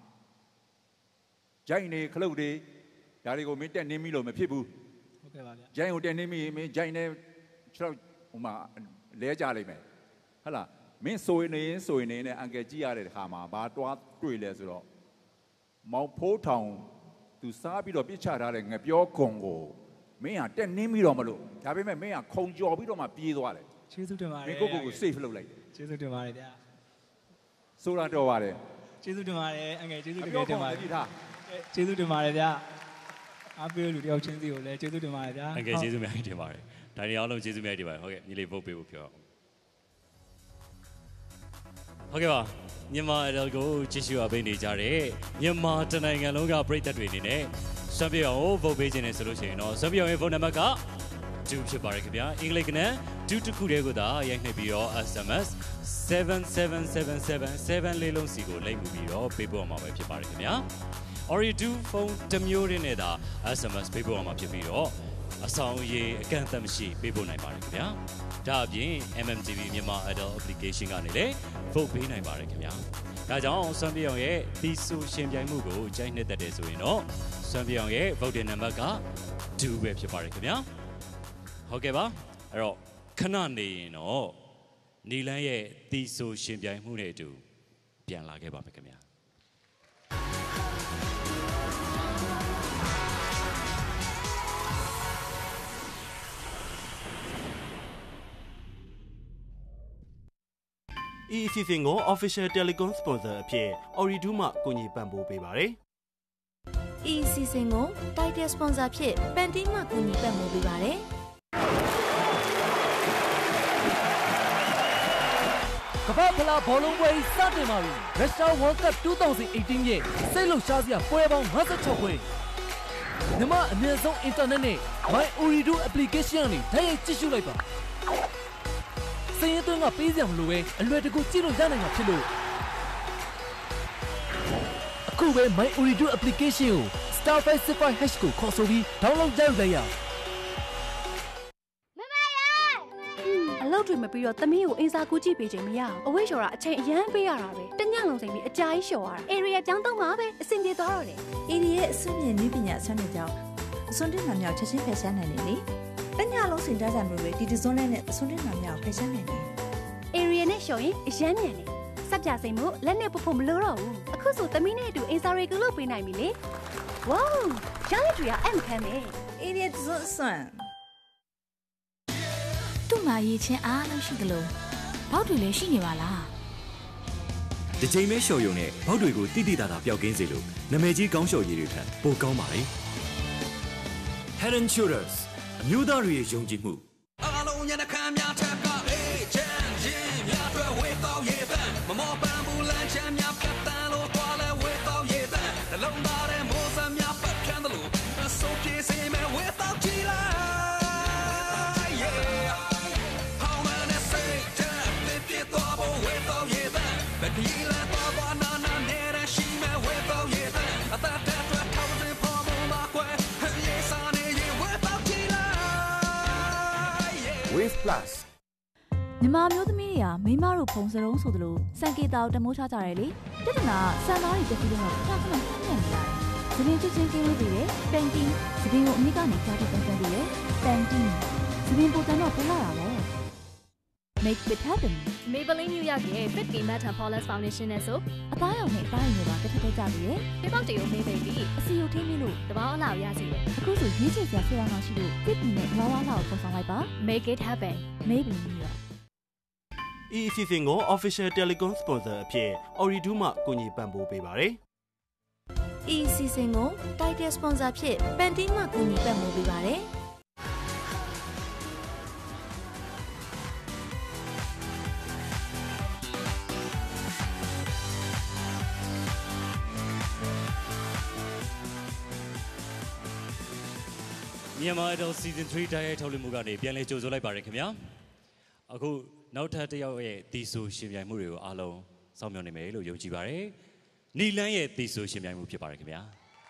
ဂျိုင်းနေခလုတ်တွေဒါတွေကိုမင်းတက်နေပြီလို့မဖြစ်ဘူးဟုတ်ကဲ့ပါဗျဂျိုင်းကိုတက်နေပြီမင်းဂျိုင်းနေခြေထောက်ဟိုမှာလဲကြလိမ့်မယ်ဟုတ်လားမင်းဆိုရင်နေဆိုရင်နေနဲ့အန်ကယ်ကြည့်ရတဲ့ခါမှာဘာတွားတွေ့လဲဆိုတော့မောင်ဖိုးထောင်သူစားပြီးတော့ပြစ်ချထားတဲ့ငပြောခုံကိုမင်းဟာတက်နေပြီတော့မလို့ဒါပေမဲ့မင်းဟာခုံကြော်ပြီးတော့မှပြေးသွားတယ်ကျေးဇူးတင်ပါတယ်မင်းကိုကိုကို safe လုပ်လိုက်ကျေးဇူးတင်ပါတယ်ဗျာဆိုတာတော့ပါတယ်ကျေးဇူးတင်ပါတယ်အငယ်ကျေးဇူးတင်ပါတယ်ကျေးဇူးတင်ပါတယ်ဗျာအားပေးလူတယောက်ချင်းစီကိုလည်းကျေးဇူးတင်ပါတယ်ဗျာအငယ်ကျေးဇူးများတင်ပါတယ်ဒါတွေအားလုံးကျေးဇူးများတင်ပါတယ်ဟုတ်ကဲ့ညီလေး vote ပေးဖို့ပြောဟုတ်ကဲ့ပါမြန်မာအဒယ်ကိုကြည့်ရှုအားပေးနေကြတဲ့မြန်မာတနိုင်ငံလုံးကပရိသတ်တွေအနေနဲ့စံပြောင်းကို vote ပေးခြင်းနဲ့ဆိုလို့ရှိရင်တော့စံပြောင်းရဲ့ vote number ကtwoဖြစ်ပါတယ်ခင်ဗျာအင်္ဂလိပ်ကနဲ့twoတစ်ခုတည်းကိုသာရိုက်နှိပ်ပြီးတော့ S M S seven seven seven seven seven လေးလုံးစီကိုလိမ့်မှုပြီးတော့ပေးပို့မှာပဲဖြစ်ပါတယ်ခင်ဗျာ Ori two ဖုန်းတစ်မျိုးရင်းနဲ့သာ S M S ပေးပို့မှာဖြစ်ပြီးတော့အဆောင်အရေးအကန့်အသတ်မရှိပေးပို့နိုင်ပါတယ်ခင်ဗျာဒါအပြင် M M T V မြန်မာ Adult Application ကနေလည်း vote ပေးနိုင်ပါတယ်ခင်ဗျာဒါကြောင့်စွမ်းပြောင်ရဲ့ဒီဆိုရှင်ပြိုင်မှုကိုကြိုက်နှစ်သက်တယ်ဆိုရင်တော့စွမ်းပြောင်ရဲ့ vote number ကtwoပဲဖြစ်ပါတယ်ခင်ဗျာဟုတ်ကဲ့ပါအဲ့တော့ခဏနေရင်တော့နီလန်းရဲ့ဒီဆိုရှင်ပြိုင်မှုနဲ့အတူပြန်လာခဲ့ပါမယ်ခင်ဗျာဤအစီအစဉ်ကို Official Telecom Sponsor အဖြစ် Ori two မှကူညီပံ့ပိုးပေးပါတယ်။ဤအစီအစဉ်ကို Title Sponsor ဖြစ် Pantene မှကူညီပံ့ပိုးပေးပါတယ်။ကမ္ဘာဖလားဘောလုံးပွဲစတင်ပါပြီ။ရုရှား World Cup twenty eighteen ရဲ့စိတ်လှုပ်ရှားစရာပွဲပေါင်းfifty-sixပွဲ။မြန်မာအမြင့်ဆုံး internet နဲ့ My Uridu application နဲ့တိုက်ရိုက်ကြည့်ရှုလိုက်ပါ။စရင်သွင်းကပေးစရာမလိုပဲအလွယ်တကူကြည့်လို့ရနိုင်မှာဖြစ်လို့အခုပဲ My Uridu application ကို star five six five hash ကိုခေါ်ဆိုပြီး download လုပ်လိုက်ရအောင်အလုပ်တွေမပြီးတော့သမီးကိုအင်စာကူးကြည့်ပေးခြင်းမရအောင်အဝိဇ္ဇာအချိန်အရန်ပေးရတာပဲတညလုံးစိမ်ပြီးအကြာကြီးလျှော်ရတာ area ကျောင်းတော့မှာပဲအဆင်ပြေသွားတော့တယ် area ရဲ့အဆင့်မြင့်နည်းပညာဆွမ်းနေကြောင်းအစွန်တင်နာမြောက်ချက်ချင်းဖယ်ရှားနိုင်တယ်လေတညလုံးစင်ကြကြမျိုးပဲဒီဒီဇွန်နဲ့အစွန်တင်နာမြောက်ဖယ်ရှားနိုင်တယ် area နဲ့လျှော်ရင်အရန်မြန်တယ်စက်ပြစိမ်မို့လက်နဲ့ပုတ်ဖို့မလိုတော့ဘူးအခုဆိုသမီးနဲ့အတူအင်စာရီကူလုပ်ပေးနိုင်ပြီလေဝေါရရတူရအမ်ခံမယ် area ဇွန်ဆွမ်းသူ့မှာရေးချင်းအားလုံးရှိသလိုဘောက်တွေလည်းရှိနေပါလားဒီချိန်မဲလျှော်ရုံနဲ့ဘောက်တွေကိုတိတိတသာပျောက်ကင်းစေလို့နာမည်ကြီးကောင်းလျှော်ရည်တွေထက်ပိုကောင်းပါလေ Head and Shoulders အမျိုးသားတွေရဲ့ယုံကြည်မှုအားလုံးညနေခမ်းများထက်ကအေးချမ်းခြင်းများတွေဝေတော့ရတဲ့မမောပန်းဘူးလမ်းချမ်းများဖြတ်တန်းလို့သွားလဲဝေတော့ရတဲ့နှလုံးသားရဲ့မိုးစမ်းများပတ်ခံတယ်လို့အစိုးပြေစေမဲ့ဝေတော့ကြည်လား How many say that they get double with all you that but he let baba na na nere she me with all you that I thought that was covered in problem my way yes I need you with all you Wave Plus မြန်မာမျိုးသမီးတွေကမိမတို့ဖုံစရုံးဆိုသလိုစံကေတာကိုတမိုးချကြတယ်လေပြဿနာစံသားတွေတက်ပြီးတော့ခဏခဏနှံ့နေရတယ်သပင်ချွချင်းကင်းလေးတွေပန်တီသပင်ကိုအမိကနေကြားပြီးပန်ပန်ပြီးတယ်ပန်တီသပင်ပုံစံတော့ပြလာတာပေါ့ Make it happen Maybelline New York ရဲ့ fifty Matte and Flawless Foundation နဲ့ဆိုအသားရောင်နဲ့အသားရည်တွေပါတစ်ထပ်ထပ်ကြပြီးတယ်ပြပောက်တွေကိုမေးပေးပြီးအစီကိုထိမိလို့တပေါင်းအလောက်ရစီတယ်အခုဆိုရေးချင်စရာဆရာမရှိလို့fiftyနဲ့ဝါဝါလောက်ပုံဆောင်လိုက်ပါ Make it happen Maybelline New York E C C ကို Official Telecom Sponsor အဖြစ် Oridu မှကူညီပံ့ပိုးပေးပါတယ် E C C ကို Title Sponsor ဖြစ် Pantene မှကူညီပံ့ပိုးပေးပါတယ်မြန်မာ Idol Season three တိုက်ရိုက်ထုတ်လွှင့်မှုကနေပြန်လည်ကြိုဆိုလိုက်ပါရခင်ဗျာအခုနောက်ထပ်တစ်ယောက်ရဲ့တီဆိုရှင်ပြိုင်မှုတွေကိုအားလုံးစောင့်မျှော်နေမယ်လို့ယုံကြည်ပါတယ်နီလန်းရဲ့တီဆိုရှင်ပြိုင်မှုဖြစ်ပါတယ်ခင်ဗျာ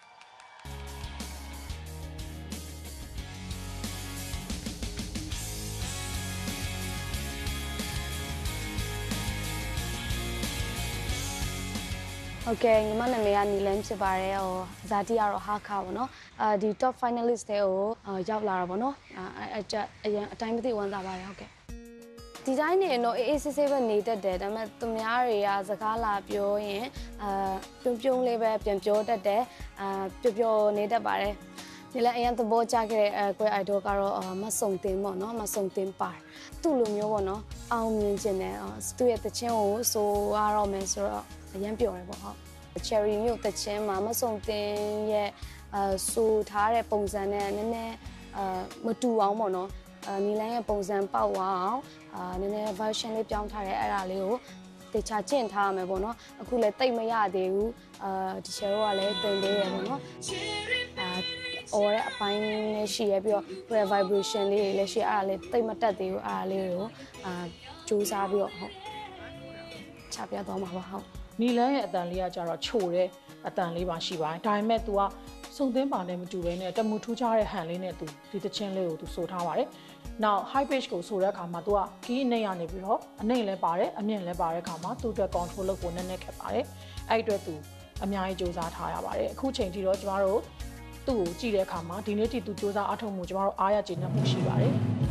ဟုတ်ကဲ့ညီမနာမည်ကနီလန်းဖြစ်ပါတယ်ဟိုဇာတိကတော့ဟာခါပေါ့နော်အာဒီ top finalist တွေကိုရောက်လာတာပေါ့နော်အအရင်အတိုင်းမသိဝန်စားပါတယ်ဟုတ်ကဲ့ဒီဇိုင်းနေတော့အေးအေးဆေးဆေးပဲနေတတ်တယ်ဒါပေမဲ့သူများတွေကစကားလာပြောရင်အာပြုံးပြုံးလေးပဲပြန်ပြောတတ်တယ်အာပျော်ပျော်နေတတ်ပါတယ်ဒီလည်းအရင်သဘောကျခဲ့တဲ့ကွယ် idol ကတော့မဆုံတင်ပေါ့နော်မဆုံတင်ပါသူ့လိုမျိုးပေါ့နော်အောင်မြင်ခြင်းနဲ့သူ့ရဲ့တခြင်းကိုဆိုရတော့မယ်ဆိုတော့အရင်ပြောတယ်ပေါ့ဟုတ် cherry မြို့တခြင်းမှာမဆုံတင်ရဲ့အဆိုထားတဲ့ပုံစံနဲ့နည်းနည်းအမတူအောင်ပေါ့နော်အနီလန်းရဲ့ပုံစံပေါက်အောင်အာနည်းနည်း version လေးပြောင်းထားတယ်အဲ့ဒါလေးကိုတေချာကျင့်ထားရမယ်ပေါ့နော်အခုလည်းတိတ်မရသေးဘူးအာဒီ share ကလည်းတင်သေးရပေါ့နော်အာအော်ရဲ့အပိုင်းလေးရှိရပြီးတော့ prayer vibration လေးတွေလည်းရှိအဲ့ဒါလေးတိတ်မတက်သေးဘူးအဲ့ဒါလေးကိုအာစူးစမ်းပြီးတော့ဟုတ်ချပြသွားမှာပါဟုတ်နီလန်းရဲ့အတန်လေးကကြတော့ချိုတဲ့အတန်လေးပါရှိပါတယ်ဒါပေမဲ့ तू ကစုံသင်းပါနဲ့မတူဘဲနဲ့တမူထူးခြားတဲ့ဟန်လေးနဲ့ तू ဒီတချင်းလေးကို तू ဆိုထားပါတယ်နောက် high pitch ကိုဆိုတဲ့အခါမှာ तू က key အနှိမ့်ကနေပြီးတော့အနှိမ့်လည်းပါတယ်အမြင့်လည်းပါတဲ့အခါမှာ तू အတွက် control လုပ်ဖို့နည်းနည်းခက်ပါတယ်အဲ့အတွက် तू အများကြီးစူးစမ်းထားရပါတယ်အခုချိန်ထိတော့ကျမတို့သူ့ကိုကြည့်တဲ့အခါမှာဒီနေ့ထိ तू စူးစမ်းအားထုတ်မှုကျမတို့အားရကျေနပ်မှုရှိပါတယ်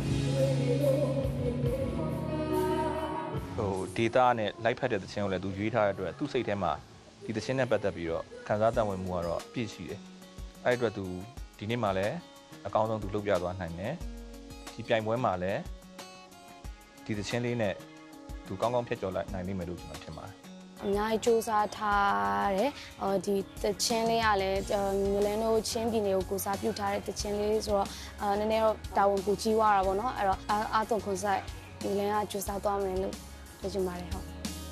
ဟို data နဲ့ live ဖတ်တဲ့သချင်းကိုလည်းသူရွေးထားတဲ့အတွက်သူ့စိတ်ထဲမှာဒီသချင်းနဲ့ပတ်သက်ပြီးတော့ခံစားတတ်ဝင်မှုကတော့ပြည့်ရှိတယ်။အဲ့ဒီအတွက်သူဒီနေ့မှလည်းအကောင်းဆုံးသူလုပ်ပြသွားနိုင်တယ်။ဒီပြိုင်ပွဲမှာလည်းဒီသချင်းလေးနဲ့သူကောင်းကောင်းဖြတ်ကျော်လိုက်နိုင်လိမ့်မယ်လို့ကျွန်တော်ထင်ပါတယ်။အများကြီးစူးစမ်းထားတယ်။အော်ဒီသချင်းလေးကလည်းငလန်းတို့ချင်းပြည်နယ်ကိုကိုစားပြုထားတဲ့သချင်းလေးဆိုတော့အာနည်းနည်းတော့တာဝန်ကိုကြီးွားတာပေါ့နော်။အဲ့တော့အားသွန်ခွန်ဆိုင်ငလန်းကစူးစမ်းသွားမယ်လို့ပြောချင်ပါတယ်ဟုတ်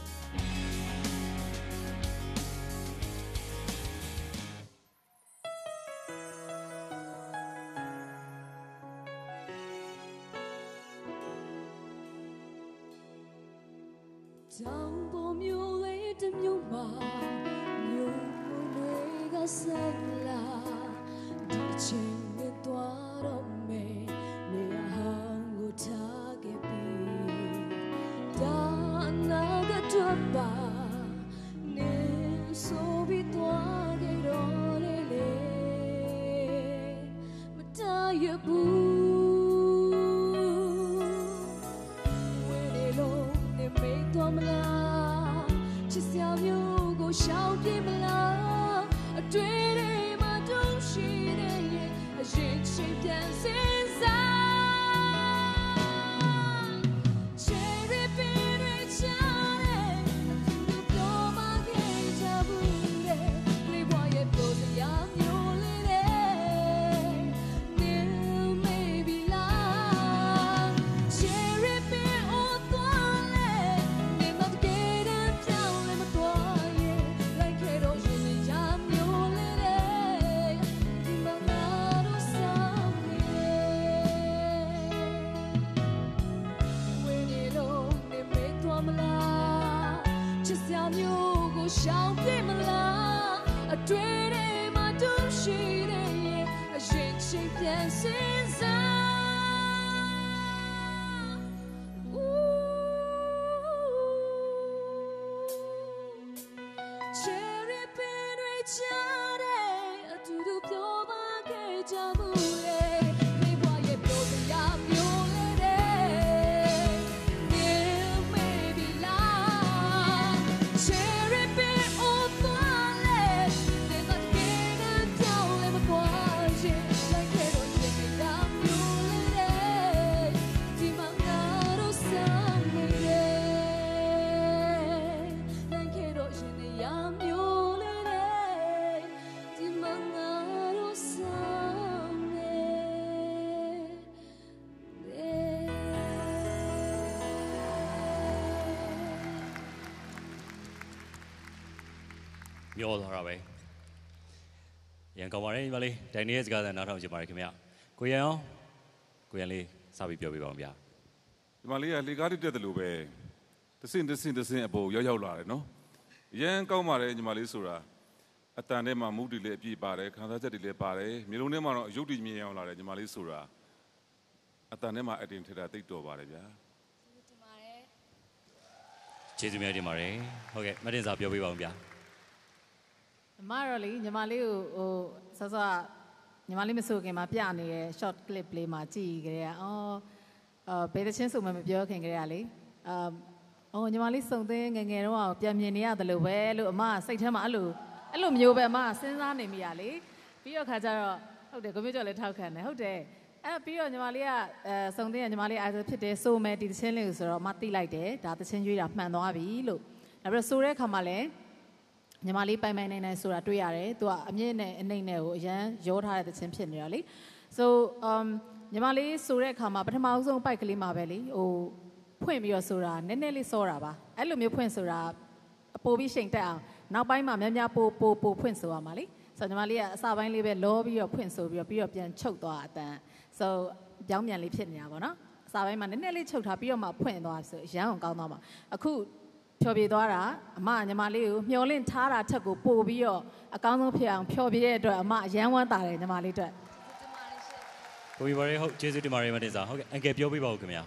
တောင်ပေါ်မျိုးလေးတစ်မျိုးမှာမျိုးတွေကဆက်လာဒီချိန်နဲ့သွားတော့မယ်နေရာဟောင်းကိုထားခဲ့ပြီးဒါနာကတော့ပါနေဆိုပြီးသွားခဲ့တော့လေလေမတရဘူးမလားချစ်စရာမျိုးကိုရှောင်ပြေးမလားအတွေ့တွေမှာတုံးရှိတဲ့ရဲ့အရင်ချိန်ပြန်စင်စားချယ်ရီပင်တွေချားတဲ့သူတို့ပြောမမျိုးကိုရှောင်ပြစ်မလားအတွေ့တွေမှာတူရှိတဲ့ရဲ့အရင်ချင်းပြန်စင်စား Cherry pin တွေချတဲ့အတူတူပြောပါခဲ့ကြဘူးလေမိဘရဲ့ပြောစရာမျိုးလေးတဲ့ Yeah maybe la Cherry pin on fire တဲ့ကတည်းကကြောက်လေမကွာရဲ့လိုက်ခဲ့တော့ရင်နေတာမျိုးလေးတဲ့ဒီမှာငါတို့ဆောင်နေတယ်လိုက်ခဲ့တော့ရင်နေရမျိုးလေးတဲ့ဒီမှာငါတို့ဆောင်နေတယ်မျောသွားတာပဲရန်ကောင်းပါလေညီမလေးဒိုင်နီရဲ့စကားသံနားထောင်ကြပါရခင်ဗျကိုရန်အောင်ကိုရန်လေးစပြီးပြောပြပါအောင်ဗျာဒီမလေးကလေကားတက်တယ်လို့ပဲတစင်တစင်တစင်အပေါ်ရောက်ရောက်လာတယ်နော်ရန်ကောင်းပါတယ်ညီမလေးဆိုတာအတန်ထဲမှာမူတီလေးအပြည့်ပါတယ်ခံစားချက်တွေလည်းပါတယ်မျိုးလုံးထဲမှာတော့အယုတ်တည်မြင်အောင်လာတယ်ညီမလေးဆိုတာအတန်ထဲမှာအတင်ထက်တာတိတ်တော်ပါတယ်ဗျာကျေးဇူးများတင်ပါတယ်ဟုတ်ကဲ့မတင်စာပြောပြပါအောင်ဗျာအမတော့လေညီမလေးကိုဟိုဆောဆောညီမလေးမဆိုခင်မှာပြနေတဲ့ short clip လေးမှာကြည့်ကြရအော်အော်ဘယ်တစ်ချင်းဆိုမှမပြောခင်ကြရလေအာအော်ညီမလေးစုံသင်းငယ်ငယ်တော့ပြန်မြင်နေရတယ်လို့ပဲလို့အမစိတ်ထဲမှာအဲ့လိုအဲ့လိုမျိုးပဲအမစဉ်းစားနေမိရလေပြီးတော့ခါကျတော့ဟုတ်တယ်ကိုမျိုးကျော်လည်းထောက်ခံတယ်ဟုတ်တယ်အဲ့ပြီးတော့ညီမလေးကအဲစုံသင်းကညီမလေးအားဆိုဖြစ်တယ်ဆိုမယ်ဒီတစ်ချင်းလေးကိုဆိုတော့အမသိလိုက်တယ်ဒါတစ်ချင်းရွေးတာမှန်သွားပြီလို့ဒါပြီးတော့ဆိုတဲ့အခါမှာလည်းညီမလေးပိုင်ပိုင်နိုင်နိုင်ဆိုတာတွေ့ရတယ်သူကအမြင့်နဲ့အနှိမ့်နဲ့ကိုအရန်ရောထားတဲ့သချင်းဖြစ်နေတော့လေ so um ညီမလေးဆိုတဲ့အခါမှာပထမဆုံးပိုက်ကလေးမှာပဲလေဟိုဖွင့်ပြီးတော့ဆိုတာနည်းနည်းလေးစောတာပါအဲ့လိုမျိုးဖွင့်ဆိုတာအပိုပြီးချိန်တက်အောင်နောက်ပိုင်းမှာများများပိုပိုပိုဖွင့်ဆိုရမှာလေဆိုတော့ညီမလေးကအစပိုင်းလေးပဲလောပြီးတော့ဖွင့်ဆိုပြီးတော့ပြီးတော့ပြန်ချုပ်သွားအတန် so ပြောင်းပြန်လေးဖြစ်နေတာပေါ့နော်အစပိုင်းမှာနည်းနည်းလေးချုပ်ထားပြီးတော့မှဖွင့်သွားဆိုရန်အောင်ကောင်းသွားမှာအခုဖြောပြသွားတာအမညီမလေးကိုမျောလင့်ထားတာထက်ကိုပို့ပြီးတော့အကောင်းဆုံးဖြစ်အောင်ဖြောပြတဲ့အတွက်အမအရန်ဝမ်းသာတယ်ညီမလေးအတွက်ကိုကြီးပါရေဟုတ်ကျေးဇူးတင်ပါတယ်မတင်စာဟုတ်ကဲ့အန်ကယ်ပြောပြပါဦးခင်ဗျာ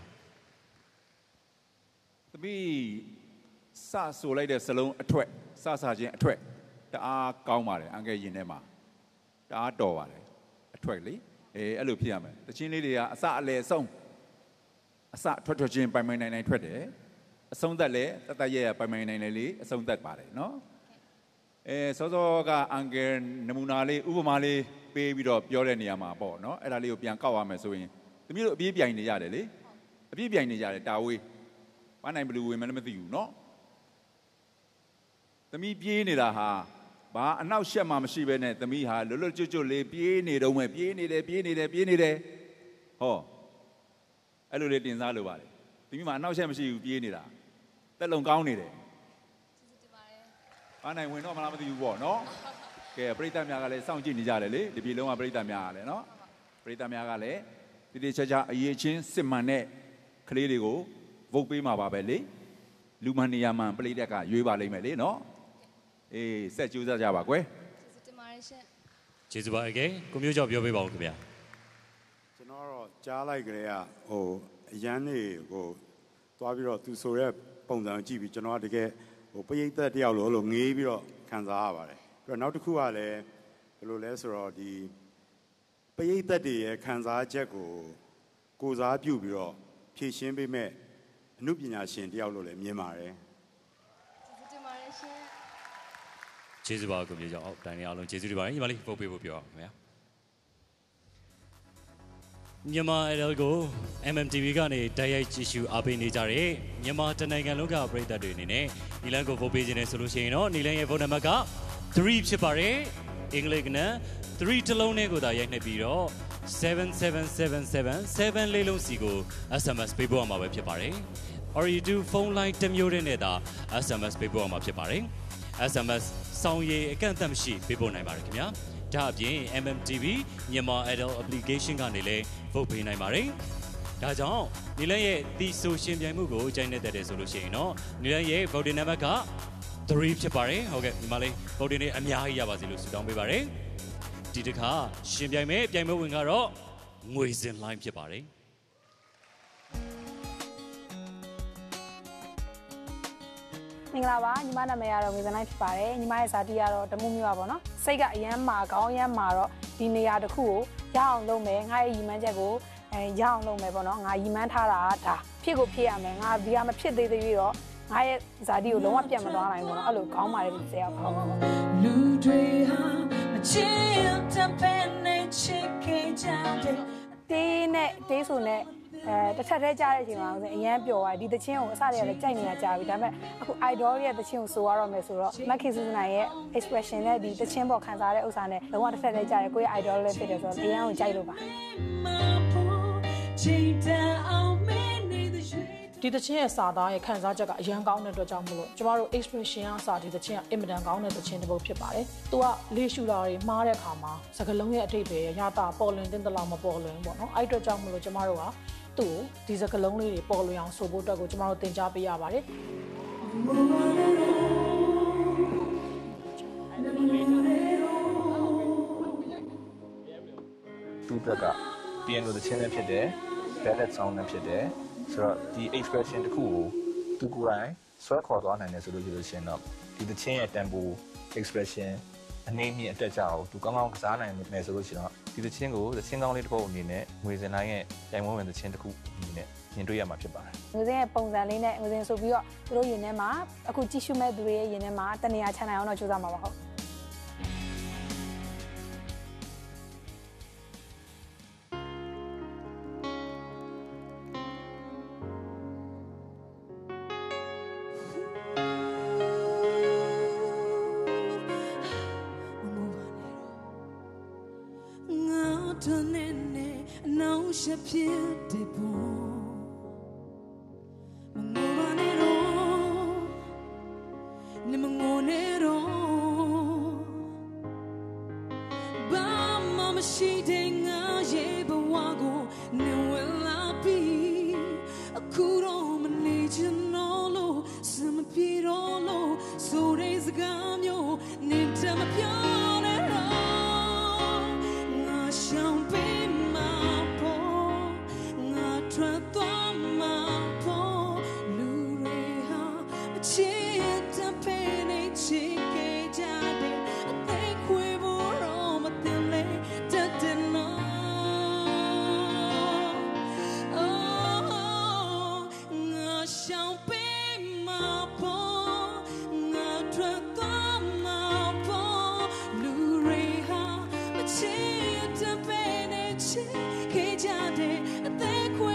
သမီးစဆိုလိုက်တဲ့စလုံးအထွက်စစချင်းအထွက်တအားကောင်းပါတယ်အန်ကယ်ရင်ထဲမှာတအားတော်ပါတယ်အထွက်လေအေးအဲ့လိုဖြစ်ရမယ်တချင်းလေးတွေကအစအလယ်ဆုံးအစထွက်ထွက်ချင်းပိုင်ပိုင်နိုင်နိုင်ထွက်တယ်အဆုံးသက်လည်းတတ်တတ်ရရပိုင်ပိုင်နိုင်နိုင်လေးအဆုံးသက်ပါတယ်နော်အဲစောစောကအန်ကယ်နမူနာလေးဥပမာလေးပေးပြီးတော့ပြောတဲ့နေရာမှာပေါ့နော်အဲ့ဒါလေးကိုပြန်ကောက်ရမယ်ဆိုရင်သမီးတို့အပြေးပြိုင်နေရတယ်လေအပြေးပြိုင်နေရတယ်တာဝေးဘာနိုင်ဘလူးဝင်မလည်းမသိဘူးနော်သမီးပြေးနေတာဟာဘာအနောက်ရှက်မှမရှိဘဲနဲ့သမီးဟာလွတ်လွတ်ကျွတ်ကျွတ်လေးပြေးနေတော့မယ်ပြေးနေတယ်ပြေးနေတယ်ပြေးနေတယ်ဟောအဲ့လိုလေးတင်စားလိုပါတယ်သမီးမှာအနောက်ရှက်မရှိဘူးပြေးနေတာတက်လုံကောင်းနေတယ်ဘာနိုင်ဝင်တော့မလားမသိဘူးပေါ့နော်ကဲပရိသတ်များကလည်းစောင့်ကြည့်နေကြတယ်လေဒီပြည်လုံးကပရိသတ်များကလည်းနော်ပရိသတ်များကလည်းဒီဒီချာချာအရေးချင်းစစ်မှန်တဲ့ကလေးတွေကိုဗုတ်ပေးမှာပါပဲလေလူမန်နေရာမှန်ပရိသတ်ကရွေးပါလိမ့်မယ်လေနော်အေးဆက်ကြိုးစားကြပါကွယ်ကျေးဇူးတင်ပါတယ်ရှင်ကျေးဇူးပါအကယ်ကိုမျိုးကျော်ပြောပြပါဦးခင်ဗျာကျွန်တော်တော့ကြားလိုက်ကြတဲ့ဟိုအရန်နေကိုသွားပြီးတော့သူဆိုတဲ့ပုံစံကြည့်ပြီးကျွန်တော်ကတကယ်ဟိုပရိသတ်တယောက်လို့လို့ငေးပြီးတော့ခံစားရပါတယ်ပြီးတော့နောက်တစ်ခုကလည်းဘယ်လိုလဲဆိုတော့ဒီပရိသတ်တွေရဲ့ခံစားချက်ကိုကိုစားပြုပြီးတော့ဖြည့်ရှင်းပေးမဲ့အမှုပညာရှင်တယောက်လို့လည်းမြင်ပါတယ်ကျေးဇူးပါကိုမျိုးကျော်ဟုတ်တိုင်းနေအားလုံးကျေးဇူးတင်ပါတယ်ညီမလေးပို့ပေးဖို့ပြောအောင်ခင်ဗျာမြန်မာအယ်ဒယ်ကို M M T V ကနေတိုက်ရိုက်ကြည့်ရှုအားပေးနေကြတဲ့မြန်မာတနိုင်ငံလုံးကပရိသတ်တွေအနေနဲ့နီလန်ကိုဗို့ပေးခြင်းနဲ့ဆိုလို့ရှိရင်တော့နီလန်ရဲ့ဖုန်းနံပါတ်ကthreeဖြစ်ပါတယ်အင်္ဂလိပ်ကနဲ့threeတလုံးနဲ့ကိုသာရိုက်နှက်ပြီးတော့seven seven seven seven sevenလေးလုံးစီကို S M S ပေးပို့ရမှာပဲဖြစ်ပါတယ် or you do phone line တစ်မျိုးတည်းနဲ့သာ S M S ပေးပို့ရမှာဖြစ်ပါတယ် S M S စောင်းရည်အကန့်အသတ်မရှိပေးပို့နိုင်ပါတယ်ခင်ဗျာဒါအပြင် M M T V မြန်မာ Adult Application ကနေလည်းဗုတ်ပေးနိုင်ပါတယ်ဒါကြောင့်နီလန်ရဲ့ဒီဆိုရှင်ပြိုင်မှုကိုကြိုက်နေတဲ့တဲ့ဆိုလို့ရှိရင်တော့နီလန်ရဲ့ voting number က three ဖြစ်ပါတယ်ဟုတ်ကဲ့ဒီမှာလေးဗုဒ္ဓနေ့အများကြီးရပါစေလို့ဆုတောင်းပေးပါတယ်ဒီတစ်ခါရှင်ပြိုင်မဲ့ပြိုင်ပွဲဝင်ကတော့ငွေစင်လိုင်းဖြစ်ပါတယ်မင်္ဂလာပါညီမနာမည်ကတော့ငွေစင်လိုက်ဖြစ်ပါတယ်ညီမရဲ့ဇာတိကတော့တမှုမျိုးပါပေါ့နော်စိတ်ကအရန်မာကောင်းအရန်မာတော့ဒီနေရာတစ်ခုကိုရအောင်လုပ်မယ်ငါရဲ့ရည်မှန်းချက်ကိုအဲရအောင်လုပ်မယ်ပေါ့နော်ငါရည်မှန်းထားတာဒါဖြစ်ကိုဖြစ်ရမယ်ငါဒီကမဖြစ်သေးသေးပြီးတော့ငါရဲ့ဇာတိကိုလုံးဝပြတ်မသွားနိုင်ဘူးပေါ့နော်အဲ့လိုကောင်းပါတယ်ဒီစေရောက်ပါလူတွေဟာမချစ်တဲ့ပင်နဲ့ချစ်ခဲ့ကြတယ်တေးနဲ့တေးဆိုနဲ့အဲတစ်ထက်တည်းကြားတဲ့အချိန်မှာဆိုအရန်ပျော်သွားဒီတချင်းကိုအစတည်းကလည်းကြိုက်နေတာကြားပြီဒါပေမဲ့အခု idol ရဲ့တချင်းကိုဆိုရတော့မယ်ဆိုတော့မက်ခင်စုနိုင်ရဲ့ expression နဲ့ဒီတချင်းပေါ်ခံစားတဲ့ဥစ္စာနဲ့လုံးဝတစ်ထက်တည်းကြားတယ်ကိုယ့်ရဲ့ idol လည်းဖြစ်တယ်ဆိုတော့အရန်ကိုကြိုက်လို့ပါဒီတချင်းရဲ့စာသားရဲ့ခံစားချက်ကအရန်ကောင်းတဲ့အတွက်ကြောင့်မလို့ကျမတို့ expression အစာဒီတချင်းကအင်မတန်ကောင်းတဲ့တချင်းတစ်ပုဒ်ဖြစ်ပါတယ်။သူကလေးရှူတာတွေမှားတဲ့အခါမှာစကလုံးရဲ့အထိပ္ပယ်ရတာပေါ်လွင်တင်တလောက်မပေါ်လွင်ပေါ့နော်။အဲ့အတွက်ကြောင့်မလို့ကျမတို့ကသူ့ဒီစကလုံးလေးတွေပေါ်လွင်အောင်ဆိုဖို့အတွက်ကိုကျမတို့သင်ကြားပေးရပါတယ်။သူ့ဘက်က piano တချင်းနဲ့ဖြစ်တယ် ballad sound နဲ့ဖြစ်တယ်ဆိုတော့ဒီ expression တစ်ခုကိုသူကိုယ်တိုင်ဆွဲခေါ်သွားနိုင်တယ်ဆိုလို့ရှိလို့ရှင်တော့ဒီသချင်းရဲ့ tempo expression အနေမြင့်အတက်ကြအောင်သူကောင်းကောင်းကစားနိုင်မယ်ဆိုလို့ရှိတော့ဒီသချင်းကိုသချင်းကောင်းလေးတစ်ပုဒ်အနေနဲ့ငွေစင်တိုင်းရဲ့တိုင်ဝန်းဝင်သချင်းတစ်ခုအနေနဲ့မြင်တွေ့ရမှာဖြစ်ပါတယ်ငွေစင်ရဲ့ပုံစံလေးနဲ့ငွေစင်ဆိုပြီးတော့သူတို့ရင်ထဲမှာအခုကြည့်ရှုမဲ့သူတွေရဲ့ရင်ထဲမှာတနေရာချနိုင်အောင်တော့ကြိုးစားမှာပါဟုတ်ဖြစ်တဲ့ဘုံမငိုပါနဲ့တော့နေမငိုနဲ့တော့ဘာမှမရှိတဲ့ငါရဲ့ဘဝကိုနေဝလာပြီးအခုတော့မနေချင်တော့လို့စမပြေတော့လို့ဆိုတဲ့စကားမျိုးနေတမပြောနဲ့တော့ငါရှောင်ပေးထွက်သွားမှာပေါ့လူတွေဟာအချစ်တပင်းနေချစ်ခဲ့ကြတယ်အသိခွေဖို့တော့မတင်လေတတ်တယ်နော်ငါရှောင်ပေးမှာပေါ့ငါထွက်သွားမှာပေါ့လူတွေဟာအချစ်တပင်းနေချစ်ခဲ့ကြတယ်အသိခွေ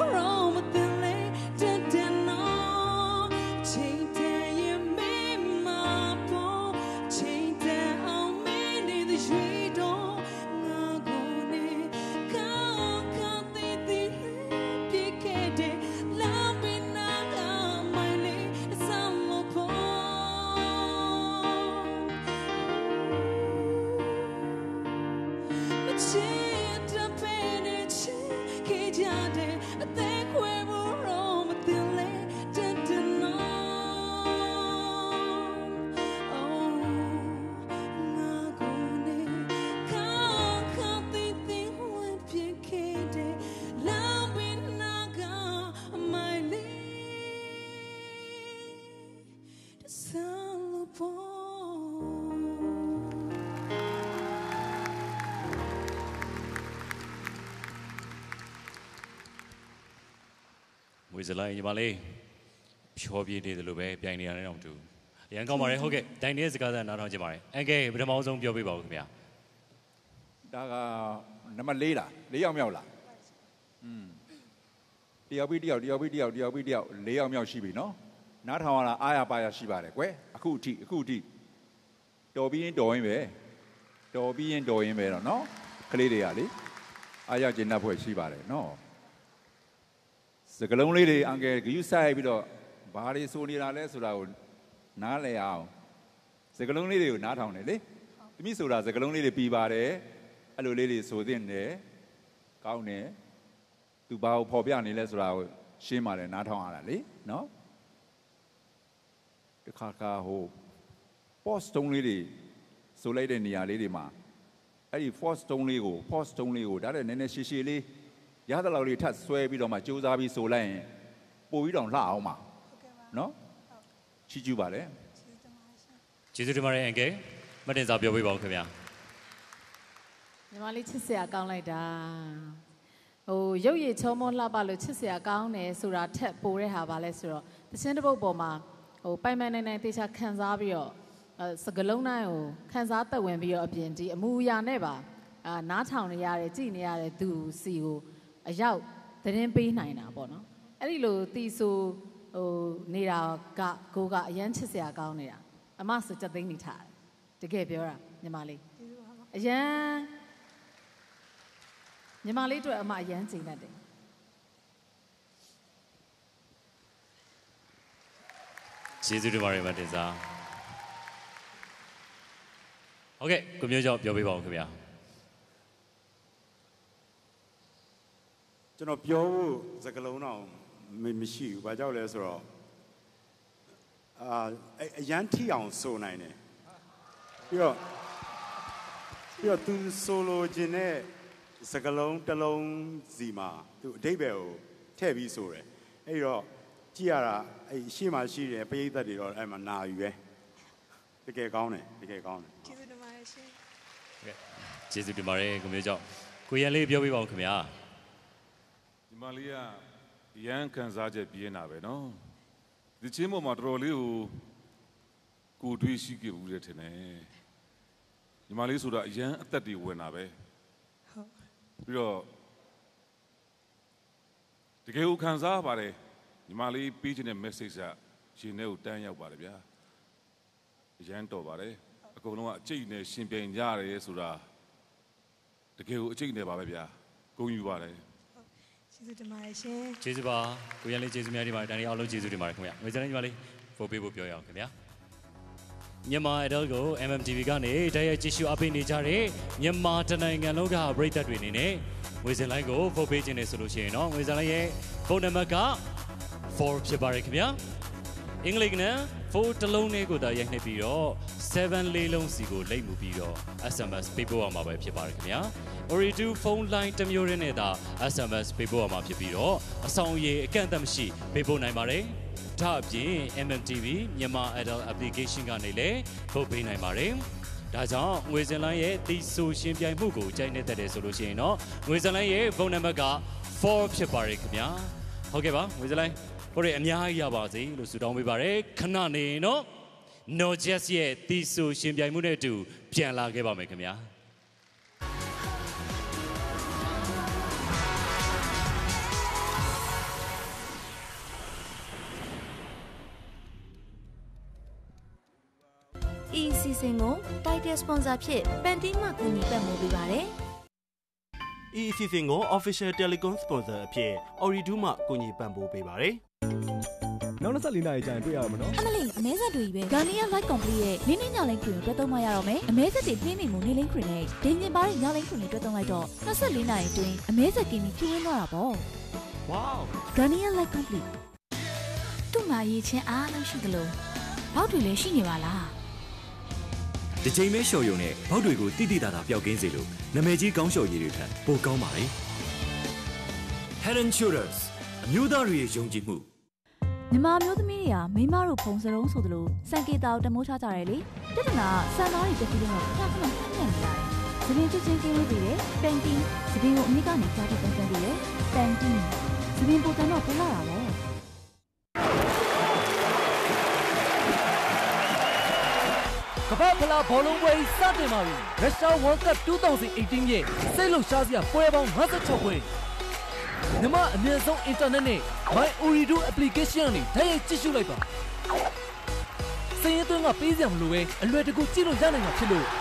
ဝေစလိုက်ညီမလေးဖြောပြနေတယ်လို့ပဲပြိုင်နေရတယ်တော့တူအရန်ကောင်းပါတယ်ဟုတ်ကဲ့တိုင်တဲ့စကားစားနားထောင်ကြပါမယ်အန်ကဲပထမဆုံးပြောပြပါဦးခင်ဗျာဒါကနံပါတ်၄လား၄ယောက်မြောက်လားอืมတယောက်ပြီးတယောက်တယောက်ပြီးတယောက်တယောက်ပြီးတယောက်၄ယောက်မြောက်ရှိပြီနော်နားထောင်ရတာအားရပါရရှိပါတယ်ကွယ်အခုအထိအခုအထိတော်ပြီးရင်တော်ရင်ပဲတော်ပြီးရင်တော်ရင်ပဲတော့နော်ကလေးတွေကလေအားရကျဉ်းဖွဲ့ရှိပါတယ်နော်စကလုံးလေးတွေအန်ကယ်ဂယူဆိုင်ပြီးတော့ဘာတွေဆိုနေတာလဲဆိုတာကိုနားလည်အောင်စကလုံးလေးတွေကိုနားထောင်တယ်လေသမီးဆိုတာစကလုံးလေးတွေပြီးပါတယ်အဲ့လိုလေးတွေဆိုသင့်တယ်ကောင်းတယ်သူဘာကိုဖော်ပြနေလဲဆိုတာကိုရှင်းပါတယ်နားထောင်ရတာလေနော်ကခါခါဟို post တုံးလေးတွေဆိုလိုက်တဲ့နေရာလေးတွေမှာအဲ့ဒီ force တုံးလေးကို force တုံးလေးကိုဒါလည်းနည်းနည်းရှည်ရှည်လေးရသလောက်လေးထပ်ဆွဲပြီးတော့မှကြိုးစားပြီးဆိုလိုက်ရင်ပို့ပြီးတော့လှအောင်ပါနော်ချီးကျူးပါလေကျေးဇူးတင်ပါတယ်အန်ကယ်မတင်စားပြောပေးပါဦးခင်ဗျာညီမလေးချစ်စရာကောင်းလိုက်တာဟိုရုပ်ရည်ချောမောလှပလို့ချစ်စရာကောင်းတယ်ဆိုတာထက်ပိုတဲ့ဟာပါလဲဆိုတော့တခြင်းတစ်ပုတ်ပေါ်မှာဟိုပိုင်ပိုင်နိုင်နိုင်တေချာခံစားပြီးတော့စကလုံးတိုင်းကိုခန်းစားသက်ဝင်ပြီးတော့အပြင်ဒီအမူအရာနဲ့ပါအာနားထောင်နေရတယ်ကြည်နေရတယ်သူစီကိုအရောက်သတင်းပေးနိုင်တာပေါ့နော်အဲ့ဒီလိုတီဆိုဟိုနေတာကကိုကအရန်ချစ်စရာကောင်းနေတာအမဆိုချက်သိမ်းနေထားတယ်တကယ်ပြောတာညီမလေးအရန်ညီမလေးတို့အမအရန်ချိန်တတ်တယ်ကျေးဇူးတင်ပါတယ်မတင်စားဟုတ်ကဲ့ကိုမျိုးကြောင့်ပြောပေးပါဦးခင်ဗျာကျွန်တော်ပြောဖို့စကားလုံးတော့မရှိဘူးဘာကြောင့်လဲဆိုတော့အာအရန်ထီအောင်ဆိုနိုင်တယ်ပြီးတော့ပြီးတော့သူဆိုလိုခြင်းနဲ့စကားလုံးတစ်လုံးစီမှာသူအဓိပ္ပာယ်ကိုထည့်ပြီးဆိုတယ်အဲ့ဒီတော့ကြည့်ရတာအဲ့ရှေ့မှာရှိတဲ့ပရိသတ်တွေတော့အဲ့မှာနာယူပဲတကယ်ကောင်းတယ်တကယ်ကောင်းတယ်ကျေးဇူးတင်ပါတယ်ရှင်ကျေးဇူးတင်ပါတယ်ကိုမျိုးကြောင့်ကိုရန်လေးပြောပြပါဦးခင်ဗျာဒီမလေးကရန်ခံစားချက်ပြင်းတာပဲနော်ဒီချင်းပေါ်မှာတော်တော်လေးကိုကိုတွေးရှိခဲ့ဘူးတဲ့ထင်တယ်ဒီမလေးဆိုတာရန်အသက်တွေဝင်တာပဲဟုတ်ပြီးတော့တကယ်ကိုခံစားပါတယ်ဒီမလေးပေးချင်တဲ့ message ကရှင်ထဲကိုတန်းရောက်ပါတယ်ဗျာရန်တော်ပါတယ်အကုန်လုံးကအကျိတ်နဲ့ရှင်ပြိုင်ကြရတယ်ဆိုတာတကယ်ကိုအကျိတ်နဲ့ပါပဲဗျာဂုဏ်ယူပါတယ်ကျေးဇူးတင်ပါတယ်ရှင်ကျေးဇူးပါကိုရန်လေးကျေးဇူးများတင်ပါတယ်တန်လေးအားလုံးကျေးဇူးတင်ပါတယ်ခင်ဗျာငွေစံလေးညီမလေးပို့ပေးဖို့ပြောရအောင်ခင်ဗျာမြန်မာအဒယ်ကို M M T V ကနေတိုက်ရိုက်ကြည့်ရှုအားပေးနေကြတဲ့မြန်မာတနိုင်ငံလုံးကပရိသတ်တွေအနေနဲ့ငွေစံလိုင်းကိုပို့ပေးခြင်းနဲ့ဆိုလို့ရှိရင်တော့ငွေစံလိုင်းရဲ့ဖုန်းနံပါတ်ကfourဖြစ်ပါတယ်ခင်ဗျာအင်္ဂလိပ်နဲ့fourတလုံးနဲ့ကိုသာရိုက်နှိပ်ပြီးတော့sevenလေးလုံးစီကိုလိမ့်မှုပြီးတော့ S M S ပေးပို့ရမှာပဲဖြစ်ပါတယ်ခင်ဗျာ Oridu ဖုန်းလိုင်းတစ်မျိုးရင်းနဲ့သာ S M S ပေးပို့ရမှာဖြစ်ပြီးတော့အဆောင်အရေးအကန့်အသတ်မရှိပေးပို့နိုင်ပါတယ်ဒါအပြင် M M T V မြန်မာ Adult Application ကနေလည်းပို့ပေးနိုင်ပါတယ်ဒါကြောင့်ငွေစင်လိုင်းရဲ့တီဆိုရှင်ပြိုင်မှုကိုကြိုက်နေတတ်တယ်ဆိုလို့ရှိရင်တော့ငွေစင်လိုင်းရဲ့ဖုန်းနံပါတ်ကfourဖြစ်ပါတယ်ခင်ဗျာဟုတ်ကဲ့ပါငွေစင်လိုင်းကိုရအများကြီးရပါစေလို့ဆုတောင်းပေးပါရယ်ခဏနေနော် No Jazz ရဲ့တီဆိုရှင်ပြိုင်မှုနဲ့အတူပြန်လာခဲ့ပါမယ်ခင်ဗျာ E season ကို Title Sponsor ဖြစ် Pantene မှကူညီပတ်မှုပေးပါတယ် E season ကို Official Telecom Sponsor အဖြစ် Oridu မှကူညီပံ့ပိုးပေးပါတယ်နောက်နှစ်လေးနာရီကြာရင်တွေ့ရမှာနော်အမလေးအမဲဆက်တွေပဲ Garnier Light Complete ရဲ့နင်းနင်းညလိမ့်ခွင်ကိုတွဲသုံးမရတော့မယ်အမဲဆက်တွေနှင်းနေမှုနေလိမ့်ခွင်နဲ့ဒင်းကျင်ပါတဲ့ညလိမ့်ခွင်တွေတွဲသုံးလိုက်တော့နှစ်လေးနာရီအတွင်းအမဲဆက်ကင်းပြီးဖြူဝင်းသွားတာပေါ့ Wow Garnier Light Complete သူ့မှာရည်ချင်းအားလုံးရှိသလိုဘောက်တွေလည်းရှိနေပါလားဒီချိန်မဲလျှော်ရုံနဲ့ဘောက်တွေကိုတိတိတသာပျောက်ကင်းစေလို့နာမည်ကြီးကောင်းလျှော်ရည်တွေထပ်ပိုကောင်းပါလေ Head and Shoulders အမျိုးသားတွေရဲ့ယုံကြည်မှုမြန်မာမျိုးသမီးတွေကမိန်းမတို့ဖုံစရုံးဆိုသလိုစံကေတာကိုတမိုးထားကြတယ်လေပြဿနာစံသားတွေတက်ပြီးတော့ခဏခဏဖမ်းနေရတယ်သပင်ချွချင်းကင်းလို့ပြီးတယ်ပန်တီသပင်ကိုအမိကနေကြားပြီးပန်းပန်းပြီးတယ်ပန်တီသပင်ပိုတန်တော့ပိုလာတာပေါ့ကမ္ဘာဖလားဘောလုံးပွဲစတင်ပါပြီရုရှား World Cup twenty eighteen ရဲ့စိတ်လှုပ်ရှားစရာပွဲပေါင်းfifty-sixပွဲမြမအမြင့်ဆုံး internet နဲ့ My Oridu application နဲ့ဓာတ်ရိုက်ကြည့်ရှုလိုက်ပါစင်ရသွင်းကပေးစရာမလိုပဲအလွယ်တကူကြည့်လို့ရနိုင်မှာဖြစ်လို့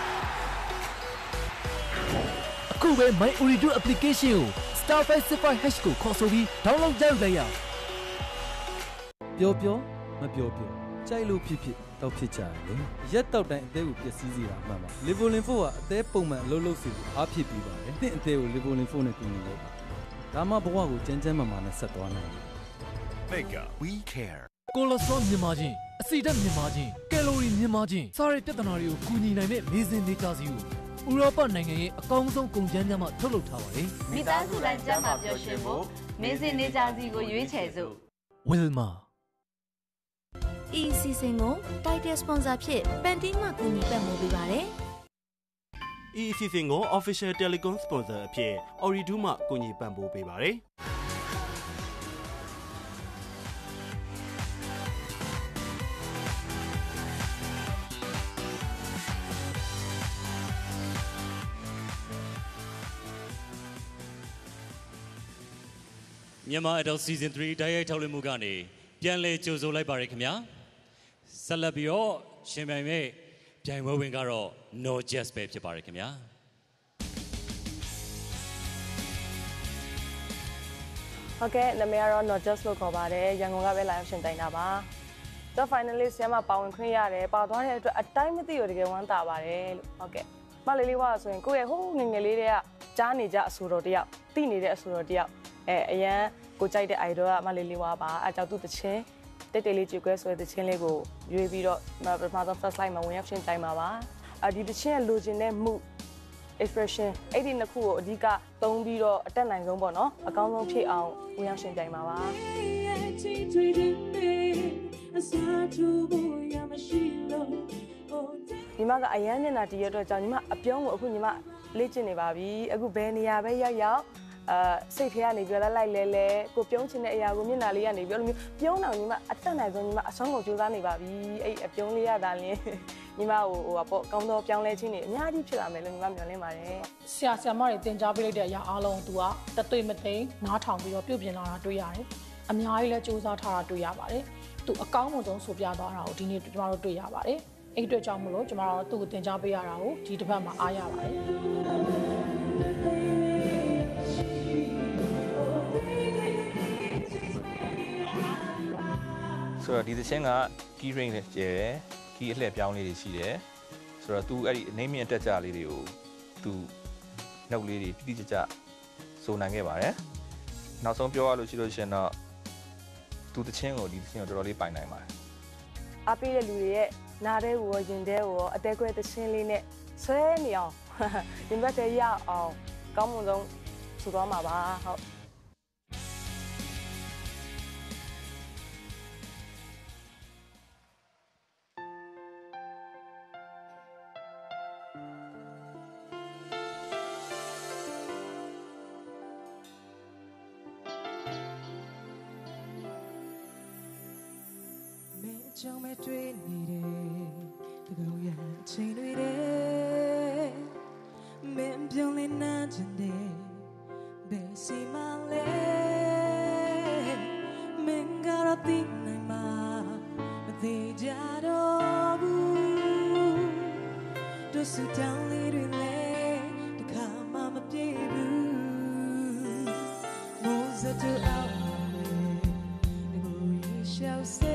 အခုပဲ My Oridu application ကို star five six five hash ကိုခေါ်ဆိုပြီး download လုပ်လိုက်ရအောင်ပျော်ပျော်မပျော်ပျော်ကြိုက်လို့ဖြစ်ဖြစ်တော့ဖြစ်ကြတယ်ရက်တော့တိုင်းအသေးကိုပျက်စီးစေတာမှန်ပါ Livolin four ကအသေးပုံမှန်အလုပ်လုပ်စီအားဖြစ်ပြီးပါတယ်တင့်အသေးကို Livolin four နဲ့ပြင်လို့ဒါမှဘဝကိုကျန်းကျန်းမာမာနဲ့ဆက်သွားနိုင်တယ် Mega We Care ကိုလက်စထရောမြင့်မားခြင်းအဆီဓာတ်မြင့်မားခြင်းကယ်လိုရီမြင့်မားခြင်းစားရတဲ့ပြဿနာတွေကိုကူညီနိုင်တဲ့မေဇင်နေကြစီကိုဥရောပနိုင်ငံရဲ့အကောင်းဆုံးကုန်ကျန်းများမှထုတ်လုပ်ထားပါတယ်မိသားစုတိုင်းကျန်းမာပျော်ရွှင်ဖို့မေဇင်နေကြစီကိုရွေးချယ်စို့ Wilma E season ကို Title Sponsor ဖြစ်ပန်တီးမှကူညီပံ့ပိုးပေးပါတယ် E season ကို Official Telecom Sponsor အဖြစ် Oridu မှကူညီပံ့ပိုးပေးပါတယ်မြန်မာ Adult Season three တိုက်ရိုက်ထုတ်လွှင့်မှုကနေပြန်လည်ကြိုဆိုလိုက်ပါရခင်ဗျာဆက်လက်ပြီးတော့ရှင်ပြိုင်မဲ့ပြိုင်ပွဲဝင်ကတော့ No Just ပဲဖြစ်ပါရခင်ဗျာဟုတ်ကဲ့နာမည်ကတော့ No Just လို့ခေါ်ပါတယ်ရန်ကုန်ကပဲလာရောက်ရှင်တိုင်တာပါတော့ finalist ရမှာပါဝင်ခွင့်ရတယ်ပါသွားတဲ့အတွက်အတိုင်းမသိရတကယ်ဝမ်းသာပါတယ်လို့ဟုတ်ကဲ့မလေးလေးဝါဆိုရင်ကိုယ့်ရဲ့ဟိုးငငယ်လေးတွေကကြားနေကြအဆိုတော်တယောက်သိနေတဲ့အဆိုတော်တယောက်အဲအရန်ကိုကြိုက်တဲ့ idol ကမလေးလေးဝါပါအဲကြောင့်သူ့တချင်းတိတ်တိတ်လေးကြွယ်ကွဲဆိုတဲ့တချင်းလေးကိုရွေးပြီးတော့ပထမဆုံး first line မှာဝင်ရောက်ရှင်တိုင်ပါပါအဲဒီတချင်းရဲ့လိုချင်တဲ့မှု expression အဲ့ဒီနှစ်ခုကိုအဓိကသုံးပြီးတော့အတက်နိုင်ဆုံးပေါ့နော်အကောင်းဆုံးဖြစ်အောင်ဝင်ရောက်ရှင်တိုင်ပါပါညီမကအရန်မျက်နှာတည်ရတဲ့ကြောင့်ညီမအပြုံးကိုအခုညီမလေ့ကျင့်နေပါပြီအခုဘယ်နေရာပဲရောက်ရောက်အာစိတ်ထဲကနေပြောလိုက်လိုက်လဲလဲကိုပြုံးချင်တဲ့အရာကိုမျက်နှာလေးကနေပြောလို့မျိုးပြုံးအောင်ညီမအတက်နိုင်ဆုံးညီမအဆုံးကိုကြိုးစားနေပါပြီအဲ့အပြုံးလေးရတာလင်းညီမဟိုဟိုပေါ့ကောင်းသောပြောင်းလဲခြင်းတွေအများကြီးဖြစ်လာမယ်လို့ညီမမျှော်လင့်ပါတယ်ဆရာဆရာမတွေသင်ကြားပေးလိုက်တဲ့အရာအားလုံးသူကတသွေးမသိမ်းနားထောင်ပြီးတော့ပြုပြင်လာတာတွေ့ရတယ်အများကြီးလည်းစူးစမ်းထားတာတွေ့ရပါတယ်သူအကောင်းဆုံးဆိုပြသွားတာကိုဒီနေ့ကျမတို့တွေ့ရပါတယ်အဲ့အတွက်ကြောင့်မလို့ကျမတို့သူ့ကိုသင်ကြားပေးရတာကိုဒီတစ်ပတ်မှာအားရပါတယ်ဆိုတော့ဒီသချင်းက key range နဲ့ကျဲတယ် key အလှည့်ပြောင်းလေးတွေရှိတယ်ဆိုတော့ तू အဲ့ဒီအနေမြင့်တက်ကြလေးတွေကို तू နှုတ်လေးတွေတိတိကျကျစိုးနိုင်ခဲ့ပါတယ်နောက်ဆုံးပြောရလို့ရှိလို့ရှင်တော့ तू သချင်းကိုဒီသချင်းကိုတော်တော်လေးပိုင်နိုင်ပါတယ်အားပေးတဲ့လူတွေရဲ့နားတဲ့ကိုရောရင်တဲ့ကိုရောအသေးကွဲသချင်းလေးနဲ့ဆွဲနေအောင်ဒီဘက်တည်းရအောင်ကောင်းမွန်ဆုံးဆူသွားမှာပါဟုတ်ကြောင့်မတွေ့နေတယ်တကောရအချိန်တွေတဲ့မင်းပြုံးလေးနာချင်တယ်ဘယ်စီမလဲမင်းကတော့သိနိုင်မှာမသေးကြတော့ဘူးတို့စတောင်းလေးတွေလဲတခါမှမပြေဘူးမိုးစတူအောင်ဒီလိုရရှောက်စေ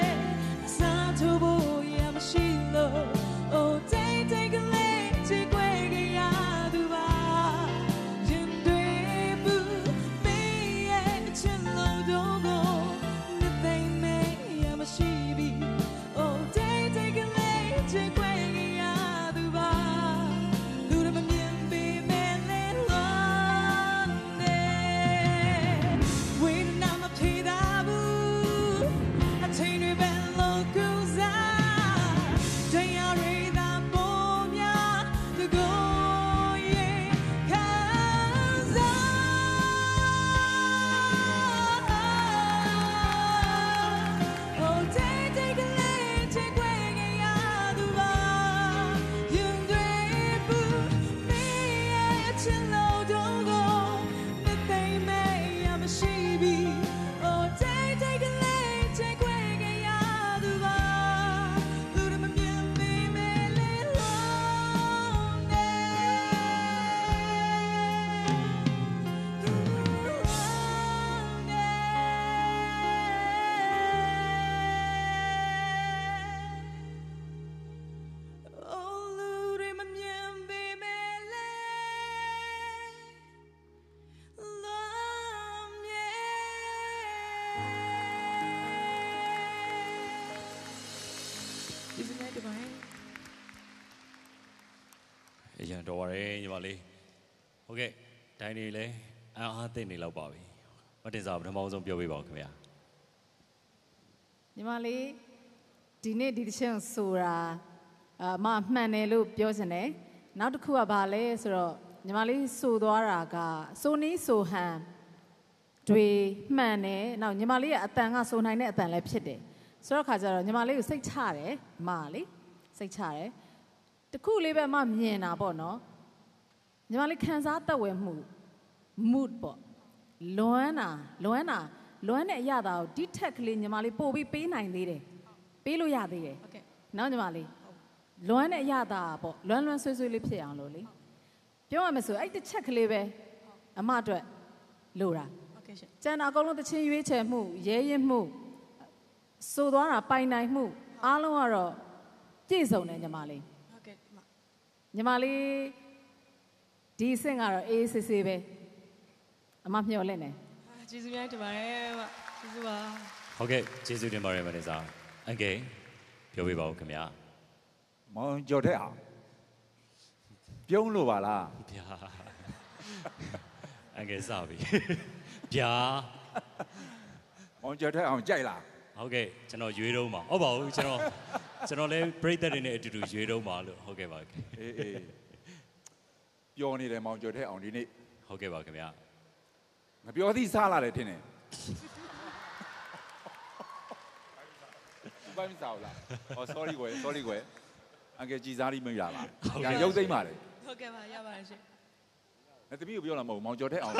Oh, take take a leg, take away. အရင်တော်ပါတယ်ညီမလေးဟုတ်ကဲ့ဒိုင်းနေလဲအားအားသိနေလောက်ပါပြီမတင်စားပထမဆုံးပြောပြပါဦးခင်ဗျာညီမလေးဒီနေ့ဒီတစ်ချက်ဆိုတာအမမှန်တယ်လို့ပြောချင်တယ်နောက်တစ်ခုကဘာလဲဆိုတော့ညီမလေးဆိုသွားတာကဆိုနီးဆိုဟန်တွေမှန်တယ်နောက်ညီမလေးရဲ့အတန်ကဆိုနိုင်တဲ့အတန်လည်းဖြစ်တယ်ဆိုတော့ခါကျတော့ညီမလေးကိုစိတ်ချတယ်အမလေးစိတ်ချတယ်တခုလေးပဲအမမြင်တာပေါ့နော်ညီမလေးခံစားသက်ဝင်မှု mood ပေါ့လွမ်းတာလွမ်းတာလွမ်းတဲ့အရာတာကိုဒီထက်ကလေးညီမလေးပို့ပြီးပေးနိုင်သေးတယ်ပေးလို့ရသေးတယ်ဟုတ်ကဲ့နောက်ညီမလေးလွမ်းတဲ့အရာတာပေါ့လွမ်းလွမ်းဆွေးဆွေးလေးဖြစ်အောင်လို့လေပြောရမယ်ဆိုအဲ့တစ်ချက်ကလေးပဲအမအတွက်လိုတာဟုတ်ကဲ့ရှင်ကျန်တာအကုန်လုံးတချင်းရွေးချယ်မှုရဲရင်မှုဆိုသွားတာပိုင်နိုင်မှုအားလုံးကတော့ပြည့်စုံတယ်ညီမလေးဟုတ်ကဲ့ညီမလေးဒီအဆင့်ကတော့အေးဆေးဆေးပဲအမမျှော်လင့်တယ်ကျေးဇူးများတင်ပါတယ်ဗျကျေးဇူးပါဟုတ်ကဲ့ကျေးဇူးတင်ပါတယ်မနေစားအန်ကယ်ပြောပြပါဦးခင်ဗျာမောင်ကျော်တဲ့အောင်ပြုံးလို့ပါလားဗျာအန်ကယ်စားပြီဗျာမောင်ကျော်တဲ့အောင်ကြိုက်လားဟုတ်ကဲ့ကျွန်တော်ရွေးတော့မှာဟုတ်ပါဘူးကျွန်တော်ကျွန်တော်လည်းပရိသတ်တွေနဲ့အတူတူရွေးတော့မှာလို့ဟုတ်ကဲ့ပါအေးအေးပျော်နေတယ်မောင်ကျော်တဲ့အောင်ဒီနေ့ဟုတ်ကဲ့ပါခင်ဗျာမပြောသည့်စားလာတယ်ထင်တယ်ဘာမစားလားအော် sorry ကွယ် sorry ကွယ်အငယ်ကြည်စားလိမ့်မရလားရုပ်သိမ်းပါလေဟုတ်ကဲ့ပါရပါတယ်ရှင်အဲ့တမီးကိုပြောလာမဟုတ်မောင်ကျော်တဲ့အောင်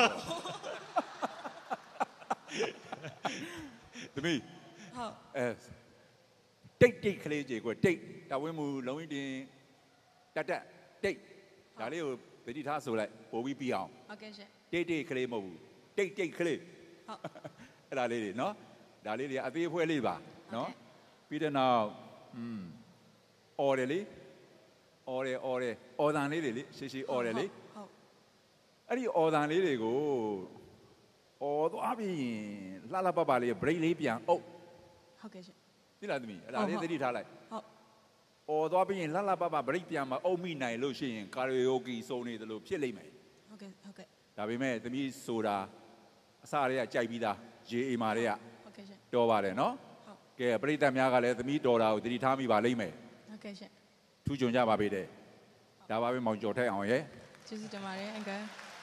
တမီးဟုတ်အဲတိတ်တိတ်ကလေးကြီးကွယ်တိတ်တဝင်းမူလုံးဝင်းတင်တက်တက်တိတ်ဒါလေးကိုဗတိထားဆိုလိုက်ပို့ပြီးပြီးအောင်ဟုတ်ကဲ့ရှင်တိတ်တိတ်ကလေးမဟုတ်ဘူးတိတ်တိတ်ကလေးဟုတ်အဲ့ဒါလေးတွေနော်ဒါလေးတွေအသေးအဖွဲလေးပါနော်ပြီးတဲ့နောက်อืมအော်တယ်လေအော်တယ်အော်တယ်အော်တန်လေးတွေလေရှိရှိအော်တယ်လေဟုတ်အဲ့ဒီအော်တန်လေးတွေကိုအော်သွားပြီးလှလှပပလေး break လေးပြန်အုပ်ဟုတ်ကဲ့ရှင်သိလားသမီးအဲ့ဒါလေးသတိထားလိုက်ဟုတ်အော်သွားပြီးလှလှပပ break ပြန်မအုပ်မိနိုင်လို့ရှိရင်ကာရီယိုဂီစုံနေတယ်လို့ဖြစ်လိမ့်မယ်ဟုတ်ကဲ့ဟုတ်ကဲ့ဒါပေမဲ့သမီးဆိုတာအစတွေကကြိုက်ပြီးသားရေအိမ်မာတွေကဟုတ်ကဲ့ရှင်တော်ပါတယ်နော်ကဲပရိသတ်များကလည်းသမီးတော်တာကိုသတိထားမိပါလိမ့်မယ်ဟုတ်ကဲ့ရှင်ထူးချွန်ကြပါပေတဲ့ဒါပါပဲမောင်ကျော်ထိုက်အောင်ရဲ့ကျေးဇူးတင်ပါတယ်အန်ကယ်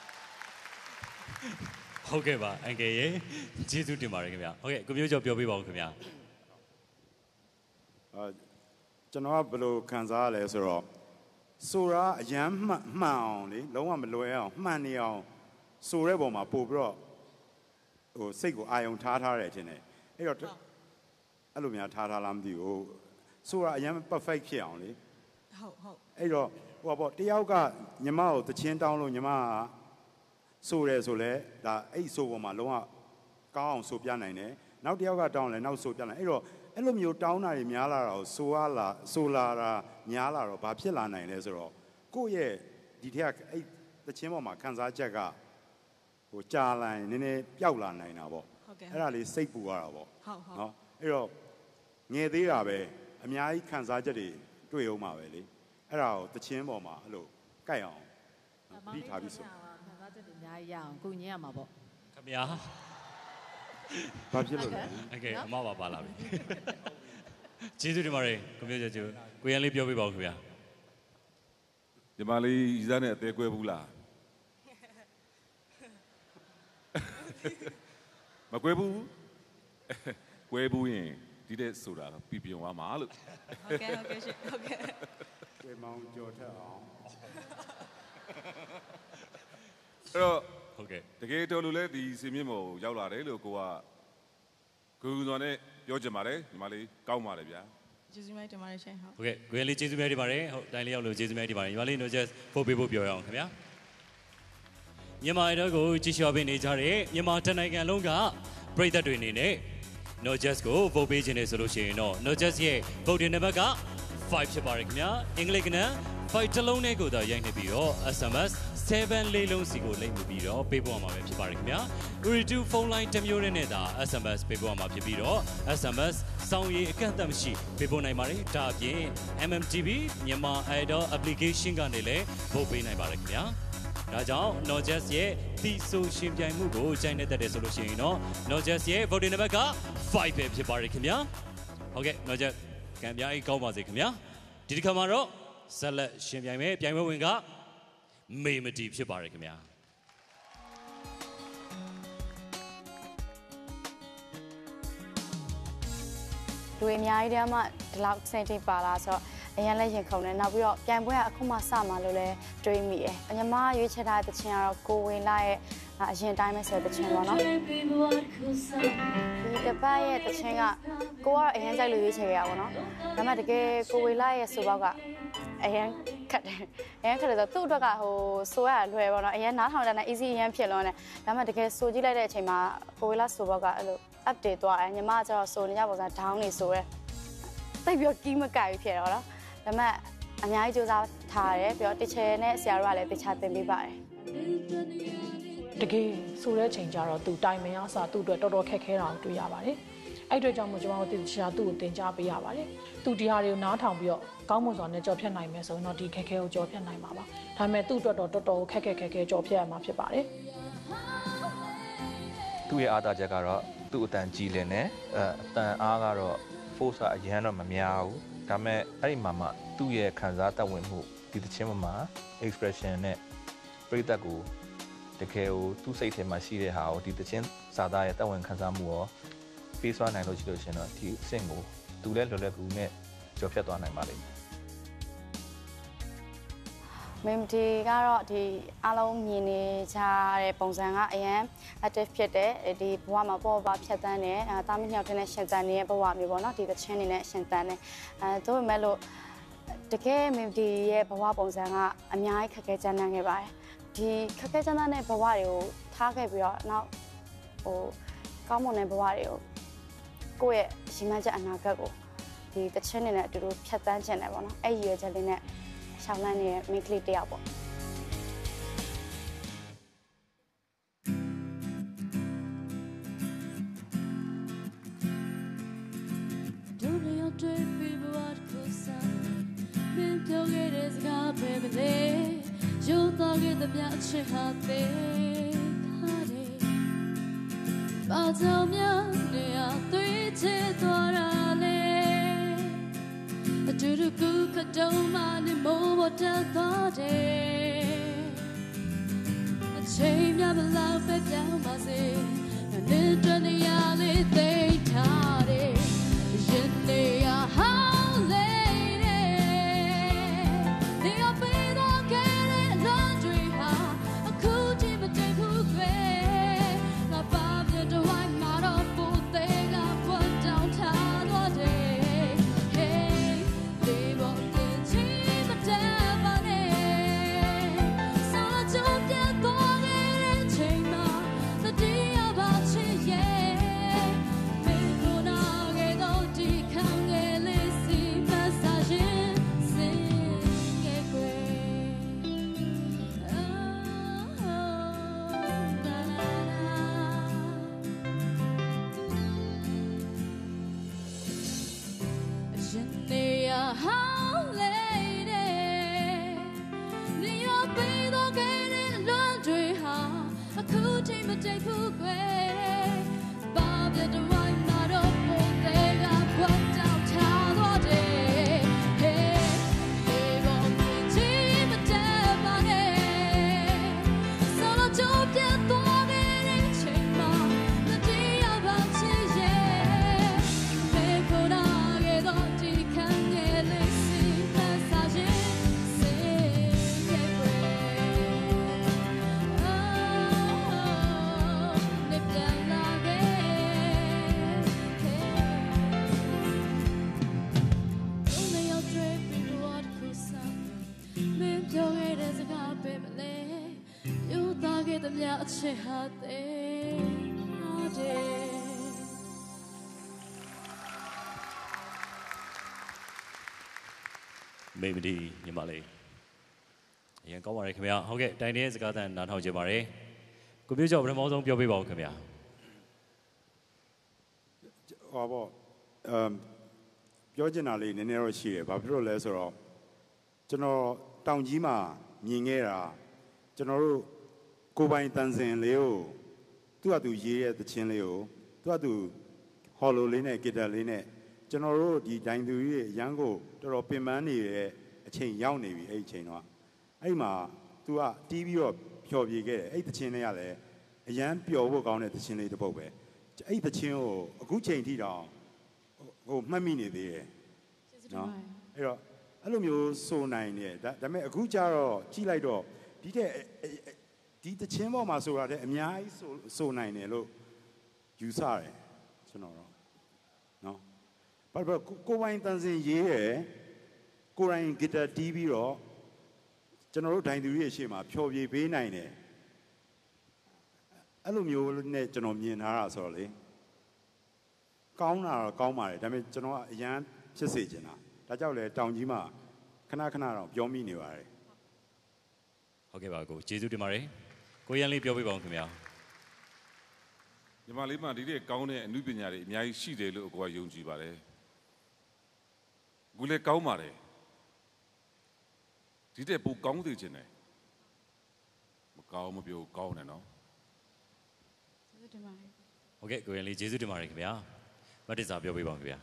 ဟုတ်ကဲ့ပါအန်ကယ်ရဲ့ကျေးဇူးတင်ပါတယ်ခင်ဗျာဟုတ်ကဲ့ကိုမျိုးကျော်ပြောပြပါဦးခင်ဗျာအာကျွန်တော်ကဘယ်လိုခံစားရလဲဆိုတော့ဆိုတာအရန်မှန်မှန်အောင်လေလုံးဝမလွယ်အောင်မှန်နေအောင်ဆိုတဲ့ပုံမှာပို့ပြီးတော့ဟိုစိတ်ကိုအာယုံထားထားတယ်ခြင်းနဲ့အဲ့တော့အဲ့လိုများထားထားလားမသိဘူးဆိုတာအရင် perfect ဖြစ်အောင်လေဟုတ်ဟုတ်အဲ့တော့ဟိုပေါ့တယောက်ကညီမကိုတချင်းတောင်းလို့ညီမကဆိုတယ်ဆိုလဲဒါအဲ့ဆိုပေါ်မှာလုံးဝကောင်းအောင်ဆိုပြနိုင်တယ်နောက်တယောက်ကတောင်းလဲနောက်ဆိုပြနိုင်အဲ့တော့အဲ့လိုမျိုးတောင်းတာတွေများလာတာကိုဆိုရလာဆိုလာတာများလာတော့ဘာဖြစ်လာနိုင်လဲဆိုတော့ကိုယ့်ရဲ့ဒီထက်အဲ့တချင်းပေါ်မှာခံစားချက်ကဟိုကြာလာရင်နည်းနည်းပျောက်လာနိုင်တာပေါ့အဲ့ဒါလေးစိတ်ပူရတာပေါ့ဟုတ်ဟုတ်နော်အဲ့တော့ငယ်သေးတာပဲအများကြီးခံစားချက်တွေတွေ့အောင်ပါပဲလေအဲ့ဒါကိုတချင်းပေါ်မှာအဲ့လိုကြိုက်အောင်ပြီးထားပြီးဆိုခံစားချက်တွေအများကြီးရအောင်ကိုညင်ရမှာပေါ့ခင်ဗျာဘာဖြစ်လို့လဲโอเคအမပါပါလာပြီကျေးဇူးတင်ပါတယ်ကိုမျိုးကျော်ကိုရန်လေးပြောပြပါဦးခင်ဗျာဒီမလေးဤစားနဲ့အသေးကွဲဘူးလားမကွဲဘူးကွဲဘူးရင်ဒီတဲ့ဆိုတာပြပြသွားမှာလို့ဟုတ်ကဲ့ဟုတ်ကဲ့ရှင်ဟုတ်ကဲ့ကွဲမောင်ကြော်ထက်အောင်အဲ့တော့ဟုတ်ကဲ့တကယ်တော်လို့လဲဒီစင်မြင့်မော်ရောက်လာတယ်လို့ကိုကကိုကူစောနဲ့ပြောချင်ပါတယ်ညီမလေးကောင်းပါတယ်ဗျာကျေးဇူးများတင်ပါတယ်ရှင်ဟုတ်ဟုတ်ကဲ့ကိုရန်လေးကျေးဇူးများတင်ပါတယ်ဟုတ်တိုင်းလေးရောက်လို့ကျေးဇူးများတင်ပါတယ်ညီမလေး no just ပို့ပေးဖို့ပြောရအောင်ခင်ဗျာမြန်မာတော်ကိုကြည့်ရှုပေးနေကြတဲ့မြန်မာတနိုင်ငံလုံးကပရိသတ်တွေအနေနဲ့ no just ကို vote ပေးခြင်းနဲ့ဆိုလို့ရှိရင်တော့ no just ရဲ့ vote နံပါတ်ကfiveဖြစ်ပါတယ်ခင်ဗျာအင်္ဂလိပ်ကနံfive တလုံးနဲ့ကိုသာရိုက်နေပြီးတော့ S M S seven လေးလုံးစီကိုလိမ့်မှုပြီးတော့ပေးပို့ရမှာပဲဖြစ်ပါတယ်ခင်ဗျာ Uridu phone line တစ်မျိုးနဲ့သာ S M S ပေးပို့ရမှာဖြစ်ပြီးတော့ S M S စောင်းရည်အကန့်အသတ်မရှိပေးပို့နိုင်ပါတယ်ဒါအပြင် M M T V မြန်မာ Idol application ကနေလည်းပို့ပေးနိုင်ပါတယ်ခင်ဗျာဒါကြောင့် Nojess ရဲ့ဒီဆိုရှင်ပြိုင်မှုကိုကြိုက်နေတတ်တယ်ဆိုလို့ရှိရင်တော့ Nojess ရဲ့ voting number ကfiveပဲဖြစ်ပါတယ်ခင်ဗျာဟုတ်ကဲ့ Nojess ကံပြားကြီးကောင်းပါစေခင်ဗျာဒီတစ်ခါမှာတော့ဆက်လက်ရှင်ပြိုင်မယ်ပြိုင်ပွဲဝင်ကမေမတီဖြစ်ပါတယ်ခင်ဗျာလူအများကြီးတည်းမှဒီလောက်စိတ်ထိပ်ပါလာဆိုတော့အရင်လည်းရင်ခုန်တယ်နောက်ပြီးတော့ပြိုင်ပွဲကအခုမှစမှာလို့လည်းတွေးမိတယ်။ညီမရွေးချယ်ထားတဲ့တခြင်းကတော့ကိုဝင်လာရဲ့အရင်တိုင်းပဲဆိုတဲ့တခြင်းပေါ့နော်။ဒီတစ်ပတ်ရဲ့တခြင်းကကိုကတော့အရင်ကြိုက်လို့ရွေးချယ်ခဲ့ရပါတော့။ဒါပေမဲ့တကယ်ကိုဝင်လာရဲ့ဆိုပေါက်ကအရင်ခက်တယ်။အရင်ခက်တယ်ဆိုတော့သူ့အတွက်ကဟိုဆိုရလွယ်ပေါ့နော်။အရင်နားထောင်တဲ့နဲ့ easy အရင်ဖြစ်လွန်းတယ်။ဒါပေမဲ့တကယ်ဆိုကြည့်လိုက်တဲ့အချိန်မှာကိုဝင်လာဆိုပေါက်ကအဲ့လို update သွားတယ်။ညီမကကျတော့ဆိုနေကြပုံစံ down နေဆိုရဲ။တိတ်ပြီးကီးမကြိုက်ဖြစ်တော့နော်။ဒါပေမဲ့အများကြီးစူးစမ်းထားတယ်ပြီးတော့တချယ်နဲ့ဆရာတို့ကလည်းတခြားသင်ပေးပါတယ်တကယ်ဆိုတဲ့အချိန်ကျတော့သူတိုင်မင်အားစာသူ့အတွက်တော်တော်ခက်ခဲတာကိုတွေ့ရပါတယ်အဲ့အတွက်ကြောင့်မို့ကျွန်တော်တို့တခြားသူ့ကိုတင် जा ပေးရပါတယ်သူဒီဟာတွေကိုနားထောင်ပြီးတော့ကောင်းမွန်စွာနဲ့ကြော်ဖြတ်နိုင်မယ်ဆိုရင်တော့ဒီခက်ခဲကိုကြော်ဖြတ်နိုင်မှာပါဒါပေမဲ့သူ့အတွက်တော့တော်တော်ခက်ခဲခက်ခဲကြော်ဖြတ်ရမှာဖြစ်ပါတယ်သူ့ရဲ့အားသာချက်ကတော့သူ့အတန်ကြီးလင်းနေအဲအတန်အားကတော့ force အရန်တော့မများဘူးဒါပေမဲ့အဲ့ဒီမှာမှသူ့ရဲ့ခံစားတတ်ဝင်မှုဒီတခြင်းမှာ expression နဲ့ပရိသတ်ကိုတကယ်ကိုသူ့စိတ်ထဲမှာရှိတဲ့ဟာကိုဒီတခြင်းစာသားရဲ့တတ်ဝင်ခံစားမှုရောပေးစွမ်းနိုင်လို့ရှိလို့ရှင်တော့ဒီအဆင့်ကိုသူလည်းလွယ်လွယ်ကူနဲ့ကျော်ဖြတ်သွားနိုင်ပါလိမ့်မယ်မတီကတော့ဒီအားလုံးမြင်နေကြတဲ့ပုံစံကအရင် active ဖြစ်တဲ့ဒီဘဝမှာပေါ်ပါဖြတ်တန်းတယ်အဲတာမညောက်တဲ့ရှင်တန်းနေတဲ့ဘဝမျိုးပေါ့နော်ဒီသချင်းနေနဲ့ရှင်တန်းတယ်အဲတို့ပေမဲ့လို့တကယ်မင်းဒီရဲ့ဘဝပုံစံကအများကြီးခက်ခဲကြမ်းတမ်းခဲ့ပါတယ်ဒီခက်ခဲကြမ်းတမ်းတဲ့ဘဝတွေကိုထားခဲ့ပြီးတော့နောက်ဟိုကောင်းမွန်တဲ့ဘဝတွေကိုကိုယ့်ရဲ့ရှင်မချက်အနာဂတ်ကိုဒီသချင်းနေနဲ့အတူတူဖြတ်တန်းချင်တယ်ပေါ့နော်အဲ့ရည်ရွယ်ချက်လေးနဲ့ရှောင်းလန်းနေတဲ့မိန်းကလေးတယောက်ပေါ့ဒုတိယတွေ့ပြီးဘဝတစ်ခုစားမင်းပြောခဲ့တဲ့စကားပဲမလဲယူသွားခဲ့တဲ့မြတ်အချစ်ဟာသေးထားတယ်ဘာကြောင့်များနေရသွေးချသွားတာလဲအတူတူကူကတုံးမနဲ့မိုးပေါ်တက်သွားတယ်အချိန်များဘလောက်ပဲပြောင်းပါစေငါနဲ့တနေရလေးသိထားတယ်ရင်နေရဟောင်းလေးနေရပေးတော့ခဲ့တဲ့လမ်းတွေဟာအခုချိန်မတည်ဘူးကွယ်ငါပါပြတော့ဝိုင်းမှာတော့ပိုသေးကပွတ်တောင်းထားတော့တယ်အချစ်ဟာသေးတယ်မေမဒီညီမလေးအရင်ကောင်းပါလေခင်ဗျာဟုတ်ကဲ့တိုင်တဲ့စကားသံနားထောင်ကြပါရစေကိုမျိုးကျော်ပထမဆုံးပြောပြပါဦးခင်ဗျာဟောပေါ့အမ်ပြောချင်တာလေးနည်းနည်းတော့ရှိတယ်ဘာဖြစ်လို့လဲဆိုတော့ကျွန်တော်တောင်ကြီးမှာမြင်ခဲ့တာကျွန်တော်တို့ကိုပိုင်တန်စင်လေးကိုသူ့အတူရေးတဲ့သချင်းလေးကိုသူ့အတူဟော်လိုလေးနဲ့ဂီတာလေးနဲ့ကျွန်တော်တို့ဒီဒိုင်သူကြီးရန်ကိုတော်တော်ပင်ပန်းနေတဲ့အချိန်ရောက်နေပြီအဲ့ဒီအချိန်တော့အဲ့မှာ तू ကတီးပြီးတော့ဖြော်ပြခဲ့တယ်အဲ့သချင်းလေးကလည်းအရန်ပျော်ဖို့ကောင်းတဲ့သချင်းလေးတစ်ပုဒ်ပဲအဲ့သချင်းကိုအခုချိန်ထိတောင်ဟိုမှတ်မိနေသေးတယ်နော်အဲ့တော့အဲ့လိုမျိုးစိုးနိုင်တယ်ဒါဒါပေမဲ့အခုကျတော့ကြီးလိုက်တော့ဒီတဲ့ဒီသချင်းပေါ်မှာဆိုရတဲ့အများကြီးစိုးစိုးနိုင်တယ်လို့ယူဆတယ်ကျွန်တော်တော့နော်ဘာလို့ကိုဝိုင်းတန်စင်ရေးရယ်ကိုရိုင်းဂီတာတီးပြီးတော့ကျွန်တော်တို့ဒိုင်သူရဲ့အရှိမဖြော်ပြပေးနိုင်တယ်အဲ့လိုမျိုးနဲ့ကျွန်တော်မြင်ထားတာဆိုတော့လေကောင်းတာတော့ကောင်းပါတယ်ဒါပေမဲ့ကျွန်တော်ကအရန်ဖြစ်စေချင်တာဒါကြောင့်လေတောင်ကြီးမှာခဏခဏတော့ပြောမိနေပါတယ်ဟုတ်ကဲ့ပါကိုကျေးဇူးတင်ပါတယ်ကိုရန်လေးပြောပြပါဦးခင်ဗျာညီမလေးမှဒီတဲ့ကောင်းတဲ့အမှုပညာတွေအများကြီးရှိတယ်လို့အကွာယုံကြည်ပါတယ်ကိုလည်းကောင်းပါတယ်ဒီတဲ့ပိုကောင်းသေးခြင်းတယ်မကောင်းမပြောကောင်းတယ်နော်ကျေးဇူးတင်ပါတယ်ဟုတ်ကဲ့ကိုရန်လေးကျေးဇူးတင်ပါတယ်ခင်ဗျာမတ်တစာပြောပြပါဦးခင်ဗျာ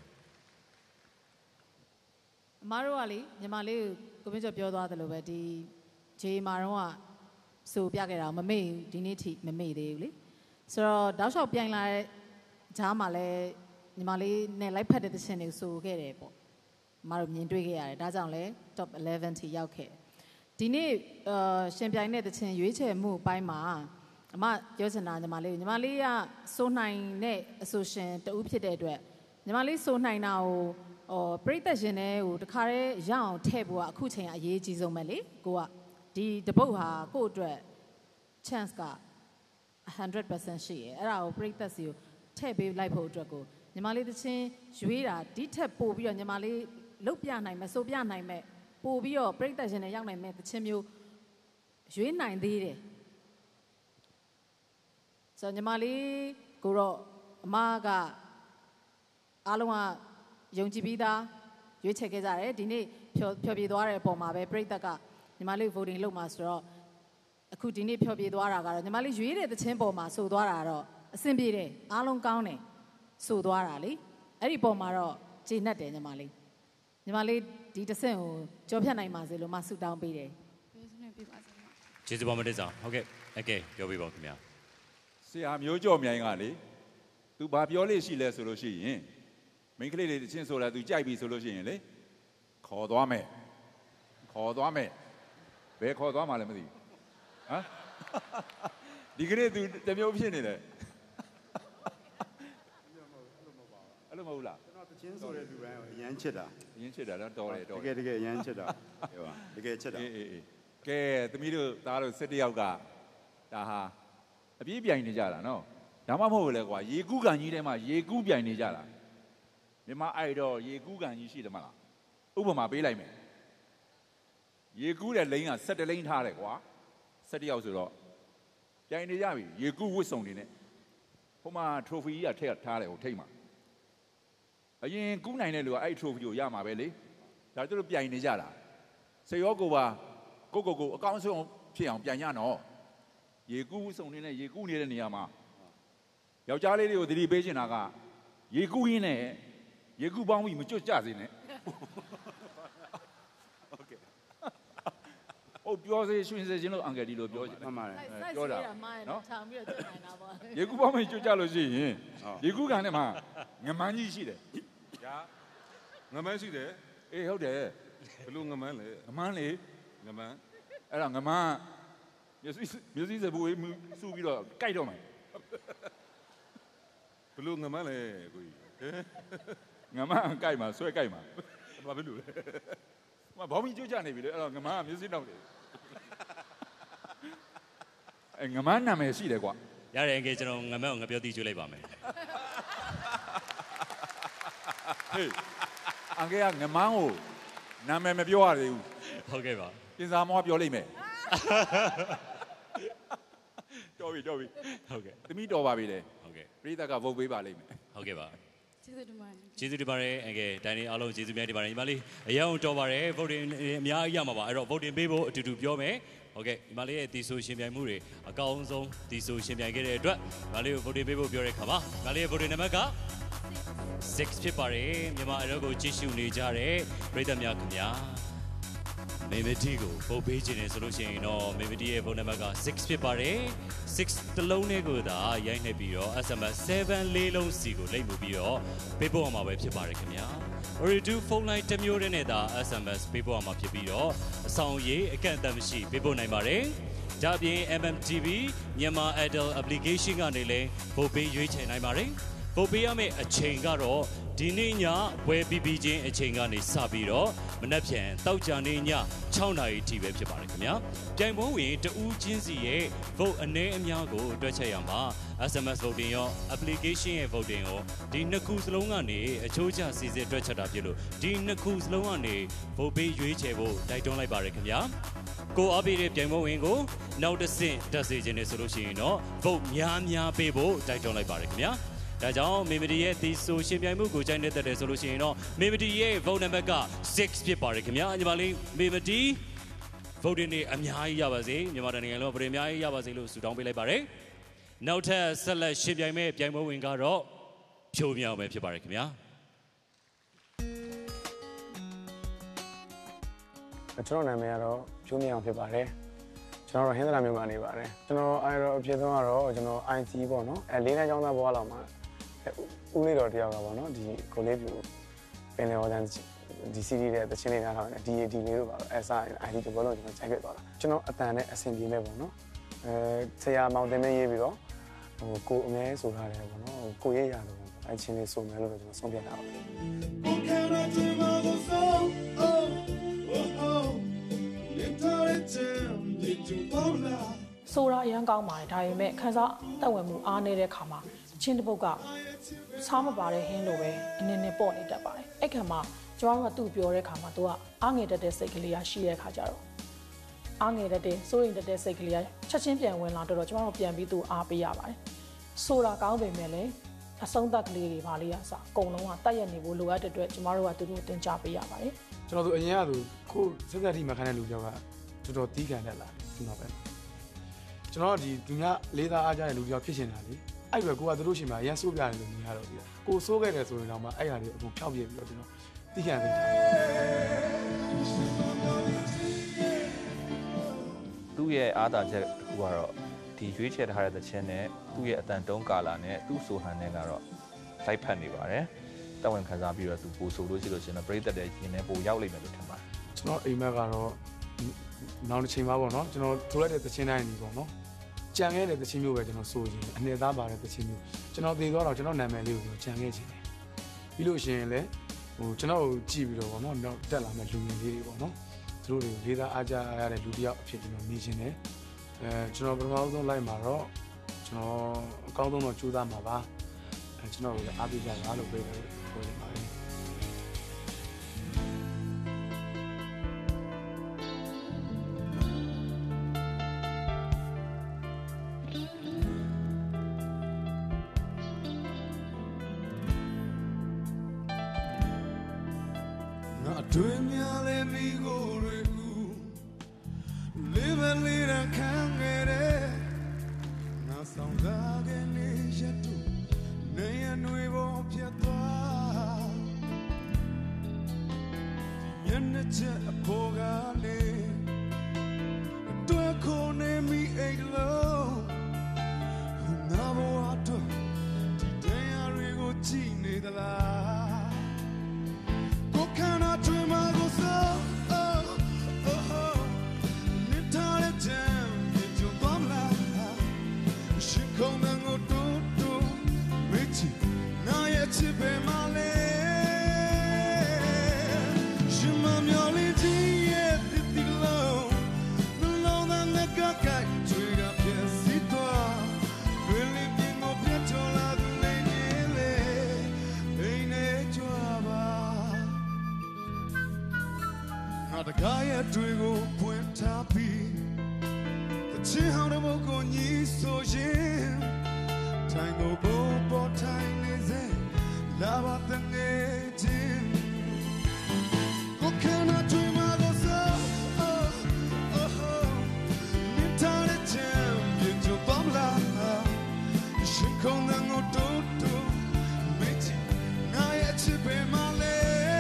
အမားတို့ကလေညီမလေးကိုမင်းကျော်ပြောသွားတယ်လို့ပဲဒီဂျေမာတော့ကစိုးပြခဲ့တာမမေ့ဒီနေ့ထိမမေ့သေးဘူးလေဆိုတော့တောက်လျှောက်ပြိုင်လာတဲ့ဂျားမှာလည်းညီမလေးနဲ့လိုက်ဖက်တဲ့သချင်းတွေစိုးခဲ့တယ်ပေါ့အမားတို့မြင်တွေ့ခဲ့ရတယ်ဒါကြောင့်လဲ top eleven ထိရောက်ခဲ့ဒီနေ့အာရှင်ပြိုင်တဲ့သချင်းရွေးချယ်မှုအပိုင်းမှာအမပြောချင်တာညီမလေးညီမလေးကစိုးနိုင်တဲ့အဆိုရှင်တဦးဖြစ်တဲ့အတွက်ညီမလေးစိုးနိုင်တာကိုဟိုပရိသတ်ရှင်တွေကိုတခါတည်းရအောင်ထည့်ဖို့ကအခုချိန်ကအရေးကြီးဆုံးပဲလေကိုကဒီတပုတ်ဟာကို့အတွက် chance ကone hundred percent ရှိရယ်အဲ့ဒါကိုပရိသတ်စီကိုထည့်ပေးလိုက်ဖို့အတွက်ကိုညီမလေးသချင်းရွေးတာဒီထက်ပို့ပြီးတော့ညီမလေးလုတ်ပြနိုင်မယ်စိုးပြနိုင်မယ်ပို့ပြီးတော့ပရိသတ်ရှင်တွေရောက်နိုင်မယ်သချင်းမျိုးရွေးနိုင်သေးတယ်ဆိုညီမလေးကိုတော့အမကအားလုံးကယုံကြည်ပြီးသားရွေးချယ်ခဲ့ကြတယ်ဒီနေ့ဖြောဖြောပြသွားတဲ့အပေါ်မှာပဲပရိသတ်ကညီမလေး voting လုပ်မှာဆိုတော့အခုဒီနေ့ဖြောပြသွားတာကတော့ညီမလေးရွေးတဲ့သချင်းပေါ်မှာဆိုသွားတာတော့အဆင်ပြေတယ်အားလုံးကောင်းတယ်ဆိုသွားတာလေအဲ့ဒီပေါ်မှာတော့ကျေနပ်တယ်ညီမလေးညီမလေးဒီတစ်ဆင့်ကိုကြော်ဖြတ်နိုင်ပါစေလို့မဆုတောင်းပေးတယ်ကျေးဇူးပါမတစ္ဆာဟုတ်ကဲ့အကဲပြောပြပါဦးခင်ဗျာဆရာမျိုးကျော်မြိုင်ကလေသူဘာပြောလို့ရှိလဲဆိုလို့ရှိရင်မိန်းကလေးတွေချင်းဆိုတာသူကြိုက်ပြီဆိုလို့ရှိရင်လေခေါ်သွားမယ်ခေါ်သွားမယ်ဘယ်ခေါ်သွားမှလည်းမသိဘူးဟမ်ဒီကနေ့သူတမျိုးဖြစ်နေတယ်အဲ့လိုမဟုတ်လားကျွန်တော်တချင်းဆိုတဲ့လူတိုင်းကိုအရန်ချစ်တာအရန်ချစ်တာတော့တော်တယ်တော်တကယ်တကယ်အရန်ချစ်တာဟုတ်ပါတကယ်ချစ်တာအေးအေးကဲသမီးတို့သားတို့၁၁ယောက်ကဒါဟာအပြေးပြိုင်နေကြတာနော်ဒါမှမဟုတ်လေကွာရေကူးကန်ကြီးထဲမှာရေကူးပြိုင်နေကြတာမြန်မာအိုက်တော့ရေကူးကန်ကြီးရှိတယ်မလားဥပမာပေးလိုက်မယ်ရေကူးတဲ့လိန်က၁၁လိန်ထားတယ်ကွာ၁၁ယောက်ဆိုတော့ပြိုင်နေကြပြီရေကူးဝစ်စုံနေနဲ့ဟိုမှာ trophy ကြီးကထည့်ထားတယ်ဟိုထိတ်မှာအရင်ကူးနိုင်တဲ့လူကအဲ့ trophy ကိုရမှာပဲလေဒါတို့ပြိုင်နေကြတာစေရောကိုပါကိုကိုကိုအကောင်းဆုံးဖြစ်အောင်ပြိုင်ရနော်ရေကူးဝစ်စုံနေနဲ့ရေကူးနေတဲ့နေရာမှာယောက်ျားလေးတွေကိုသတိပေးချင်တာကရေကူးရင်းနဲ့ရေကူးပေါင်းပြီးမကျွတ်ကြစေနဲ့โอเคဟိုပြောစေရွှင်စေခြင်းလို့အင်္ဂလိပ်လိုပြောမှန်ပါတယ်ပြောတာနော်ထောင်ပြီးတော့ကျွတ်နိုင်တာပေါ့ရေကူးပေါင်းပြီးကျွတ်ကြလို့ရှိရင်ရေကူးကန်ထဲမှာငမန်းကြီးရှိတယ်ညာငမန်းရှိတယ်အေးဟုတ်တယ်ဘယ်လိုငမန်းလဲငမန်းလေငမန်းအဲ့ဒါငမန်းမျက်စိမျက်စိစပူးစူပြီးတော့ကြိုက်တော့မယ်ဘယ်လိုငမန်းလဲကိုကြီးငမန်းကြိုက်မှာဆွဲကြိုက်မှာဘာဖြစ်လို့လဲမဘောင်းမီကျွတ်ကြနေပြီလေအဲ့တော့ငမန်းကမျက်စိနောက်တယ်အဲငမန်းနာမည်ရှိတယ်ကွာရတယ်အကေကျွန်တော်ငမန်းကိုငပြောသိကျွေးလိုက်ပါမယ်ဟေးအကေကငမန်းကိုနာမည်မပြောရသေးဘူးဟုတ်ကဲ့ပါပြင်စာမောပြောလိုက်မယ်တော်ပြီတော်ပြီဟုတ်ကဲ့သမီးတော်ပါပြီလေဟုတ်ကဲ့ပရိသတ်ကဗုတ်ပေးပါလိမ့်မယ်ဟုတ်ကဲ့ပါကျေးဇူးတင်ပါတယ်ကျေးဇူးတင်ပါတယ်အကယ်တိုင်းနေအားလုံးကျေးဇူးများတင်ပါတယ်ညီမလေးအရင်တော်ပါတယ်ဗုဒ္ဓင်အများကြီးရမှာပါအဲ့တော့ဗုဒ္ဓင်ပေးဖို့အတူတူပြောမယ်ဟုတ်ကဲ့ညီမလေးရဲ့တီဆိုရှင်ပြိုင်မှုတွေအကောင်းဆုံးတီဆိုရှင်ပြိုင်ခဲ့တဲ့အတွက်ညီမလေးကိုဗုဒ္ဓင်ပေးဖို့ပြောတဲ့ခါမှာညီမလေးရဲ့ဗုဒ္ဓင်နံပါတ်ကsixဖြစ်ပါတယ်မြန်မာအရောကိုကြည့်ရှုနေကြတဲ့ပရိသတ်များခင်ဗျာမေမတီကိုပုတ်ပေးခြင်းနဲ့ဆိုလို့ရှိရင်တော့မေမတီရဲ့ဖုန်းနံပါတ်ကsixဖြစ်ပါတယ်sixတလုံးနဲ့ကိုသာရိုက်နှိပ်ပြီးတော့ S M S seven လေးလုံးစီကိုလိမ့်မှုပြီးတော့ပေးပို့အောင်မှာပဲဖြစ်ပါတယ်ခင်ဗျာ Oridu ဖုန်းလိုင်းတစ်မျိုးနဲ့သာ S M S ပေးပို့အောင်မှာဖြစ်ပြီးတော့အဆောင်ရေးအကန့်အသတ်မရှိပေးပို့နိုင်ပါတယ်ဒါပြင် M M T V မြန်မာ Adult Application ကနေလည်းပို့ပေးရွေးချယ်နိုင်ပါတယ်ပို့ပေးရမယ့်အချိန်ကတော့ဒီနေ့ညဝယ်ပြီးပြီးချင်းအချိန်ကနေစပြီးတော့မနက်ဖြန်တောက်ကြနေ့ညsixနာရီထိပဲဖြစ်ပါတယ်ခင်ဗျာပြိုင်ပွဲဝင်တဦးချင်းစီရဲ့ vote အနည်းအများကိုတွက်ချက်ရမှာ S M S voting ရော application ရဲ့ voting ရောဒီနှစ်ခုစလုံးကနေအချိုးကျစီစစ်တွက်ချက်တာဖြစ်လို့ဒီနှစ်ခုစလုံးကနေ vote ပေးရွေးချယ်ဖို့တိုက်တွန်းလိုက်ပါတယ်ခင်ဗျာကိုအားပေးတဲ့ပြိုင်ပွဲဝင်ကိုနောက်တစ်ဆင့်တက်စေခြင်းနဲ့ဆိုလို့ရှိရင်တော့ vote များများပေးဖို့တိုက်တွန်းလိုက်ပါတယ်ခင်ဗျာဒါကြောင့်မေမဒီရဲ့ဒီဆိုရှင်ပြိုင်မှုကိုကြိုက်နေတဲ့တယ်ဆိုလို့ရှိရင်တော့မေမဒီရဲ့ vote number ကsixဖြစ်ပါတယ်ခင်ဗျာညီမလေးမေမဒီ vote နေအများကြီးရပါစေမြန်မာနိုင်ငံလုံးဗရေအများကြီးရပါစေလို့ဆုတောင်းပေးလိုက်ပါတယ်နောက်ထပ်ဆက်လက်ရှင်ပြိုင်မဲ့ပြိုင်ပွဲဝင်ကတော့ဖြိုးမြောင်ပဲဖြစ်ပါတယ်ခင်ဗျာကျွန်တော်နာမည်ကတော့ဖြိုးမြောင်ဖြစ်ပါတယ်ကျွန်တော်ဟင်းသလာမျိုးကနေပါတယ်ကျွန်တော်အဲတော့အဖြစ်ဆုံးကတော့ကျွန်တော် I C ပေါ့နော်အဲလေးနှစ်ကျောင်းသားဘဝလောက်မှာဦးလေးတော်တယောက်ကပေါ့နော်ဒီကိုလေးပြူပင်လယ်ဝါတန်းဒီ C D တဲ့တချင်းလေးနားထောင်နေဒီဒီလေးတို့ပါတော့အဲစား I D တဘောလုံးကျွန်တော်ချိန်ခဲ့သွားတာကျွန်တော်အတန်နဲ့အဆင်ပြေမဲ့ပေါ့နော်အဲဆရာမောင်တင်မဲရေးပြီးတော့ဟိုကိုအမြဲဆိုထားတယ်ပေါ့နော်ကိုရေးရတယ်ပေါ့အဲချင်းလေးဆိုမယ်လို့ကျွန်တော်ဆုံးဖြတ်တာပါဆိုတာအရန်ကောင်းပါတယ်ဒါပေမဲ့ခန်းစားတက်ဝင်မှုအားနေတဲ့ခါမှာချင်းတစ်ပုတ်ကစားမပါတဲ့ဟင်းလိုပဲအနည်းနဲ့ပေါ့နေတတ်ပါတယ်အဲ့ခါမှာကျွန်တော်တို့ကသူ့ပြောတဲ့ခါမှာသူကအားငယ်တတ်တဲ့စိတ်ကလေးရရှိတဲ့ခါကျတော့အားငယ်တတ်တဲ့စိုးရိမ်တတ်တဲ့စိတ်ကလေးရချက်ချင်းပြန်ဝင်လာတော့ကျွန်တော်တို့ပြန်ပြီးသူ့အားပေးရပါတယ်ဆိုတာကောင်းပေမဲ့လည်းအဆုံးသတ်ကလေးတွေပါလေးရစအကုန်လုံးကတက်ရနေဖို့လိုအပ်တဲ့အတွက်ကျွန်တော်တို့ကသူတို့တင် जा ပေးရပါတယ်ကျွန်တော်တို့အရင်ကသူကိုစက်သက်တိမှာခံတဲ့လူပြောက်ကတော်တော်တီးခံတတ်လာဒီမှာပဲကျွန်တော်ဒီသူများလေးသားအားကြတဲ့လူပြောဖြစ်နေတာလေအဲ့ဘက်ကိုကသူတို့ရှင်မှာရန်ဆိုးပြတယ်လို့မြင်ရတော့ပြီကိုဆိုးခဲ့တယ်ဆိုရင်တော့မှအဲ့ဟာတွေအခုဖျောက်ပြပြီးတော့ကျွန်တော်တီးခံသိတာသူ့ရဲ့အားသာချက်တစ်ခုကတော့ဒီရွေးချယ်ထားတဲ့သချင်းနဲ့သူ့ရဲ့အတန်တုံးကာလာနဲ့သူ့ဆိုဟန်နဲ့ကတော့လိုက်ဖက်နေပါတယ်တောင်းဝင်ခံစားပြီးတော့သူပို့ဆိုလို့ရှိလို့ရှင်တော့ပရိသတ်တဲ့ရင်ထဲပို့ရောက်လိမ့်မယ်လို့ထင်ပါတယ်ကျွန်တော်အိမ်မက်ကတော့နောက်တစ်ချိန်ပါပေါ့နော်ကျွန်တော်ထိုးလိုက်တဲ့သချင်းတိုင်းကြီးပေါ့နော်ကြံခဲ့တဲ့သချင်းမျိုးပဲကျွန်တော်ဆိုချင်တယ်အနေသားပါတဲ့သချင်းမျိုးကျွန်တော်သိသွားတော့ကျွန်တော်နာမည်လေးကိုကြံခဲ့ချင်တယ်ပြီးလို့ရှိရင်လည်းဟိုကျွန်တော်ကိုကြည့်ပြီးတော့ပေါ့နော်နောက်တက်လာမဲ့လူငယ်လေးတွေပေါ့နော်သူတို့တွေလေးသားအားကြရတဲ့လူတစ်ယောက်အဖြစ်ကျွန်တော်နေချင်တယ်အဲကျွန်တော်ပထမဆုံးလိုက်မှာတော့ကျွန်တော်အကောင်းဆုံးတော့ကြိုးစားမှာပါအဲကျွန်တော်တို့အားပေးကြပါလို့ပြောတယ်ပြောနေပါတယ်တွင်များလဲမိကိုတွေဦးလေးပဲလေးရခံခဲ့တဲ့ငါဆောင်သားကနေရတူနေရနွေပေါ်ပြတ်သွားမျက်နှာချက်အပေါ်ကနေတွေ့ခုန်နေမိအိတ်လုံးငါဘဝတော့ဒီတရားတွေကိုကြည့်နေသလားCan I dream I go so oh oh oh Nitare jam into bomla She come and go do do Michi na ye chibe male She mam yoli ji ye titi lo No lo da me ka ka Twiga piesi toa Really bingo piacho la du le niele Eine joaba The guy at Dwigo point happy ချင်းဟောင်းတဲ့ဘုတ်ကိုညီဆိုရင်ထိုင်ကိုဘောပေါ်ထိုင်နေစေလာပါတဲ့ငယ်ချင်းကိုခဏတွေ့မှာတော့ဆို oh ohမြင်ထားတဲ့ချမ်းမြေကျတော့မလားရှင်ခုံတဲ့ငိုတူတူမေချီငါရဲ့ချစ်ပဲမလဲ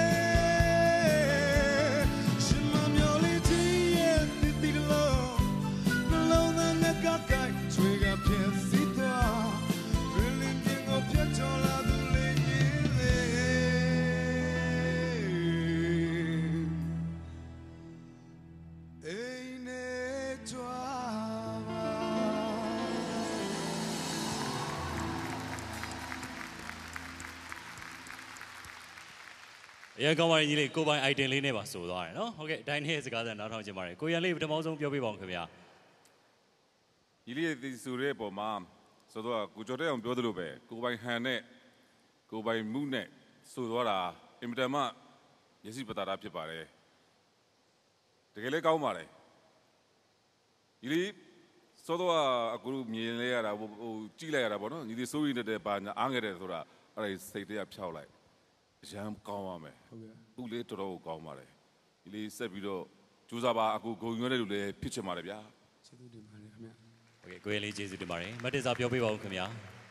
အရင်ကောင်းပါရင်ကြီးလေးကိုပိုင် item လေးနဲ့ပါဆိုသွားတယ်နော်ဟုတ်ကဲ့ဒိုင်းနဲ့စကားစနားထောင်ချင်ပါတယ်ကိုရန်လေးပထမဆုံးပြောပြပါဦးခင်ဗျာဒီလေးဒီဆိုတဲ့ပုံမှာဆိုတော့ကိုကျော်တဲ့အောင်ပြောသလိုပဲကိုပိုင်ဟန်နဲ့ကိုပိုင်မှုနဲ့ဆိုသွားတာအင်မတန်မှမျက်စိပတာတာဖြစ်ပါတယ်တကယ်လည်းကောင်းပါတယ်ဒီလေးဆိုတော့အခုမြင်လဲရတာဟိုကြည့်လိုက်ရတာပေါ့နော်ညီလေးစိုးရိမ်နေတဲ့ဘာညာအားငယ်တယ်ဆိုတာအဲ့ဒါစိတ်တွေကဖြောက်လိုက်ရမ်းကောင်းပါမယ်ဟုတ်ကဲ့အခုလေးတော်တော်ကောင်းပါတယ်ဒီလေးဆက်ပြီးတော့ကြိုးစားပါအခုဂုံရွက်တဲ့လူလည်းဖြစ်ချင်ပါတယ်ဗျာကျေးဇူးတင်ပါတယ်ခင်ဗျာဟုတ်ကဲ့ကိုရလေးကျေးဇူးတင်ပါတယ်မတ်တစာပြောပြပါဦးခင်ဗျာ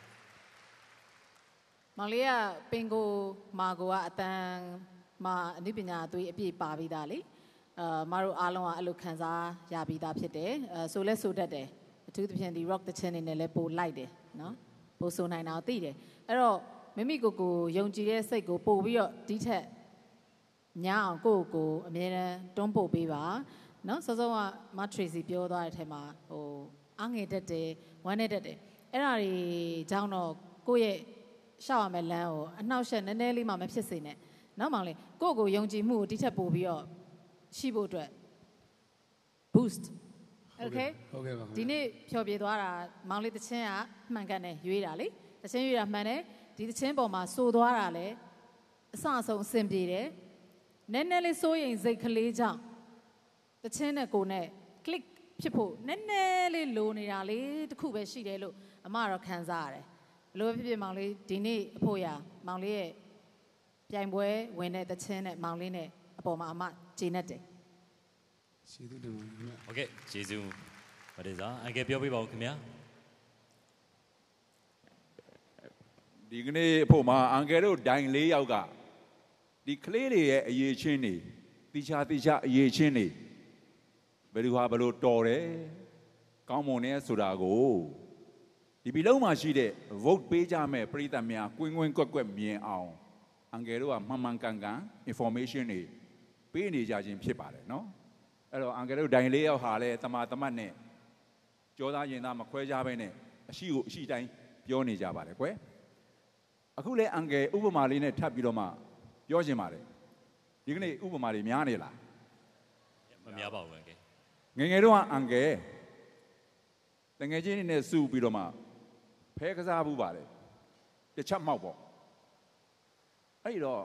မောင်လေးကပင်ကိုမာကိုကအတန်မာအနုပညာအသွေးအပြည့်ပါပြီးသားလေအာမတို့အားလုံးကအဲ့လိုခံစားရပြီးသားဖြစ်တယ်အဲဆိုလဲဆိုတတ်တယ်အထူးသဖြင့်ဒီ rock တချင်းနေနဲ့လဲပို့လိုက်တယ်နော်ပို့ဆိုနိုင်တာကိုသိတယ်အဲ့တော့မိမိကိုယ်ကိုယုံကြည်တဲ့စိတ်ကိုပို့ပြီးတော့ဒီထက်ညအောင်ကိုယ့်ကိုယ်အမြဲတမ်းတွန်းပို့ပေးပါနော်စောစောကမထရီစီပြောသွားတဲ့အထက်မှာဟိုအငယ်တက်တယ်ဝမ်းနေတက်တယ်အဲ့ဒါတွေကြောင့်တော့ကိုယ့်ရဲ့ရှောက်ရမယ့်လမ်းကိုအနှောက်အယှက်နည်းနည်းလေးမှမဖြစ်စေနဲ့နော်မောင်လေးကိုယ့်ကိုယုံကြည်မှုကိုဒီထက်ပို့ပြီးတော့ရှိဖို့အတွက် boost okay ဟုတ်ကဲ့ပါဒီနေ့ဖြောပြသွားတာမောင်လေးတချင်းကမှန်ကန်တယ်ရွေးတာလေတချင်းရွေးတာမှန်တယ်ဒီသချင်းပေါ်မှာစိုးသွားတာလေအဆအဆုံးအဆင်ပြေတယ်နည်းနည်းလေးစိုးရင်စိတ်ကလေးကြောင့်သချင်းနဲ့ကိုနဲ့ click ဖြစ်ဖို့နည်းနည်းလေးလိုနေတာလေးတစ်ခုပဲရှိတယ်လို့အမကတော့ခံစားရတယ်ဘလို့ဖြစ်ဖြစ်မောင်လေးဒီနေ့အဖို့ရမောင်လေးရဲ့ပြိုင်ပွဲဝင်တဲ့သချင်းနဲ့မောင်လေးနဲ့အပေါ်မှာအမကျေနပ်တယ်ကျေးဇူးတင်ပါတယ်ခင်ဗျာဟုတ်ကဲ့ကျေးဇူးမတ်တစာအကယ်ပြောပြပါဦးခင်ဗျာဒီကနေ့အဖို့မှာအန်ကယ်တို့ဒိုင်လေးယောက်ကဒီကလေးတွေရဲ့အရေးချင်းတွေတိချာတိချာအရေးချင်းတွေဘယ်လိုဟာဘယ်လိုတော်တယ်ကောင်းမွန်နေဆိုတာကိုဒီပြည်လုံးမှာရှိတဲ့ vote ပေးကြမဲ့ပြည်သူများကွင်းကွင်းကွက်ကွက်မြင်အောင်အန်ကယ်တို့ကမှန်မှန်ကန်ကန် information တွေပေးနေကြခြင်းဖြစ်ပါတယ်နော်အဲ့တော့အန်ကယ်တို့ဒိုင်လေးယောက်ဟာလဲတမာတမတ်နဲ့ကြောသားရင်သားမခွဲကြဘဲနဲ့အရှိကိုအရှိတိုင်းပြောနေကြပါတယ်ကွယ်အခုလဲအန်ကယ်ဥပမာလေးနဲ့ထပ်ပြီးတော့မှပြောချင်ပါတယ်ဒီကနေ့ဥပမာလေးများနေလားမများပါဘူးအန်ကယ်ငယ်ငယ်တော့အန်ကယ်တငယ်ချင်းတွေနဲ့စုပြီးတော့မှဖဲကစားဘူးပါတယ်တစ်ချက်မောက်ပေါ့အဲ့တော့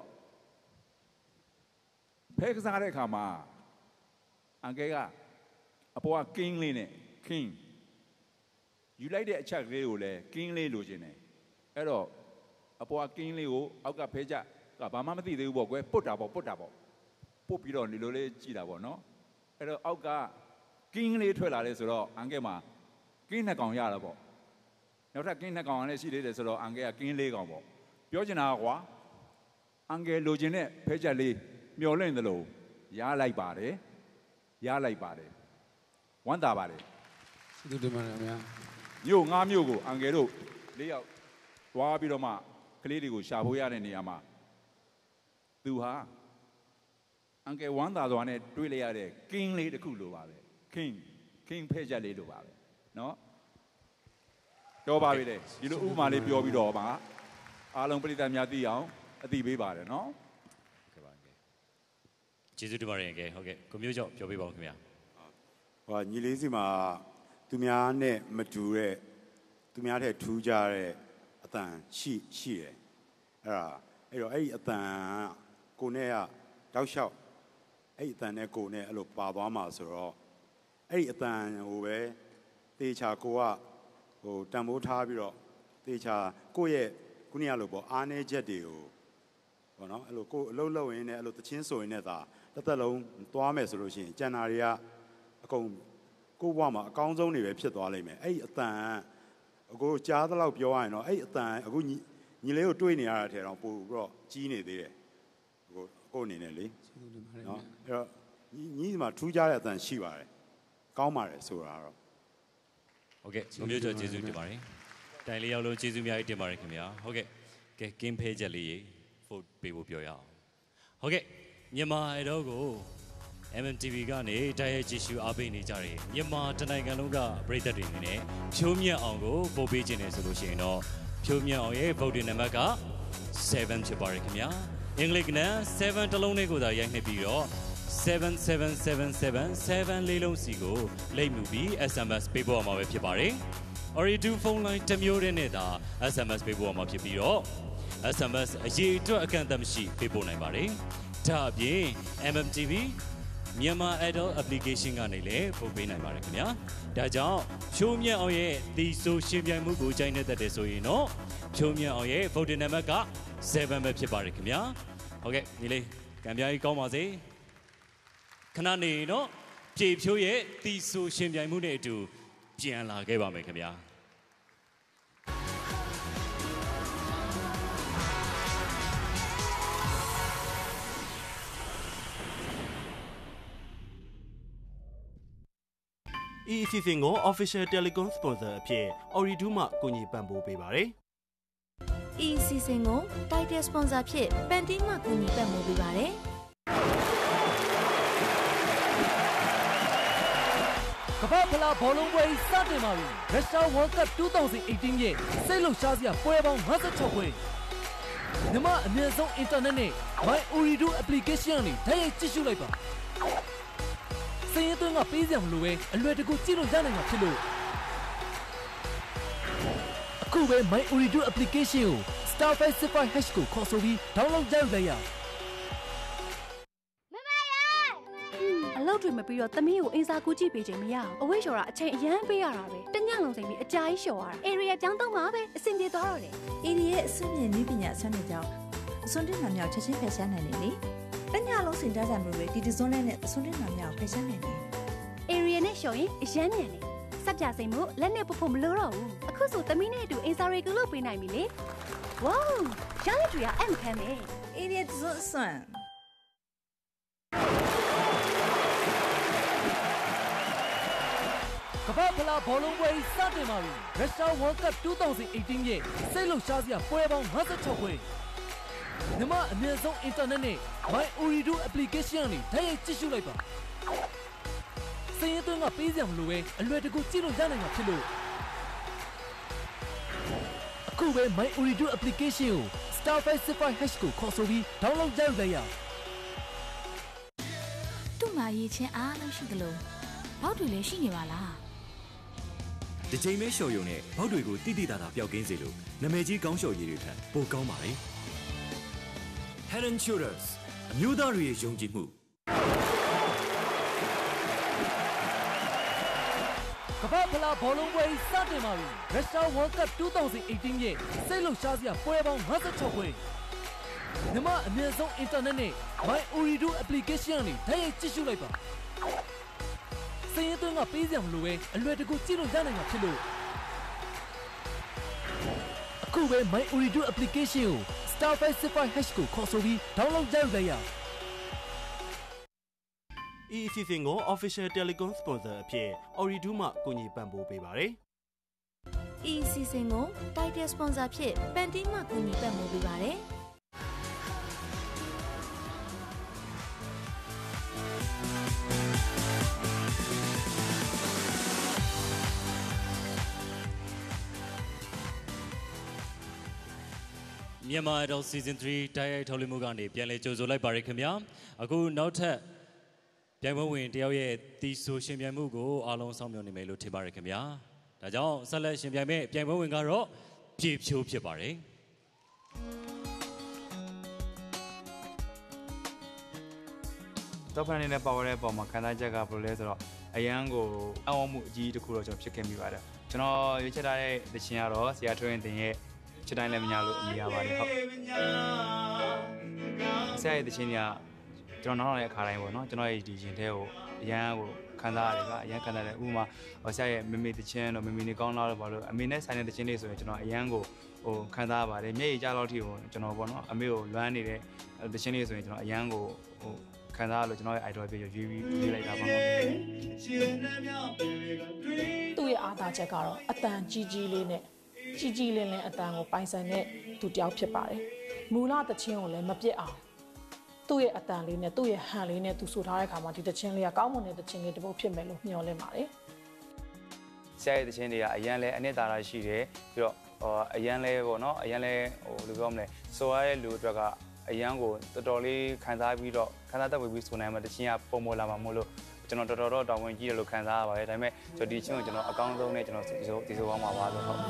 ဖဲကစားတဲ့အခါမှာအန်ကယ်ကအပေါ်က king လေးနဲ့ king ယူလိုက်တဲ့အချက်ကလေးကိုလည်း king လေးလိုချင်တယ်အဲ့တော့အပေါ်က king လေးကိုအောက်ကဖဲချကဘာမှမသိသေးဘူးပေါ့ကွယ်ပုတ်တာပေါ့ပုတ်တာပေါ့ပုတ်ပြီးတော့ဒီလိုလေးကြည့်တာပေါ့နော်အဲ့တော့အောက်က king လေးထွက်လာတယ်ဆိုတော့အန်ကယ်မှာ king နှစ်ကောင်ရတာပေါ့နောက်ထပ် king နှစ်ကောင်လည်းရှိသေးတယ်ဆိုတော့အန်ကယ်က king လေးကောင်ပေါ့ပြောချင်တာကွာအန်ကယ်လိုချင်တဲ့ဖဲချက်လေးမျောလင့်တယ်လို့ရလိုက်ပါတယ်ရလိုက်ပါတယ်ဝမ်းသာပါတယ်ကျေးဇူးတင်ပါတယ်ခင်ဗျာမြို့ငါးမြို့ကိုအန်ကယ်တို့လေးယောက်သွားပြီးတော့မှကလေးတွေကိုရှာဖို့ရတဲ့နေရာမှာသူဟာအန်ကယ်ဝမ်းသာစွာနဲ့တွေးလိုက်ရတဲ့ king လေးတစ်ခုလိုပါပဲ king king ဖဲချက်လေးလိုပါပဲနော်တော်ပါပြီလေဒီလိုဥပမာလေးပြောပြီးတော့ပါအားလုံးပြည်သူများသိအောင်အသိပေးပါတယ်နော်ဟုတ်ကဲ့ပါကျေးဇူးတင်ပါတယ်ကဲဟုတ်ကဲ့ကိုမျိုးကျော်ပြောပြပါဦးခင်ဗျာဟိုညီလေးစီမှာသူများနဲ့မတူတဲ့သူများတဲ့ထူးကြတဲ့အတန်ရှိရှိတယ်အဲ့ဒါအဲ့တော့အဲ့ဒီအတန်ကိုနဲ့ကတောက်လျှောက်အဲ့ဒီအတန်နဲ့ကိုနဲ့အဲ့လိုပါသွားမှာဆိုတော့အဲ့ဒီအတန်ဟိုပဲတေချာကိုကဟိုတန်ဖိုးထားပြီးတော့တေချာကိုယ့်ရဲ့ခုနကလိုပေါ့အားနည်းချက်တွေကိုပေါ့နော်အဲ့လိုကိုအလုပ်လုပ်ရင်းနဲ့အဲ့လိုတချင်းဆိုရင်လည်းဒါတစ်သက်လုံးသွားမယ်ဆိုလို့ရှိရင်ကျန်တာတွေကအကုန်ကိုယ့်ဘဝမှာအကောင်းဆုံးတွေပဲဖြစ်သွားလိမ့်မယ်အဲ့ဒီအတန်အခုကြားသလောက်ပြောရရင်တော့အဲ့ဒီအတန်အခုညီလေးကိုတွေးနေရတဲ့ထဲတော့ပို့ပြီးတော့ကြီးနေသေးတယ်အခုကိုအနေနဲ့လေနော်အဲ့တော့ညီညီဒီမှာထူးခြားတဲ့အတန်ရှိပါတယ်ကောင်းပါတယ်ဆိုတာတော့ဟုတ်ကဲ့ကိုမျိုးကျော်ကျေးဇူးတင်ပါတယ်တိုင်လေးရောက်လို့ကျေးဇူးများကြီးတင်ပါတယ်ခင်ဗျာဟုတ်ကဲ့ကဲကင်းဖဲချက်လေးဖို့ပေးဖို့ပြောရအောင်ဟုတ်ကဲ့မြန်မာအတော်ကို M M T V ကနေတိုက်ရိုက်ကြည့်ရှုအားပေးနေကြတယ်မြန်မာတနိုင်ငံလုံးကပရိသတ်တွေနေနဲ့ဖြိုးမြတ်အောင်ကိုပို့ပေးခြင်းနဲ့ဆိုလို့ရှိရင်တော့ဖြိုးမြတ်အောင်ရဲ့ voting နံပါတ်ကsevenဖြစ်ပါတယ်ခင်ဗျာအင်္ဂလိပ်ကနဲ့sevenတလုံးလေးကိုသာရိုက်နှိပ်ပြီးတော့seven seven seven seven seven လေးလုံးစီကိုလိပ်မှုပြီး S M S ပေးပို့ရမှာပဲဖြစ်ပါတယ် Oridu phone line တစ်မျိုးတည်းနဲ့သာ S M S ပေးပို့ရမှာဖြစ်ပြီးတော့ S M S အရေးအတွက်အကန့်အသတ်မရှိပေးပို့နိုင်ပါတယ်ဒါအပြင် M M T V မြန်မာ Adult Application ကနေလည်းပို့ပေးနိုင်ပါတယ်ခင်ဗျာဒါကြောင့်ဖြိုးမြတ်အောင်ရဲ့ဒီဆိုရှင်ပြိုင်မှုကိုကြိုက်နေတဲ့တဲ့ဆိုရင်တော့ဖြိုးမြတ်အောင်ရဲ့ voting နံပါတ်ကsevenပဲဖြစ်ပါတယ်ခင်ဗျာဟုတ်ကဲ့ဒီလေးကံပြားကြီးကောင်းပါစေခဏနေတော့ပြေဖြိုးရဲ့ဒီဆိုရှင်ပြိုင်မှုနဲ့အတူပြန်လာခဲ့ပါမယ်ခင်ဗျာဤအစီအစဉ်ကို Official Telecom Sponsor အဖြစ် Oridu မှကူညီပံ့ပိုးပေးပါတယ်။ဤအစီအစဉ်ကို Title Sponsor ဖြစ် Pantene မှကူညီပံ့ပိုးပေးပါတယ်။ကမ္ဘာဖလားဘောလုံးပွဲစတင်ပါပြီ။ရုရှား World Cup twenty eighteen ရဲ့စိတ်လှုပ်ရှားစရာပွဲပေါင်းfifty-sixပွဲ။မြန်မာအမြင့်ဆုံး internet နဲ့ My Uridu application နဲ့တိုက်ရိုက်ကြည့်ရှုလိုက်ပါ။စင်ရသွင်းကပေးစရာမလိုပဲအလွယ်တကူကြည့်လို့ရနိုင်မှာဖြစ်လို့အခုပဲ My Uridu application ကို star five six five hash ကိုခေါ်ဆိုပြီး download လုပ်လိုက်ရအောင်အလုပ်တွေမပြီးတော့သမီးကိုအင်စာကူကြည့်ပေးခြင်းမရအောင်အဝိရှော်တာအချိန်အရန်ပေးရတာပဲတညလုံးစိမ်ပြီးအကြာကြီးလျှော်ရတာ area ပြောင်းတော့မှာပဲအဆင်ပြေသွားတော့တယ် area ရဲ့အဆင့်မြင့်နည်းပညာဆွမ်းနေကြောင်းအစွန်းတင်မှမြောက်ချက်ချင်းဖယ်ရှားနိုင်တယ်လေတညလုံးစင်ကြကြမျိုးပဲဒီဒီဇွန်နဲ့အစွန်းတင်မှမြောက်ဖယ်ရှားနိုင်တယ် area နဲ့လျှော်ရင်အရန်မြန်တယ်စက်ပြစိမ်မို့လက်နဲ့ပုတ်ဖို့မလိုတော့ဘူးအခုဆိုသမီးနဲ့အတူအင်စာရေကူလုပ်ပေးနိုင်ပြီလေဝေါရရတူရအမ်ခံမယ် area ဇွန်ဆွမ်းကမ္ဘာဖလားဘောလုံးပွဲစတင်ပါပြီရုရှား World Cup twenty eighteen ရဲ့စိတ်လှုပ်ရှားစရာပွဲပေါင်းfifty-sixပွဲမြန်မာအမြင့်ဆုံး internet နဲ့ My Uridu application နဲ့တိုက်ရိုက်ကြည့်ရှုလိုက်ပါစင်ရသွင်းကပေးစရာမလိုပဲအလွယ်တကူကြည့်လို့ရနိုင်မှာဖြစ်လို့အခုပဲ My Uridu application ကို star five six five hash ကိုခေါ်ဆိုပြီး download လုပ်လိုက်ရအောင်သူ့မှာရည်ချင်းအားလုံးရှိသလိုဘောက်တွေလည်းရှိနေပါလားဒီချိန်မဲရှော်ရုံနဲ့ဘောက်တွေကိုတိတိတသာပျောက်ကင်းစေလို့နာမည်ကြီးကောင်းရှော်ရည်တွေထက်ပိုကောင်းပါလေ Head and Shoulders အမျိုးသားတွေရဲ့ယုံကြည်မှုကမ္ဘာဖလားဘောလုံးပွဲစတင်ပါပြီရုရှား World Cup twenty eighteen ရဲ့စိတ်လှုပ်ရှားစရာပွဲပေါင်းfifty-sixပွဲမြန်မာအမြင့်ဆုံး internet နဲ့ My Uridu application နဲ့တိုက်ရိုက်ကြည့်ရှုလိုက်ပါစင်ရသွင်းကပေးစရာမလိုပဲအလွယ်တကူကြည့်လို့ရနိုင်မှာဖြစ်လို့အခုပဲ My Uridu application ကို star five six five hash ကိုခေါ်ဆိုပြီး download လုပ်လိုက်ရအောင်ဤအစီအစဉ်ကို Official Telecom Sponsor အဖြစ် Oridu မှကူညီပံ့ပိုးပေးပါတယ်ဤအစီအစဉ်ကို Title Sponsor ဖြစ် Pantene မှကူညီပံ့ပိုးပေးပါတယ်မြန်မာ Adult Season threeတိုက်ရိုက်ထုတ်လွှင့်မှုကနေပြန်လည်ကြိုဆိုလိုက်ပါရခင်ဗျာအခုနောက်ထပ်ပြိုင်ပွဲဝင်တယောက်ရဲ့ဒီဆိုရှင်ပြိုင်မှုကိုအားလုံးစောင့်မျှော်နေမယ်လို့ထင်ပါတယ်ခင်ဗျာဒါကြောင့်ဆက်လက်ရှင်ပြိုင်မဲ့ပြိုင်ပွဲဝင်ကတော့ပြေဖြိုးဖြစ်ပါတယ်တော့ဖန်နေနဲ့ပါဝဲတဲ့ပုံမှာခံစားချက်ကဘယ်လိုလဲဆိုတော့အရန်ကိုအောင်းမှုအကြီးတစ်ခုတော့ကျွန်တော်ဖြစ်ခဲ့မိပါတယ်ကျွန်တော်ရွေးချယ်ထားတဲ့တခြင်းကတော့ဆရာထွန်းတင်ရဲ့ချစ်တိုင်းလည်းမညာလို့အမည်ရပါတယ်ဟုတ်ဆရာရဲ့တခြင်းကကျွန်တော်နောက်တဲ့အခါတိုင်းပေါ့နော်ကျွန်တော်ရဲ့ဒီရင်ထဲကိုအရန်ကိုခံစားရတယ်ကအရန်ခံစားတယ်ဥပမာဆရာရဲ့မမေတခြင်းတော့မမေနေကောင်းလာတော့ဘာလို့အမေနဲ့ဆိုင်တဲ့တခြင်းလေးဆိုရင်ကျွန်တော်အရန်ကိုဟိုခံစားပါတယ်မျက်ရည်ကျလောက်ထိကိုကျွန်တော်ပေါ့နော်အမေကိုလွမ်းနေတဲ့တခြင်းလေးဆိုရင်ကျွန်တော်အရန်ကိုဟိုခံစားရလို့ကျွန်တော်ရဲ့ idol ပြရွေးပြီးရွေးလိုက်တာပါဟုတ်သူ့ရဲ့အားသာချက်ကတော့အတန်ကြီးကြီးလေးနဲ့ကြီးကြီးလင်းလင်းအတန်ကိုပိုင်ဆိုင်တဲ့သူတယောက်ဖြစ်ပါတယ်မူလတခြင်းကိုလည်းမပြစ်အောင်သူ့ရဲ့အတန်လေးနဲ့သူ့ရဲ့ဟန်လေးနဲ့သူဆိုထားတဲ့အခါမှာဒီတခြင်းလေးကကောင်းမွန်တဲ့တခြင်းလေးတစ်ပုဒ်ဖြစ်မယ်လို့မျှော်လင့်ပါတယ်ဆရာရဲ့တခြင်းတွေကအရန်လဲအနှစ်သာရရှိတယ်ပြီးတော့ဟိုအရန်လဲပေါ့နော်အရန်လဲဟိုဘယ်လိုပြောမလဲဆိုရတဲ့လူတွေကအရန်ကိုတော်တော်လေးခံစားပြီးတော့ခံစားတတ်ပြီးဆိုနိုင်မှတခြင်းကပုံပေါ်လာမှာမို့လို့ကျွန်တော်တော်တော်တော့တောင်းဝင်ကြည့်တယ်လို့ခံစားရပါတယ်ဒါပေမဲ့ကျွန်တော်ဒီချင်းကိုကျွန်တော်အကောင်းဆုံးနဲ့ကျွန်တော်ဒီဆိုဒီဆိုကောင်းပါပါလို့ဟုတ်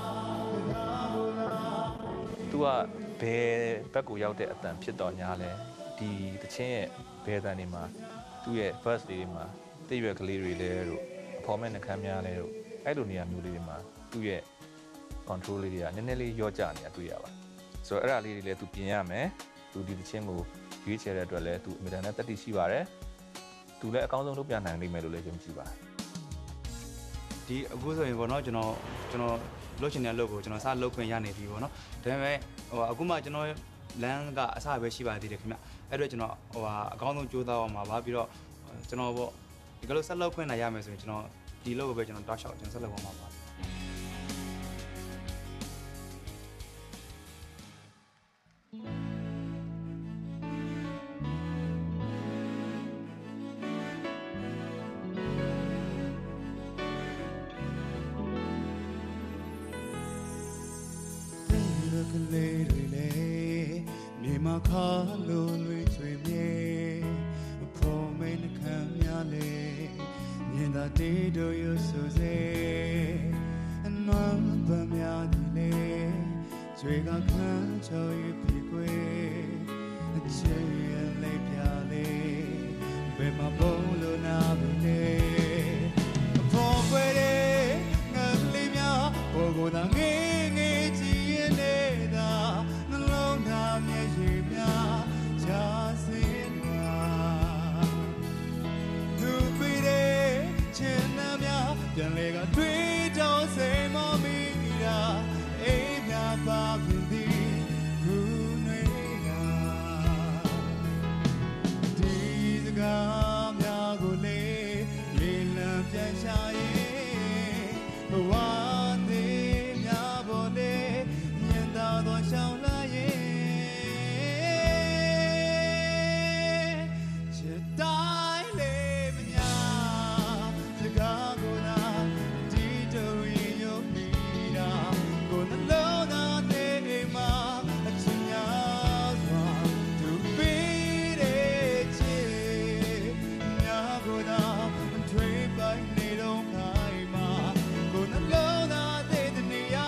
သူကဘယ်ဘက်ကိုရောက်တဲ့အတန်ဖြစ်တော်ညာလဲဒီတခြင်းရဲ့ဘယ်အတန်တွေမှာသူ့ရဲ့ first day တွေမှာတည့်ရွက်ကလေးတွေလဲတို့အဖော်မဲ့နှခမ်းများလဲတို့အဲ့လိုနေရာမျိုးလေးတွေမှာသူ့ရဲ့ control လေးတွေကနည်းနည်းလေးရောကြနေတာတွေ့ရပါဆိုတော့အဲ့ဒါလေးတွေလည်းသူပြင်ရမယ်သူဒီတခြင်းကိုရွေးချယ်တဲ့အတွက်လည်းသူအမြဲတမ်းတက်တည်ရှိပါတယ်သူလည်းအကောင်းဆုံးလုပ်ပြနိုင်လိမ့်မယ်လို့လည်းယုံကြည်ပါတယ်ဒီအခုဆိုရင်ပေါ့နော်ကျွန်တော်ကျွန်တော်လုပ်ချင်တဲ့လုပ်ကိုကျွန်တော်စလုပ်ခွင့်ရနေပြီပေါ့နော်ဒါပေမဲ့ဟိုအခုမှကျွန်တော်လမ်းကအစပဲရှိပါသေးတယ်ခင်ဗျအဲ့တော့ကျွန်တော်ဟိုဟာအကောင်းဆုံးကြိုးစားအောင်ပါပြီးတော့ကျွန်တော်ပေါ့ဒီကလို့ဆက်လုပ်ခွင့်နိုင်ရမယ်ဆိုရင်ကျွန်တော်ဒီလုပ်ကိုပဲကျွန်တော်တောက်လျှောက်ကျွန်တော်ဆက်လုပ်အောင်ပါပါကလေးတွေလည်းမြေမှာခါလို့လွေချွေမြေဖို့မင်းခံများလေမြင်သာတေးတို့ရဆိုစေအနွမ်းပများဒီလေကျွေကခန်းချော်ရပြီကွယ်အချေလေးပြလေးဘယ်မှာဘုံလို့နာပြီလေဖို့ကွယ်ငါလေးများဘောကိုသာငေးငေးကြည့်ရင်နေတာနှလုံးသားမျက်ရည်များချာစင်ပါသူပြီးတဲ့ချင်နာများပြန်လေကတွေ့တော့စိတ်မမီတာအိမ်များပါပြင်သည်ခုနေကဒီစကားများကိုလေလေလံပြန်ရှာရင်ဘဝရှောင်းလာရဲ့ချစ်တိုင်းလေးမညာစကားကိုသာဒီတို့ရင်ယုံနေတာကိုနှလုံးသားထဲမှာအချင်များစွာသူပြီးတဲ့ချစ်များကိုသာထွေးပိုင်နေတော့ခိုင်းမှာကိုနှလုံးသားထဲတနေရာ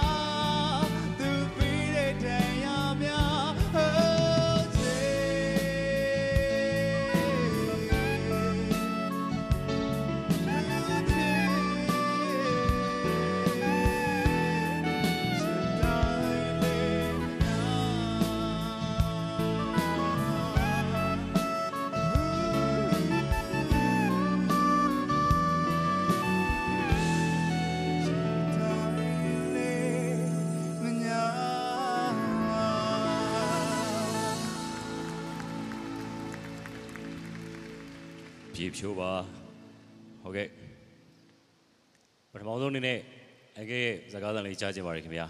ပြေဖြိုးပါဟုတ်ကဲ့ပထမဆုံးအနေနဲ့အကဲရဲ့စကားသံလေးကြားချင်ပါတယ်ခင်ဗျာ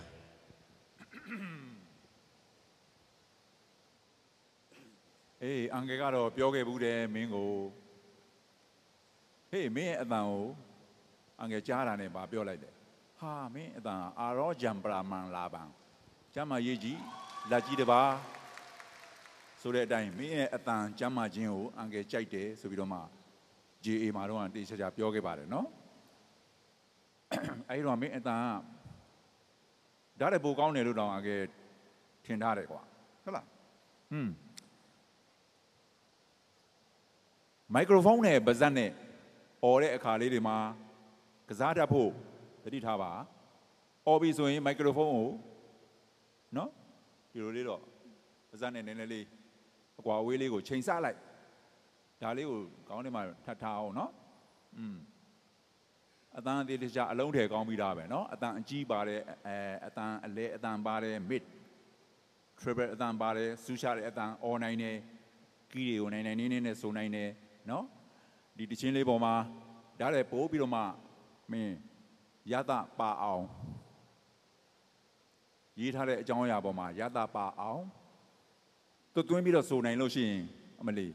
အေးအန်ကယ်ကတော့ပြောခဲ့ဘူးတယ်မင်းကိုဟေးမင်းရဲ့အတန်ကိုအန်ကယ်ကြားတာနဲ့ဗာပြောလိုက်တယ်ဟာမင်းအတန်အာရောဂျမ်ပရာမန်လာပန်ကျမ်းမာရေးကြီးလက်ကြီးတပါဆိုတဲ့အတိုင်းမင်းရဲ့အတန်ကျမ်းမာခြင်းကိုအန်ကယ်ကြိုက်တယ်ဆိုပြီးတော့မှ ဂျီ အေ မှာတော့တေးချာချာပြောခဲ့ပါတယ်နော်အဲ့တော့မင်းအတန်ကဒါလည်းပိုကောင်းတယ်လို့တောင်အကယ်ထင်ထားတယ်ကွာဟုတ်လားဟွန်းမိုက်ခရိုဖုန်းနဲ့ပါဇက်နဲ့အော်တဲ့အခါလေးတွေမှာကစားတတ်ဖို့တတိထားပါအော်ပြီးဆိုရင်မိုက်ခရိုဖုန်းကိုနော်ဒီလိုလေးတော့ပါးစပ်နဲ့နည်းနည်းလေးအကွာအဝေးလေးကိုချိန်ဆလိုက်ဒါလေးကိုခေါင်းထဲမှာထပ်ထားအောင်နော်อืมအတန်အသေးတခြားအလုံးထည်ကောင်းပြီးသားပဲနော်အတန်အကြီးပါတယ်အဲအတန်အလဲအတန်ပါတယ် mid triple အတန်ပါတယ်စူးရှာတဲ့အတန် all nine နဲ့ကီးတွေကိုနိုင်နိုင်နေနေနဲ့စုံနိုင်တယ်နော်ဒီတချင်းလေးပေါ်မှာဒါလည်းပို့ပြီးတော့မှမင်းရတပါအောင်ရေးထားတဲ့အကြောင်းအရာပေါ်မှာရတပါအောင်တွတ်သွင်းပြီးတော့စုံနိုင်လို့ရှိရင်အမလီ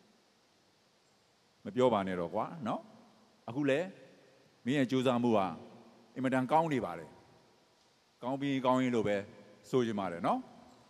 မပြောပါနဲ့တော့ကွာနော်အခုလဲမင်းရဲ့ကြိုးစားမှုဟာအင်မတန်ကောင်းနေပါတယ်ကောင်းပြီးကောင်းရင်လို့ပဲဆိုချင်ပါတယ်နော်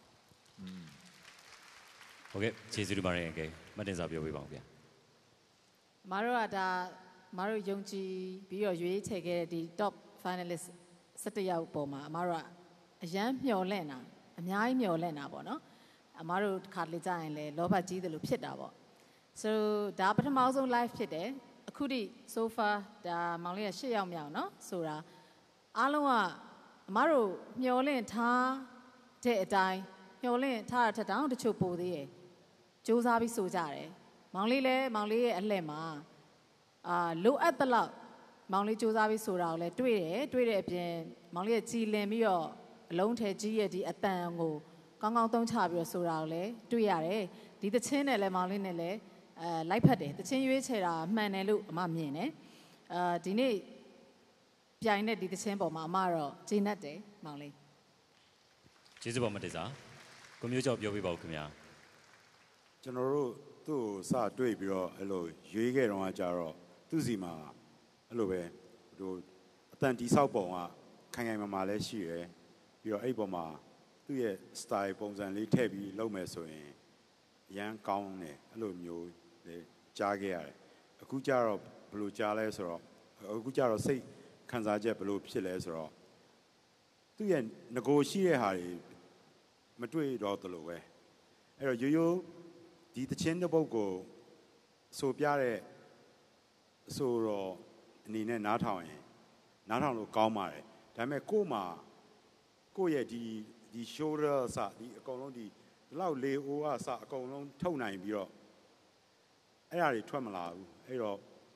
ဟုတ်ကဲ့ကျေးဇူးတင်ပါတယ်အကယ်မတင်စားပြောပေးပါဦးဗျာမတို့ကဒါမတို့ယုံကြည်ပြီးတော့ရွေးချယ်ခဲ့တဲ့ဒီ top finalist ၁၁ယောက်ပေါ်မှာအမတို့ကအရန်မျှော်လင့်တာအများကြီးမျှော်လင့်တာပေါ့နော်အမတို့ခါလေးကြရင်လေလောဘကြီးတယ်လို့ဖြစ်တာပေါ့ so ဒါပထမဆုံး live ဖြစ်တယ်အခုထိ so far ဒါမောင်လေးက၈ယောက်မြောက်နော်ဆိုတာအားလုံးကအမတို့မျှော်လင့်ထားတဲ့အတိုင်းမျှော်လင့်ထားတာထက်တောင်တချို့ပိုသေးတယ်စူးစမ်းပြီးဆိုကြတယ်မောင်လေးလည်းမောင်လေးရဲ့အလှည့်မှာအာလိုအပ်သလောက်မောင်လေးစူးစမ်းပြီးဆိုတာကိုလည်းတွေ့တယ်တွေ့တဲ့အပြင်မောင်လေးရဲ့ကြည်လင်ပြီးတော့အလုံးထဲကြီးရဲ့ဒီအတန်ကိုကောင်းကောင်းသုံးချပြီးတော့ဆိုတာကိုလည်းတွေ့ရတယ်ဒီသချင်းနဲ့လည်းမောင်လေးနဲ့လည်းအဲလိုက်ဖက်တယ်သချင်းရွေးချယ်တာမှန်တယ်လို့အမမြင်တယ်အာဒီနေ့ပြိုင်တဲ့ဒီသချင်းပေါ်မှာအမတော့ဂျင်းတ်တယ်မောင်လေးကျေးဇူးပါမတေစာကိုမျိုးကျော်ပြောပြပါဦးခင်ဗျာကျွန်တော်တို့သူ့ကိုစတွေ့ပြီးတော့အဲ့လိုရွေးခဲ့တော့ကကြတော့သူ့စီမှာအဲ့လိုပဲဟိုအတန်တီဆောက်ပုံကခိုင်ခိုင်မာမာလည်းရှိရယ်ပြီးတော့အဲ့ပေါ်မှာသူ့ရဲ့ style ပုံစံလေးထည့်ပြီးလုပ်မယ်ဆိုရင်အရန်ကောင်းတယ်အဲ့လိုမျိုးလေကြားခဲ့ရတယ်အခုကျတော့ဘယ်လိုကြားလဲဆိုတော့အခုကျတော့စိတ်ခံစားချက်ဘယ်လိုဖြစ်လဲဆိုတော့သူ့ရဲ့ငကိုရှိတဲ့ဟာတွေမတွေ့တော့တလို့ပဲအဲ့တော့ရိုးရိုးဒီတချင်းတစ်ပုတ်ကိုဆိုပြတဲ့အဆိုတော့အနေနဲ့နားထောင်ရင်နားထောင်လို့ကောင်းပါတယ်ဒါပေမဲ့ကို့မှာကိုယ့်ရဲ့ဒီဒီ shoulder စဒီအကုန်လုံးဒီဒီလောက်လေအိုးအစအကုန်လုံးထုတ်နိုင်ပြီးတော့အဲ့ဒါတွေထွက်မလာဘူးအဲ့တော့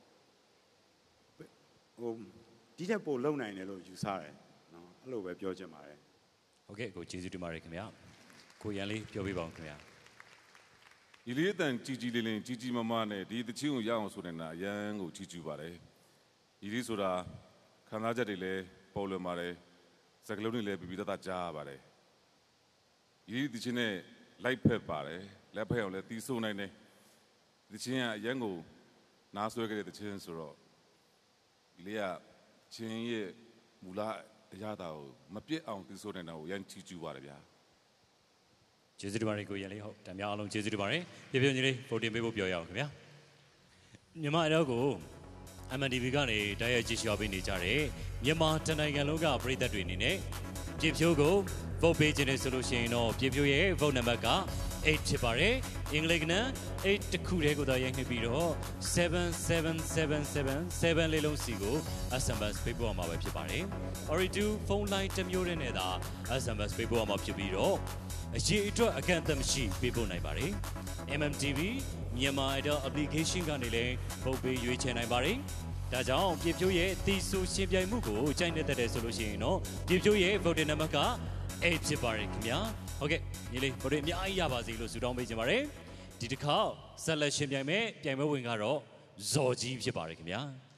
ဟိုဒီထက်ပိုလုံနိုင်တယ်လို့ယူဆတယ်နော်အဲ့လိုပဲပြောချင်ပါတယ်ဟုတ်ကဲ့ကိုကျေးဇူးတင်ပါတယ်ခင်ဗျာကိုရန်လေးပြောပြပါဦးခင်ဗျာဒီလေးအတန်ကြီးကြီးလေးလေးကြီးကြီးမားမားနဲ့ဒီတချင်းကိုရအောင်ဆိုနေတာအရန်ကိုကြီးကျူးပါတယ်ဒီလေးဆိုတာခံစားချက်တွေလည်းပေါ်လွင်ပါတယ်စကလုံးတွေလည်းပြပြတတ်ကြားရပါတယ်ဒီတချင်းနဲ့လိုက်ဖက်ပါတယ်လက်ဖက်အောင်လည်းတီးဆိုးနိုင်တယ်ဒီချင်းကအရန်ကိုနားဆွဲခဲ့တဲ့တချင်းဆိုတော့ဒီလေးကချင်းရဲ့မူလအရာတာကိုမပြစ်အောင်တီးဆိုးနိုင်တာကိုရန်ကြီးကျူးပါတယ်ဗျာကျေးဇူးတင်ပါတယ်ကိုရန်လေးဟုတ်တမ်းများအားလုံးကျေးဇူးတင်ပါတယ်ပြပြကြီးလေးဗိုတင်ပေးဖို့ပြောရအောင်ခင်ဗျာမြန်မာအတော့ကို M N T V ကနေတိုက်ရိုက်ကြည့်ရှုပေးနေကြတဲ့မြန်မာတနိုင်ငံလုံးကပရိသတ်တွေအနေနဲ့ပြဖြိုးကို vote ပေးခြင်းနဲ့ဆိုလို့ရှိရင်တော့ပြဖြိုးရဲ့ vote number ကeightဖြစ်ပါတယ်အင်္ဂလိပ်ကနeightတခုတည်းကိုသာရိုက်နှိပ်ပြီးတော့seven seven seven seven seven လေးလုံးစီကို S M S ပေးပို့ရမှာပဲဖြစ်ပါတယ် Ori two ဖုန်းလိုင်းတစ်မျိုးတည်းနဲ့သာ S M S ပေးပို့ရမှာဖြစ်ပြီးတော့အရေးအတွက်အကန့်အသတ်မရှိပေးပို့နိုင်ပါတယ် M M T V မြန်မာ Idol application ကနေလည်း vote ပေးရွေးချယ်နိုင်ပါတယ်ဒါကြောင့်ပြဖြိုးရဲ့တီဆိုရှင်ပြိုင်မှုကိုကြိုက်နေတဲ့ဆိုလို့ရှိရင်တော့ပြဖြိုးရဲ့ vote number ကeightဖြစ်ပါတယ်ခင်ဗျာဟုတ်ကဲ့ညီလေး vote အများကြီးရပါစေလို့ဆုတောင်းပေးချင်ပါတယ်ဒီတစ်ခါဆက်လက်ရှင်ပြိုင်မဲ့ပြိုင်ပွဲဝင်ကတော့ဇော်ကြီးဖြစ်ပါတယ်ခင်ဗျာ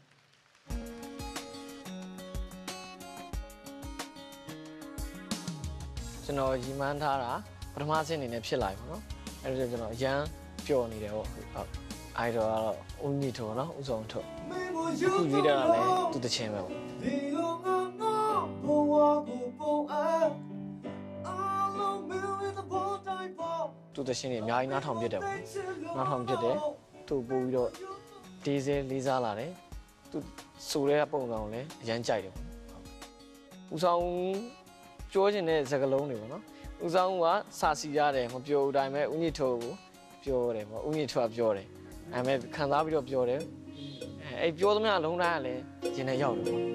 ကျွန်တော်ရီမန်းထားတာပထမဆင့်အနေနဲ့ဖြစ်လာပြီပေါ့နော်အဲ့ဒါကျွန်တော်အရန်ပျော်နေတယ်ပေါ့ဟုတ်အိုင်ဒိုကတော့ဦးညီထိုးနော်ဦးဆောင်ထုတ်အခုရွေးတာလည်းသူတချင်းပဲပေါ့သူတချင်းတွေအများကြီးနားထောင်ပြတယ်ပေါ့နားထောင်ပြတယ်သူပို့ပြီးတော့ဒီဇယ်လေးစားလာတယ်သူဆိုတဲ့ပုံစံကိုလည်းအရန်ကြိုက်တယ်ပေါ့ဦးဆောင်ပြောချင်တဲ့စကားလုံးတွေပေါ့နော်ဦးဆောင်ကစာစီရတယ်မပြောဘူးဒါပေမဲ့ဦးညီထိုးကိုပြောတယ်ပေါ့ဦးညီထိုးကပြောတယ်ဒါပေမဲ့ခံစားပြီးတော့ပြောတယ်အဲအဲ့ပြောသမျှလုံးတိုင်းကလည်းရင်ထဲရောက်တယ်ပေါ့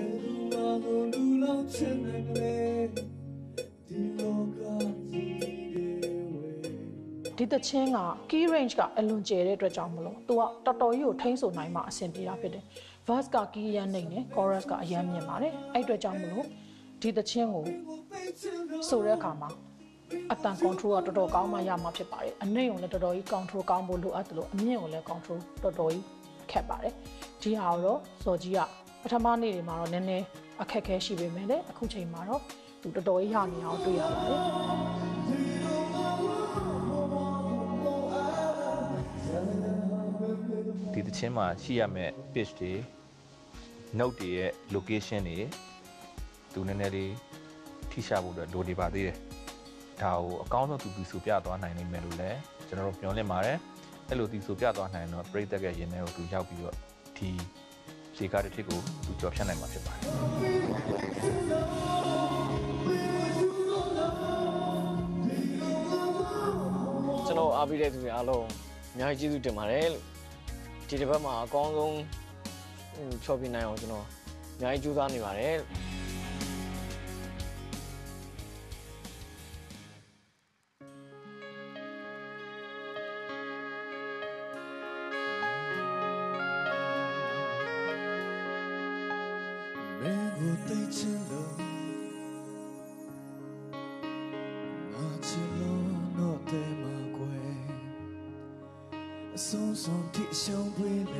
ဒီတချင်းက key range ကအလွန်ကျယ်တဲ့အတွက်ကြောင့်မလို့ तू ကတော်တော်ကြီးကိုထိန်းဆိုနိုင်မှအဆင်ပြေတာဖြစ်တယ် verse က key ရမ်းနေတယ် chorus ကအရမ်းမြင်ပါတယ်အဲ့အတွက်ကြောင့်မလို့ဒီတချင်းကိုဆိုတဲ့အခါမှာအတန် control ကတော်တော်ကောင်းမှရမှာဖြစ်ပါတယ်အနှိမ့်ကိုလည်းတော်တော်ကြီး control ကောင်းဖို့လိုအပ်တယ်လို့အမြင့်ကိုလည်း control တော်တော်ကြီးခက်ပါတယ်ဒီဟာတော့စော်ကြီးကပထမနေ့တွေမှာတော့နည်းနည်းအခက်ခဲရှိပေမဲ့လည်းအခုချိန်မှာတော့သူတော်တော်ကြီးရနေအောင်တွေ့ရပါတယ်ဒီတချင်းမှာရှိရမယ့် pitch တွေ note တွေရဲ့ location တွေသူနည်းနည်းလေးထိရှာဖို့အတွက်လိုနေပါသေးတယ်ဒါကိုအကောင်းဆုံးသူပြီးဆိုပြသွားနိုင်နိုင်မယ်လို့လည်းကျွန်တော်တို့ပြောလင့်ပါတယ်အဲ့လိုသူဆိုပြသွားနိုင်တော့ပရိသတ်ရဲ့ရင်ထဲကိုသူရောက်ပြီးတော့ဒီခြေကားတစ်ထစ်ကိုသူကြော်ဖြတ်နိုင်မှာဖြစ်ပါတယ်ကျွန်တော်အားပေးတဲ့သူတွေအားလုံးအများကြီးကျေးဇူးတင်ပါတယ်လို့ဒီတစ်ပတ်မှာအကောင်းဆုံးဖြောပြနိုင်အောင်ကျွန်တော်အများကြီးကြိုးစားနေပါတယ်လို့松松的相归泪，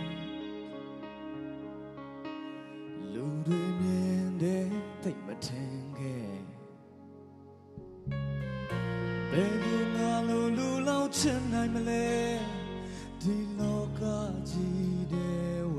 路对面的对不停嘅，别路我路路老chân爱么嘞，地老家记的way，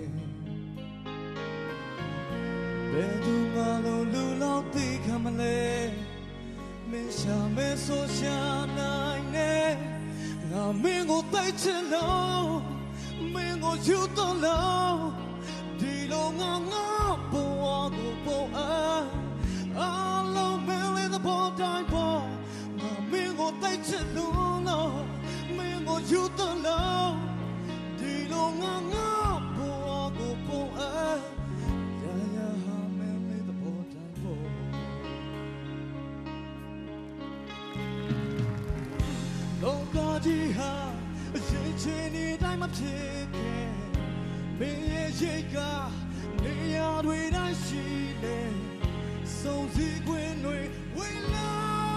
别路我路路老地看么嘞，没下没说下来呢。ငါမင်းကိုတိုက်ချင်လို့မင်းကိုယူတော့လို့ဒီလိုငါငါဘဝကိုပေါ်အားအားလုံးမင်းလေးသဘောတိုင်းပေါ်ငါမင်းကိုတိုက်ချင်လို့မင်းကိုယူတော့လို့ဒီလိုငါငါဘဝကိုပေါ်အားရာရာဟာမင်းလေးသဘောတိုင်းပေါ်လောကကြီးဟာအရေးချင်းဒီတိုင်းမဖြစ်ခဲ့မင်းရဲ့ရိတ်ကနေရာတွေတိုင်းရှိနေစုံစည်းခွင့်တွေဝေလာ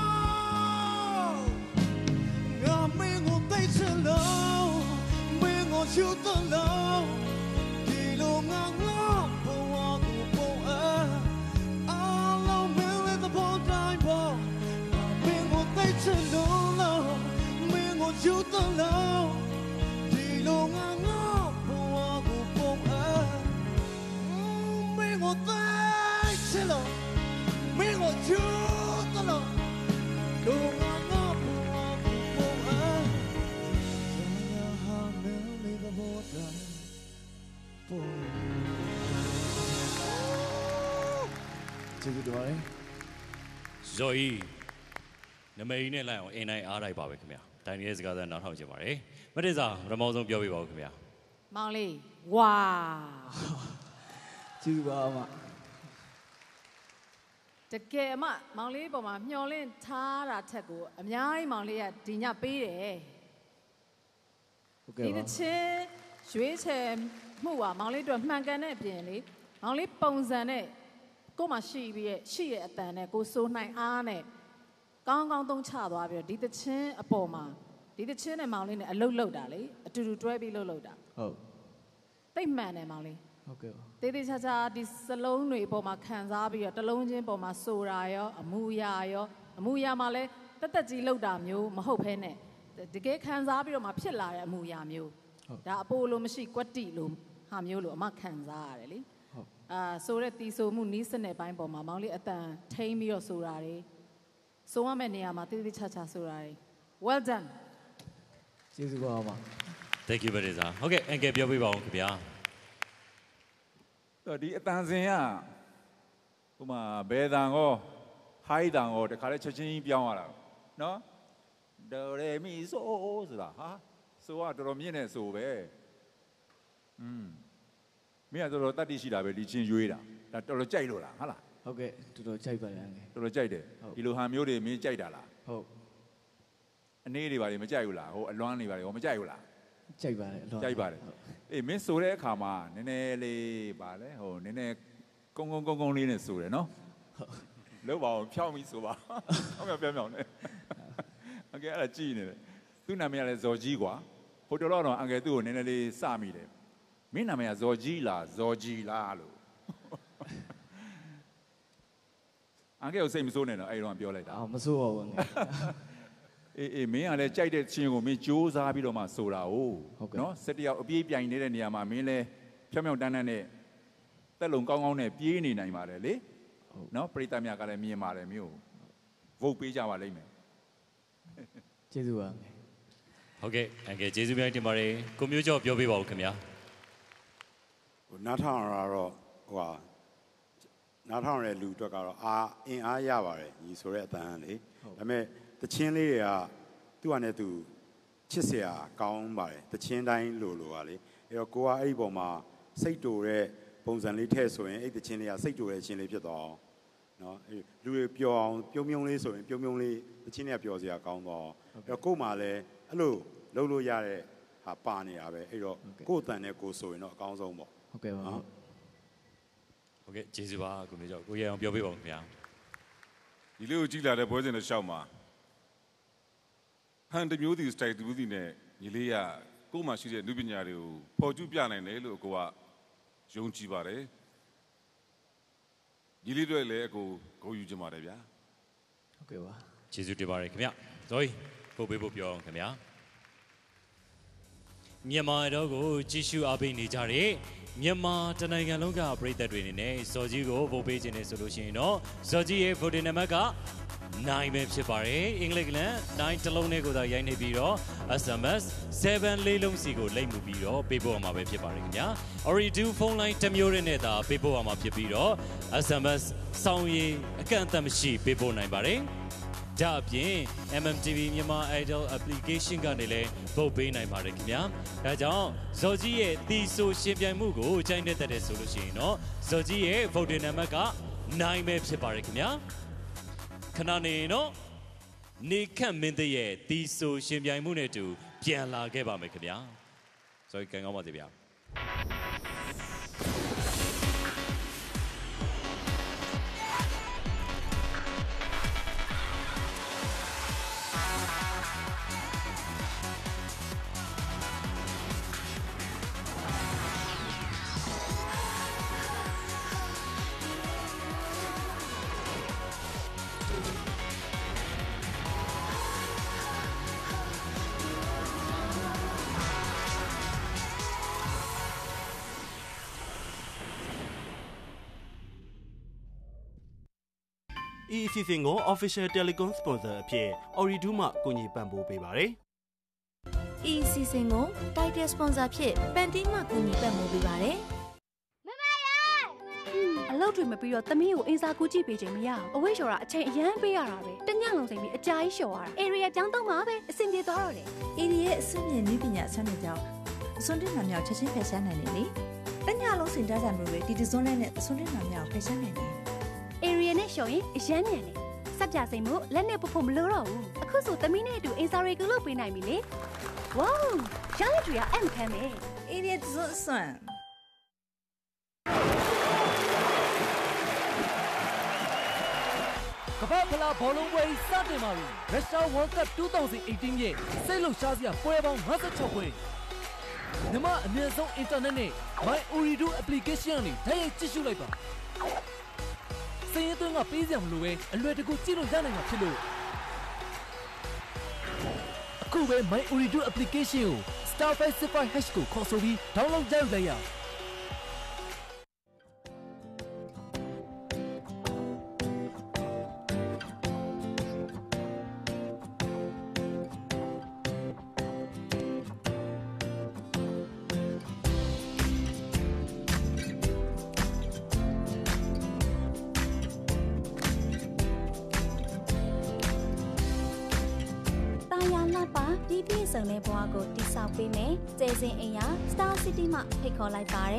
ငါမင်းကိုသိချင်လို့မင်းကိုယူတော့လို့ဒီလိုငါငါဘဝကိုပေါ်အားအားလုံးမင်းရဲ့သဘောတိုင်းပေါ်မင်းကိုသိချင်လို့you don't know di lo nga nga bo go pom a me go tai chelo me go you don't know lo nga nga bo go pom a ya ha me me the bo da bo ကျေးဇူးတင်ပါတယ်ဇော်ကြီးနမိတ်နဲ့လိုက်အောင်အင်းနိုင်အားလိုက်ပါပဲခင်ဗျာတိုင်းရဲ့စကားသားနောက်ထောင်ကြပါတယ်မတ္တစာပထမဆုံးပြောပြပါဦးခင်ဗျာမောင်လေးဝါကျေးဇူးပါအမတကယ်အမမောင်လေးပေါ်မှာမျောလင့်ထားတာထက်ကိုအများကြီးမောင်လေးကဒီညပေးတယ်ဟုတ်ကဲ့ပါဒီတစ်ချင်းရွေးချယ်မှုကမောင်လေးတို့မှန်ကန်တဲ့အပြင်လေမောင်လေးပုံစံနဲ့ကို့မှာရှိပြီးရဲ့ရှိရဲ့အတန်နဲ့ကိုစိုးနိုင်အားနဲ့ကောင်းကောင်းသုံးချသွားပြီးတော့ဒီတချင်းအပေါ်မှာဒီတချင်းနဲ့မောင်လေးနဲ့အလုတ်လုတ်တာလေအတူတူတွဲပြီးလုတ်လုတ်တာဟုတ်တိတ်မှန်တယ်မောင်လေးဟုတ်ကဲ့ပါတေးသေးချာချာဒီစလုံးတွေအပေါ်မှာခံစားပြီးတော့တလုံးချင်းပေါ်မှာဆိုတာရောအမူအရာရောအမူအရာမှာလည်းတက်တက်ကြီးလုတ်တာမျိုးမဟုတ်ဘဲနဲ့တကယ်ခံစားပြီးတော့မှဖြစ်လာတဲ့အမူအရာမျိုးဒါအပိုလိုမရှိကွက်တိလိုဟာမျိုးလိုအမခံစားရတယ်လေအာဆိုတဲ့တီဆိုမှုနီးစနစ်ပိုင်းပေါ်မှာမောင်လေးအတန်ထိမ့်ပြီးတော့ဆိုတာတွေဆိုရမယ့်နေရာမှာတိတိကျကျဆိုတာတွေ well done ကျေးဇူးပါပါ Thank you very much ဟုတ်ကဲ့အန်ကယ်ပြောပြပါဦးခင်ဗျာဒီအတန်စင်ကဟိုမှာဘယ်တန်ရော high တန်ရောတခါလဲချက်ချင်းကြီးပြောင်းရတာနော်ဒိုရေမီဆိုဆိုတာဟာဆိုကတော်တော်မြင့်နေဆိုပဲอืมမင်းကတော့တတ်တိရှိတာပဲဒီချင်းရွေးတာဒါတော်တော်ကြိုက်လို့လားဟုတ်လားဟုတ်ကဲ့တော်တော်ကြိုက်ပါတယ်အငယ်တော်တော်ကြိုက်တယ်ဒီလိုဟာမျိုးတွေမင်းကြိုက်တာလားဟုတ်အနေတွေပါလေမကြိုက်ဘူးလားဟိုအလွမ်းတွေပါလေဟောမကြိုက်ဘူးလားကြိုက်ပါတယ်အလွမ်းကြိုက်ပါတယ်အေးမင်းဆိုတဲ့အခါမှာနည်းနည်းလေးပါလေဟိုနည်းနည်းကုန်းကုန်းကုန်းကုန်းလေးနဲ့ဆိုတယ်နော်လောက်ပါအောင်ဖြောင်းပြီးဆိုပါဟုတ်ကဲ့ပြောင်းပြောင်းနေโอเคအဲ့ဒါကြည့်နေတယ်သူ့နာမည်ကလည်းဇော်ကြီးကွာဟိုတော်တော့အငယ်သူ့ကိုနည်းနည်းလေးစမိတယ်မင်းနာမည်ကဇော်ကြီးလားဇော်ကြီးလားလို့အငယ်ကိုစိတ်မဆိုးနဲ့တော့အဲ့တော့ပြောလိုက်တာအော်မဆိုးပါဘူးငယ်အေးအေးမင်းကလည်းကြိုက်တဲ့ချင်းကိုမင်းစူးစမ်းပြီးတော့မှဆိုတာဟုတ်နော်စက်တယောက်အပြေးပြိုင်နေတဲ့နေရာမှာမင်းလည်းဖြောင်းဖြောင်းတန်းတန်းနဲ့တက်လုံကောင်းကောင်းနဲ့ပြေးနေနိုင်ပါတယ်လေနော်ပရိသတ်များကလည်းမြင်ပါတယ်မျိုးဗုတ်ပေးကြပါလိမ့်မယ်ကျေးဇူးပါဟုတ်ကဲ့အငယ်ကျေးဇူးများတင်ပါတယ်ကိုမျိုးကျော်ပြောပြပါဦးခင်ဗျာဟိုနားထောင်ရတော့ဟိုဟာနားထောင်ရတဲ့လူအတွက်ကတော့အာအင်အားရပါတယ်ညီဆိုတဲ့အတန်းလေဒါပေမဲ့တချင်းလေးတွေကသူ့ဟာနဲ့သူချစ်စရာကောင်းပါတယ်တချင်းတိုင်းလိုလိုပါလေအဲ့တော့ကိုကအဲ့ဒီပုံမှာစိတ်တူတဲ့ပုံစံလေးထည့်ဆိုရင်အဲ့တချင်းလေးကစိတ်တူတဲ့ချင်းလေးဖြစ်သွားအောင်နော်အဲ့လူတွေပျော်အောင်ပြုံးပြုံးလေးဆိုရင်ပြုံးပြုံးလေးတချင်းတွေကပျော်စရာကောင်းတော့အဲ့တော့ကို့မှာလည်းအဲ့လိုလုပ်လို့ရတဲ့ဟာပါနေတာပဲအဲ့တော့ကို့အတန်နဲ့ကိုဆိုရင်တော့အကောင်းဆုံးပေါ့ဟုတ်ကဲ့ပါဟုတ်ကဲ့ကျေးဇူးပါကိုမျိုးကျော်ကိုရအောင်ပြောပြပါဦးခင်ဗျာဒီလေးကိုကြည့်လာတဲ့ပွဲစဉ်တစ်လျှောက်မှာဟန်တမျိုးစီစတိုင်တမျိုးစီနဲ့ညီလေးကကို့မှာရှိတဲ့နုပညာတွေကိုပေါ်ကျူးပြနိုင်တယ်လို့ကိုကယုံကြည်ပါတယ်ညီလေးတွေလည်းအကိုဂုဏ်ယူကြပါတယ်ဗျာဟုတ်ကဲ့ပါကျေးဇူးတင်ပါတယ်ခင်ဗျဇော်ကြီးပို့ပေးဖို့ပြောအောင်ခင်ဗျာမြန်မာတော်ကိုကြည့်ရှုအားပေးနေကြတဲ့မြန်မာတနိုင်ငံလုံးကပရိသတ်တွေအနေနဲ့ဇော်ကြီးကိုဗိုလ်ပေးခြင်းနဲ့ဆိုလို့ရှိရင်တော့ဇော်ကြီးရဲ့ voting number ကnineပဲဖြစ်ပါတယ်အင်္ဂလိပ်ကလည်းnineတလုံးနဲ့ကိုသာရိုက်နေပြီးတော့ S M S seven လေးလုံးစီကိုလိမ့်မှုပြီးတော့ပေးပို့ရမှာပဲဖြစ်ပါတယ်ခင်ဗျာ Ori2 ဖုန်းလိုင်းတစ်မျိုးနဲ့သာပေးပို့ရမှာဖြစ်ပြီးတော့ S M S စောင်းရည်အကန့်အသတ်မရှိပေးပို့နိုင်ပါတယ်ဒါအပြင် M M T V မြန်မာ Idol application ကနေလည်းဗုတ်ပေးနိုင်ပါတယ်ခင်ဗျာဒါကြောင့်ဇော်ကြီးရဲ့တီဆိုရှင်ပြိုင်မှုကိုကြိုက်နေတဲ့ဆိုလို့ရှိရင်တော့ဇော်ကြီးရဲ့ voting number ကnineပဲဖြစ်ပါတယ်ခင်ဗျာခဏနေတော့နေခန့်မင်းတဲ့ရဲ့တီဆိုရှင်ပြိုင်မှုနဲ့တူပြန်လာခဲ့ပါမယ်ခင်ဗျာဇော်ကြီးကံကောင်းပါစေဗျာဤအစီအစဉ်ကို Official Telecom Sponsor အဖြစ် Ori2 မှကူညီပံ့ပိုးပေးပါတယ်။ဤအစီအစဉ်ကို Title Sponsor ဖြစ် Pantene မှကူညီပံ့ပိုးပေးပါတယ်။မမရဲ့အလုပ်တွေမပြီးတော့သမီးကိုအင်စာကူကြည့်ပေးခြင်းမရအောင်အဝိရှော်တာအချိန်အရန်ပေးရတာပဲတညလုံးစိမ်ပြီးအကြာကြီးလျှော်ရတာ area ကျောင်းသုံးပါပဲအဆင်ပြေသွားတော့တယ် area ရဲ့အဆင့်မြင့်နည်းပညာအစွမ်းတွေကြောင့်အစွမ်းတင်မှမြောက်ချက်ချင်းဖယ်ရှားနိုင်တယ်လေတညလုံးစင်တားကြမှုတွေဒီဒီဇွန်နဲ့အစွမ်းတင်မှမြောက်ဖယ်ရှားနိုင်တယ် area နဲ့ရှော်ရင်အရန်မြန်တယ်စက်ပြစိမ်မှုလက်နဲ့ပဖို့မလိုတော့ဘူးအခုဆိုသမီးနဲ့အတူအင်စာရီကူလုပ်ပေးနိုင်ပြီလေဝေါရောင်းရတူရအမ်ခမ်းမယ် area ဇွန်စွမ်းကမ္ဘာဖလားဘောလုံးပွဲစတင်ပါပြီရုရှား World Cup twenty eighteen ရဲ့စိတ်လှုပ်ရှားစရာပွဲပေါင်းfifty-sixပွဲမြမအမြင့်ဆုံး internet နဲ့ My Uridu application နဲ့တိုက်ရိုက်ကြည့်ရှုလိုက်ပါစင်ရသွင်းကပေးစရာမလိုပဲအလွယ်တကူကြည့်လို့ရနိုင်မှာဖြစ်လို့အခုပဲ My Uridu application ကို star five six five hash ကိုခေါ်ဆိုပြီး download လုပ်လိုက်ရအောင်ပါဒီပြည့်စုံတဲ့ဘဝကိုတည်ဆောက်ပေးမယ်ကျဲစင်အိမ်ယာ Star City မှဖိတ်ခေါ်လိုက်ပါတယ်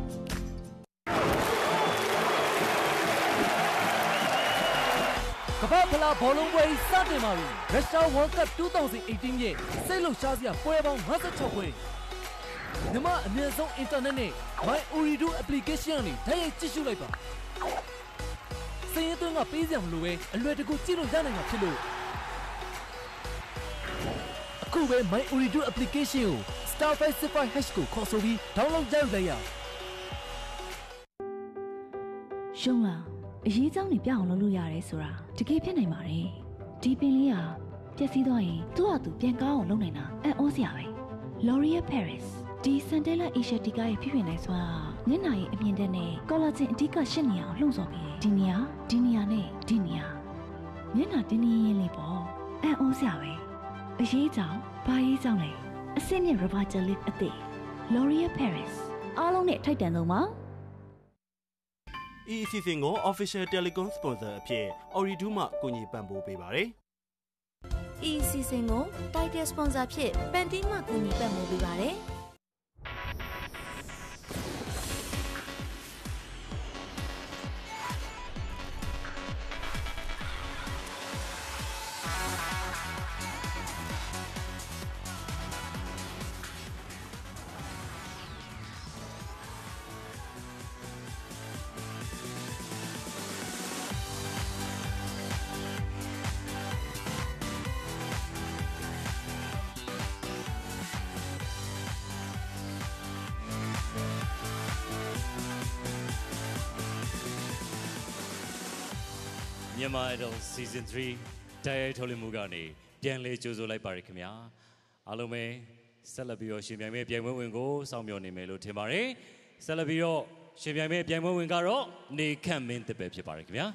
ကမ္ဘာဖလားဘောလုံးပွဲစတင်ပါပြီရုရှား World Cup twenty eighteen ရဲ့စိတ်လှုပ်ရှားစရာပွဲပေါင်းfifty-sixပွဲမြမအမြင့်ဆုံး internet နဲ့ My Uridu application နဲ့ဓာတ်ရိုက်ကြည့်ရှုလိုက်ပါစည်ရင်သွင်းကပေးစရာမလိုပဲအလွယ်တကူကြည့်လို့ရနိုင်မှာဖြစ်လို့အခုပဲ My Uridu application ကို star five six five hash ကိုခေါ်ဆိုပြီး download လုပ်လိုက်ရအောင်ရှုံးလားအရေးကြောင်းနေပြအောင်လုပ်လို့ရတယ်ဆိုတာတကယ်ဖြစ်နိုင်ပါတယ်ဒီပင်လေးဟာပျက်စီးသွားရင်သူ့ဟာသူပြန်ကောင်းအောင်လုပ်နိုင်တာအံ့ဩစရာပဲ L'Oreal Paris ဒီ Centella Asiatica ရဲ့ဖြစ်ဖြစ်နိုင်စွာမျက်နှာရဲ့အမြင့်တက်နဲ့ collagen အဓိကရှင်းနေအောင်လှုံ့ဆော်ပြီးဒီနေရာဒီနေရာနဲ့ဒီနေရာမျက်နှာတင်းတင်းရင်းလေးပေါ့အံ့ဩစရာပဲအရေးကြောင်းဘာရေးကြောင်းလဲအဆင့်မြင့် rubber gel lip အသစ် L'Oreal Paris အားလုံးနဲ့ထိုက်တန်ဆုံးပါဤအစီအစဉ်ကို Official Telecom Sponsor အဖြစ် Oridu မှကူညီပံ့ပိုးပေးပါတယ်။ဤအစီအစဉ်ကို Title Sponsor ဖြစ် Pantene မှကူညီပံ့ပိုးပေးပါတယ်။ Myanmar Idol Season three တိုက်ရိုက်ထုတ်လွှင့်မှုကနေပြန်လဲကြိုးဆိုလိုက်ပါရခင်ဗျာအားလုံးပဲဆက်လက်ပြီးတော့ရှင်ပြိုင်မဲ့ပြိုင်ပွဲဝင်ကိုစောင့်မျှော်နေမယ်လို့ထင်ပါတယ်ဆက်လက်ပြီးတော့ရှင်ပြိုင်မဲ့ပြိုင်ပွဲဝင်ကတော့နေခန့်မင်းတစ်ပဲဖြစ်ပါရခင်ဗျာ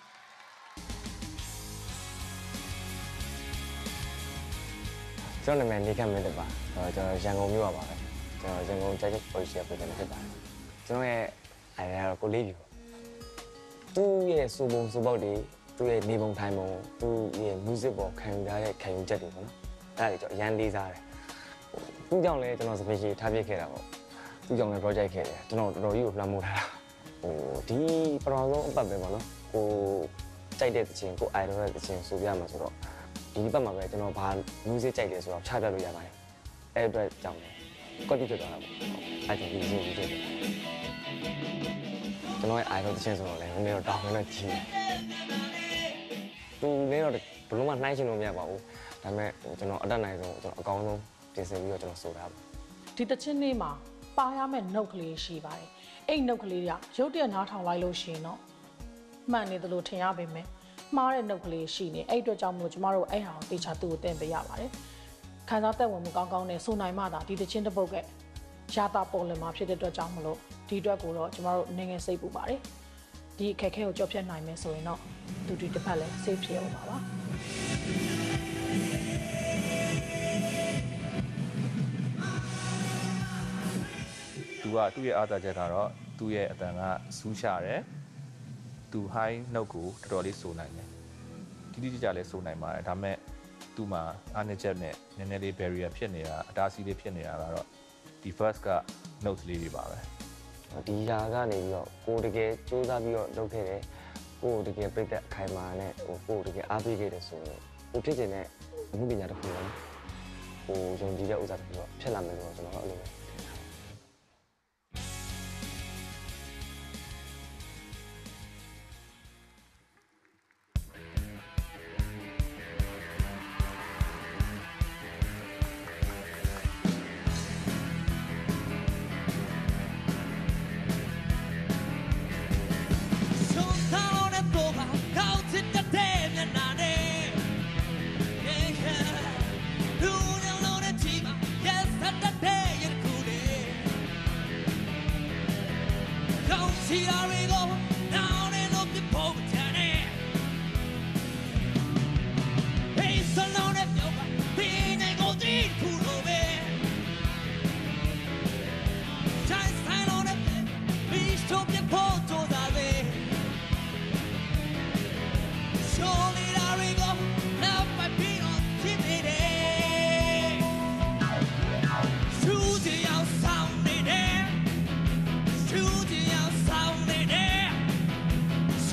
ကျွန်တော်နာမည်နေခန့်မင်းတစ်ပါကျွန်တော်ရန်ကုန်မြို့ပါပဲကျွန်တော်ရန်ကုန်ကြိုက်တဲ့ policy ကိုပြန်ဖြစ်ပါတယ်ကျွန်တော်ရဲ့အဲဒါကိုလေးပြီးသူ့ရဲ့စူပုံစူပေါက်တွေသူ့ရဲ့နေပုံထိုင်ပုံသူ့ရဲ့ music ပေါ်ခံယူထားတဲ့ခံယူချက်တွေပေါ့နော်အဲ့ဒါတွေကျွန်တော်အရန်လေးစားတယ်သူ့ကြောင့်လည်းကျွန်တော် special ထားပြခဲ့တာပေါ့သူ့ကြောင့်လည်း project ခဲ့တယ်ကျွန်တော်တော်တော်ကြီးကိုလှမ်းမိုးထားတာဟိုဒီပထမဆုံးအပတ်ပဲပေါ့နော်ကိုကြိုက်တဲ့တခြင်းကို idol ရဲ့တခြင်းဆိုပြမှာဆိုတော့ဒီဘက်မှာပဲကျွန်တော်ဘာ music ကြိုက်တယ်ဆိုတော့ချပြလို့ရပါတယ်အဲ့အတွက်ကြောင့်လည်း quality ဖြစ်သွားတာပေါ့အဲ့ဒါဒီစီဒီကျွန်တော်ရဲ့ idol တခြင်းဆိုတော့လည်းနည်းနည်းတော့တောင်းနေကြီးတယ်သူလည်းတော့ဘလုံးမနှိုင်းချင်လို့မရပါဘူးဒါပေမဲ့ကျွန်တော်အတက်နိုင်ဆုံးကျွန်တော်အကောင်းဆုံးပြင်ဆင်ပြီးတော့ကျွန်တော်ဆိုတာပါဒီတခြင်းလေးမှာပါရမယ့်နှုတ်ကလေးရှိပါတယ်အဲ့နှုတ်ကလေးကရုပ်တရက်နားထောင်လိုက်လို့ရှိရင်တော့မှန်နေတယ်လို့ထင်ရပေမဲ့မှားတဲ့နှုတ်ကလေးရှိနေအဲ့အတွက်ကြောင့်မို့ကျမတို့အဲ့ဟာကိုတေချာသူ့ကိုတင်ပေးရပါတယ်ခံစားသက်ဝင်မှုကောင်းကောင်းနဲ့ဆိုနိုင်မှသာဒီတခြင်းတစ်ပုတ်ကရတာပေါ်လင်မှာဖြစ်တဲ့အတွက်ကြောင့်မလို့ဒီအတွက်ကိုတော့ကျမတို့နေငယ်စိတ်ပူပါတယ်ဒီအခက်အခဲကိုကြော်ဖြတ်နိုင်မယ်ဆိုရင်တော့သူဒီတစ်ဖက်လည်း safe ဖြစ်အောင်ပါပါသူကသူ့ရဲ့အားသာချက်ကတော့သူ့ရဲ့အတန်ကစူးရှာတယ်သူ high note ကိုတော်တော်လေးဆိုနိုင်တယ်တိတိကျကျလည်းဆိုနိုင်ပါတယ်ဒါပေမဲ့သူ့မှာအားနည်းချက်နဲ့နည်းနည်းလေး barrier ဖြစ်နေတာအတားအဆီးလေးဖြစ်နေတာကတော့ဒီ first က note လေးတွေပါပဲဒီဟာကနေပြီးတော့ကိုတကယ်စူးစမ်းပြီးတော့လုပ်ခဲ့တယ်ကိုတကယ်ပြည့်တဲ့အခိုင်အမာနဲ့ဟိုကိုတကယ်အားပေးခဲ့တယ်ဆိုရင်ကိုဖြစ်တဲ့အမှုပညာတစ်ခုလုံးဟိုယုံကြည်တဲ့ဥစ္စာတစ်ခုတော့ဖြစ်လာမယ်လို့ကျွန်တော်တို့အဲ့လို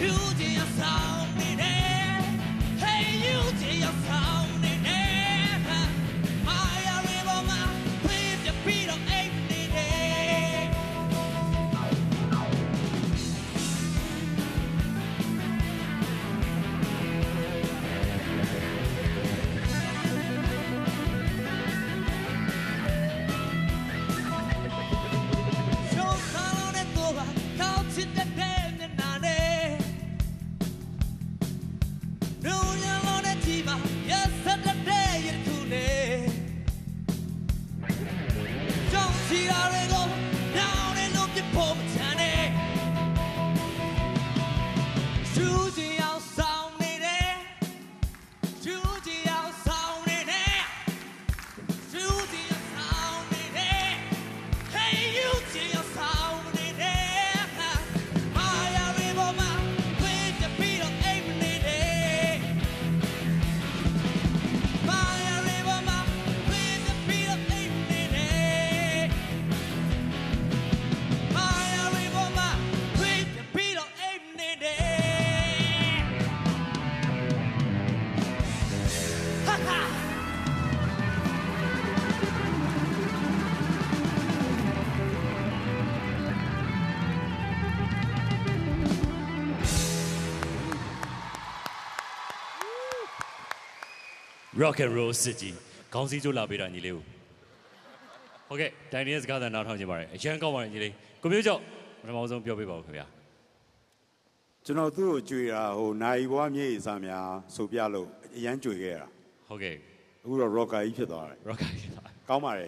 Rock and Roll City ခေါင်းစည်းကျိုးလာပေးတာညီလေးကိုဟုတ်ကဲ့ဒိုင်နီယက်စကားသာနားထောင်ကြပါရစေအရန်ကောင်းပါတယ်ညီလေးကိုမျိုးကျော်ပထမဆုံးပြောပေးပါဦးခင်ဗျာကျွန်တော်သူ့ကိုကြွေတာဟိုနိုင်ဘွားမြေအစားများဆိုပြလို့အရန်ကြွေခဲ့တာဟုတ်ကဲ့အခုတော့ rocker ကြီးဖြစ်သွားတယ် rocker ကြီးဖြစ်သွားကောင်းပါတယ်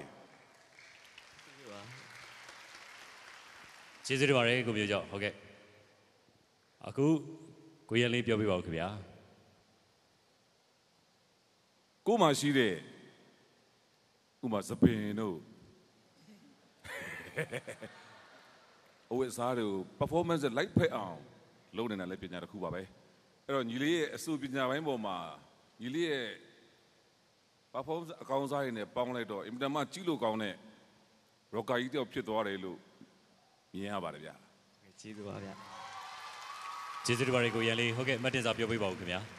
ကျေးဇူးတင်ပါတယ်ကိုမျိုးကျော်ဟုတ်ကဲ့အခုကိုရန်လေးပြောပေးပါဦးခင်ဗျာကိုမှရှိတဲ့ဥမာစပင်တို့အဝတ်စားတို့ performance လိုက်ဖက်အောင်လုပ်နေတာလည်းပညာတစ်ခုပါပဲအဲ့တော့ညီလေးရဲ့အစိုးပညာပိုင်းပေါ်မှာညီလေးရဲ့ performance အကောင်းစားရည်နဲ့ပေါင်းလိုက်တော့အင်မတန်မှကြီးလို့ကောင်းတဲ့ rocker ကြီးတယောက်ဖြစ်သွားတယ်လို့မြင်ရပါတယ်ဗျာကျေးဇူးပါဗျာကျေးဇူးတင်ပါတယ်ကိုရန်လေးဟုတ်ကဲ့မတ်တင်စာပြောပေးပါဦးခင်ဗျာ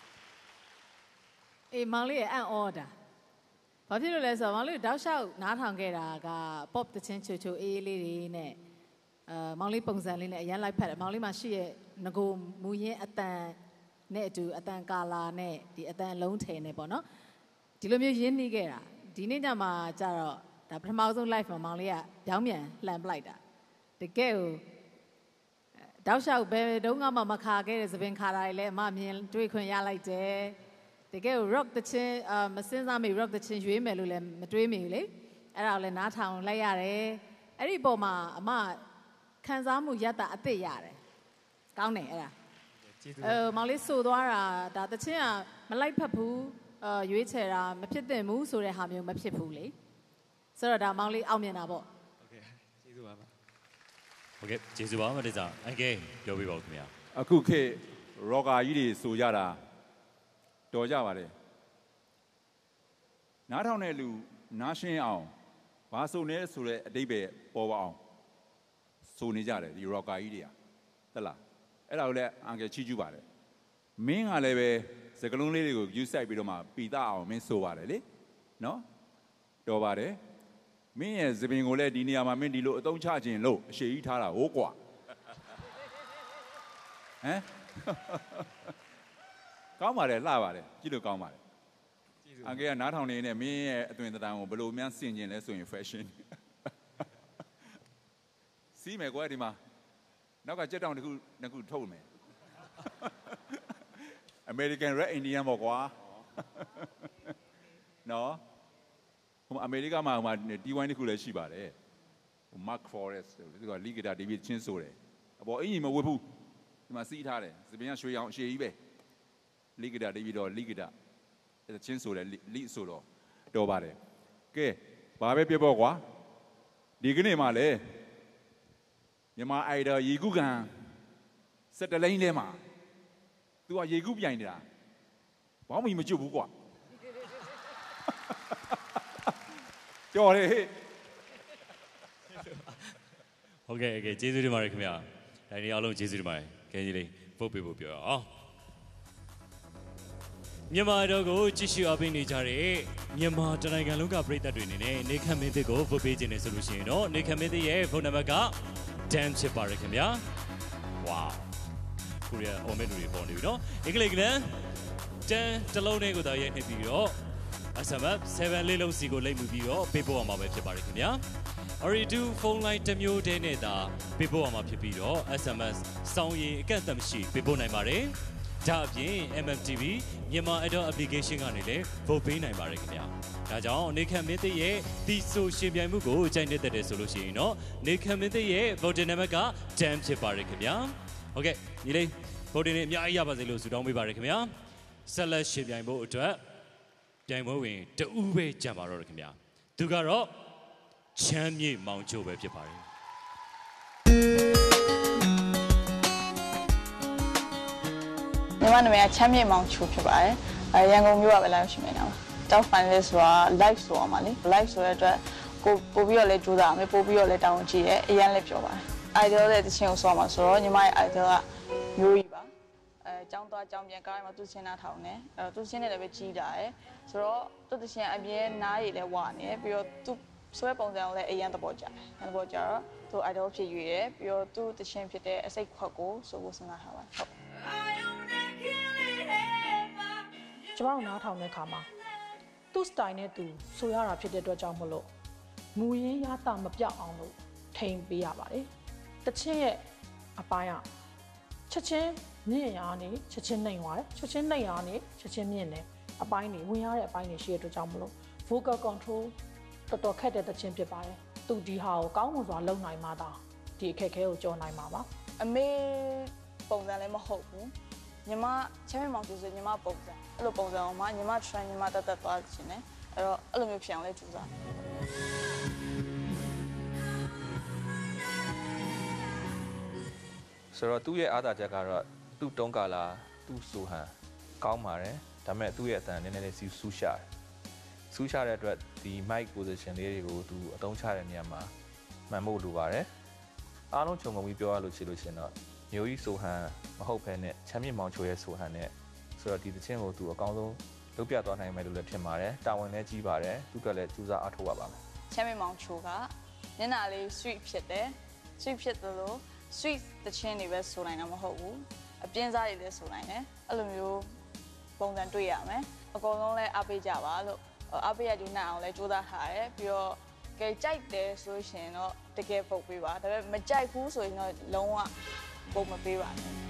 အေးမောင်လေးရဲ့အန်အော်တာဘာဖြစ်လို့လဲဆိုတော့မောင်လေးတောက်လျှောက်နားထောင်ခဲ့တာက pop တချင်းချိုချိုအေးလေးတွေနဲ့အာမောင်လေးပုံစံလေးနဲ့အရန်လိုက်ဖက်တယ်မောင်လေးမှာရှိရဲ့ငကိုမူရင်းအတန်နဲ့အတူအတန်ကာလာနဲ့ဒီအတန်လုံးထည်နဲ့ပေါ့နော်ဒီလိုမျိုးရင်းနှီးခဲ့တာဒီနေ့ညမှာကျတော့ဒါပထမဆုံး live မှာမောင်လေးကပြောင်းပြန်လှန်ပလိုက်တာတကယ်ကိုတောက်လျှောက်ဘယ်တုန်းကမှမခါခဲ့တဲ့သပင်ခါတာတွေလည်းအမမြင်တွေ့ခွင့်ရလိုက်တယ်တကယ် rock တချင်းအာမစင်းစားမိ rock တချင်းရွေးမယ်လို့လည်းမတွေးမိဘူးလေအဲ့ဒါကိုလည်းနားထောင်လိုက်ရတယ်အဲ့ဒီပုံမှာအမခံစားမှုရတာအစ်စ်ရတယ်ကောင်းတယ်အဲ့ဒါအဲမောင်လေးဆိုသွားတာဒါတချင်းကမလိုက်ဖက်ဘူးအာရွေးချယ်တာမဖြစ်သင့်ဘူးဆိုတဲ့ဟာမျိုးမဖြစ်ဘူးလေဆိုတော့ဒါမောင်လေးအောင်မြင်တာပေါ့โอเคကျေးဇူးပါပါโอเคကျေးဇူးပါမတေစာအကဲပြောပြပါဦးခင်ဗျာအခုခေတ် rocker ကြီးတွေဆိုကြတာတော်ကြပါတယ်နားထောင်တဲ့လူနားရှင်းအောင်ဘာဆိုနေဆိုတဲ့အတိတ်ပဲပေါ်ပါအောင်ဆိုနေကြတယ်ဒီ rocker ကြီးတွေကဟုတ်လားအဲ့ဒါကိုလည်းအန်ကယ်ချီးကျူးပါတယ်မင်းကလည်းပဲစကလုံးလေးတွေကိုယူဆိုင်ပြီးတော့မှပီတာအောင်မင်းဆိုပါတယ်လေနော်တော်ပါတယ်မင်းရဲ့သပင်ကိုလည်းဒီနေရာမှာမင်းဒီလိုအသုံးချခြင်းလို့အရှိကြီးထားတာဟိုးကွာဟမ်ကောင်းပါတယ်လှပါတယ်ကြည့်လို့ကောင်းပါတယ်အငယ်ကနားထောင်နေနေမင်းရဲ့အသွင်တံကိုဘယ်လိုများဆင်ကျင်လဲဆိုရင် fashion စီးမယ်ကွာဒီမှာနောက်ကကြက်တောင်တစ်ခုနှစ်ခုထုတ်မယ် American Red Indian ပေါ့ကွာနော်ဟိုအမေရိကမှာဟိုမှာ တီ ဝိုင်း တစ်ခုလည်းရှိပါတယ်ဟို Mark Forrest သူက lead guitar David ချင်းဆိုတယ်အပေါ်အင်ကြီးမဝတ်ဘူးဒီမှာစီးထားတယ်စပင်ကရွှေရောင်အရှည်ကြီးပဲလီဂီတာတပြီးတော့လီဂီတာအဲချင်းဆိုတယ်လီဆိုတော့တော်ပါတယ်ကဲဘာပဲပြောပေါ့ကွာဒီကနေ့မှလည်းမြန်မာအိုင်ဒါရေကူးကန်စက်တလိန်းထဲမှာ तू ကရေကူးပြိုင်နေတာဘာမှမကြွဘူးကွာကြော်လေဟုတ်ကဲ့โอเคကျေးဇူးတင်ပါတယ်ခင်ဗျာဒါနေအားလုံးကျေးဇူးတင်ပါတယ်ခင်ကြီးလေး vote ပေးဖို့ပြောအောင်မြန်မာတော်ကိုကြည့်ရှုအားပေးနေကြတဲ့မြန်မာတနိုင်ငံလုံးကပြည်သက်တွေအနေနဲ့နေခမ်းမင်းသစ်ကို vote ပေးခြင်းနဲ့ဆိုလို့ရှိရင်တော့နေခမ်းမင်းသစ်ရဲ့ vote number ကtenဖြစ်ပါရခင်ဗျာ wow ကိုရီးယားအော်မဲလူတွေပေါ်နေပြီနော်အင်္ဂလိပ်ကလည်းtenတလုံးနဲ့ကိုသာရိုက်နှိပ်ပြီးတော့ S M S seven လေးလုံးစီကိုလိမ့်မှုပြီးတော့ပေးပို့ရမှာပဲဖြစ်ပါရခင်ဗျာ Oridu phone line တစ်မျိုးတည်းနဲ့သာပေးပို့ရမှာဖြစ်ပြီးတော့ S M S စောင်းရင်အကန့်အသတ်မရှိပေးပို့နိုင်ပါတယ်ဒါအပြင် M M T V မြန်မာ Adult Application ကနေလည်း vote ပေးနိုင်ပါတယ်ခင်ဗျာဒါကြောင့်နေခမ်းမင်းသစ်ရဲ့ဒီဆိုရှင်ပြိုင်မှုကိုကြိုက်နေတဲ့တယ်ဆိုလို့ရှိရင်တော့နေခမ်းမင်းသစ်ရဲ့ vote number ကtenဖြစ်ပါတယ်ခင်ဗျာဟုတ်ကဲ့ညီလေး vote နဲ့အများကြီးရပါစေလို့ဆုတောင်းပေးပါရခင်ဗျာဆက်လက်ရှင်ပြိုင်ဖို့အတွက်ပြိုင်ပွဲဝင်တဦးပဲကြံပါတော့တယ်ခင်ဗျာသူကတော့ချမ်းမြေမောင်ချိုပဲဖြစ်ပါတယ်မြန်မာနာမည်ကချမ်းမြေမောင်ချိုဖြစ်ပါတယ်အဲရန်ကုန်မြို့ကပဲလာရောက်ရှင်နေတာပါ top finalist ဆိုတာ live ဆိုအောင်ပါလေ live ဆိုတဲ့အတွက်ကိုပို့ပြီးတော့လဲကြိုးစားရမယ်ပို့ပြီးတော့လဲတောင်းကြည့်ရဲအရင်လည်းပြောပါတယ် idol ရဲ့တခြင်းကိုဆိုအောင်ပါဆိုတော့ညီမရဲ့ idol ကမျိုးကြီးပါအဲចောင်းသွားចောင်းပြန်ကားမှာသူ့ချင်းနာထောင်နေအဲသူ့ချင်းနဲ့လည်းပဲကြီးလာတယ်ဆိုတော့သူ့တခြင်းအပြင်းနားရည်လည်းဝါနေပြီးတော့သူ့ဆွဲပုံစံကိုလည်းအရင်သဘောကျတယ်သဘောကျတော့သူ idol ဖြစ်ရွေးတယ်ပြီးတော့သူ့တခြင်းဖြစ်တဲ့အစိတ်ခွက်ကိုဆိုဖို့စဉ်းစားထားပါတယ်ဟုတ်ကျမတို့နားထောင်တဲ့အခါမှာသူ့ style နဲ့သူဆိုရတာဖြစ်တဲ့အတွက်ကြောင့်မလို့မူရင်းရတာမပြောက်အောင်လို့ထိန်ပေးရပါတယ်တချင်းရဲ့အပိုင်းကချက်ချင်းမြင့်ရနေချက်ချင်းနှိမ်သွားတယ်ချက်ချင်းနှိမ်ရနေချက်ချင်းမြင့်နေအပိုင်းတွေဝင်ရတဲ့အပိုင်းတွေရှိတဲ့အတွက်ကြောင့်မလို့ vocal control တော်တော်ခက်တဲ့တချင်းဖြစ်ပါတယ်သူဒီဟာကိုကောင်းမွန်စွာလုပ်နိုင်မှသာဒီအခက်အခဲကိုကျော်နိုင်မှာပါအမေပုံစံလည်းမဟုတ်ဘူးညီမချမ်းမြေမောင်ဆိုညီမပုံစံအဲ့လိုပုံစံအောင်မှညီမ train ညီမတက်တက်သွားခြင်းနဲ့အဲ့တော့အဲ့လိုမျိုးဖြစ်အောင်လဲကြိုးစားဆိုတော့သူ့ရဲ့အားသာချက်ကတော့သူ့တုံးကာလာသူ့ဆိုဟန်ကောင်းပါတယ်ဒါပေမဲ့သူ့ရဲ့အတန်နည်းနည်းလေးဆူရှာတယ်ဆူရှာတဲ့အတွက်ဒီ mic position လေးတွေကိုသူအသုံးချတဲ့နေရာမှာမှန်ဖို့လိုပါတယ်အားလုံးခြုံငုံပြီးပြောရလို့ရှိလို့ရှင်တော့မျိုးကြီးဆိုဟန်မဟုတ်ဘဲနဲ့ချမ်းမြေမောင်ချိုရဲ့ဆိုဟန်နဲ့ဆိုတော့ဒီသချင်းကိုသူအကောင်းဆုံးလုပ်ပြသွားနိုင်မယ်လို့လည်းထင်ပါတယ်တာဝန်လည်းကြီးပါတယ်သူကလည်းကြိုးစားအားထုတ်ရပါမယ်ချမ်းမြေမောင်ချိုကမျက်နှာလေး sweet ဖြစ်တယ် sweet ဖြစ်သလို sweet သချင်းတွေပဲဆိုနိုင်တာမဟုတ်ဘူးအပြင်းစားတွေလည်းဆိုနိုင်တယ်အဲ့လိုမျိုးပုံစံတွေ့ရမယ်အကုန်လုံးလည်းအားပေးကြပါလို့အားပေးရကြနိုင်အောင်လည်းကြိုးစားထားတယ်ပြီးတော့ကဲကြိုက်တယ်ဆိုရှင်တော့တကယ်ပုတ်ပေးပါဒါပေမဲ့မကြိုက်ဘူးဆိုရင်တော့လုံးဝပုံမပေးပါနဲ့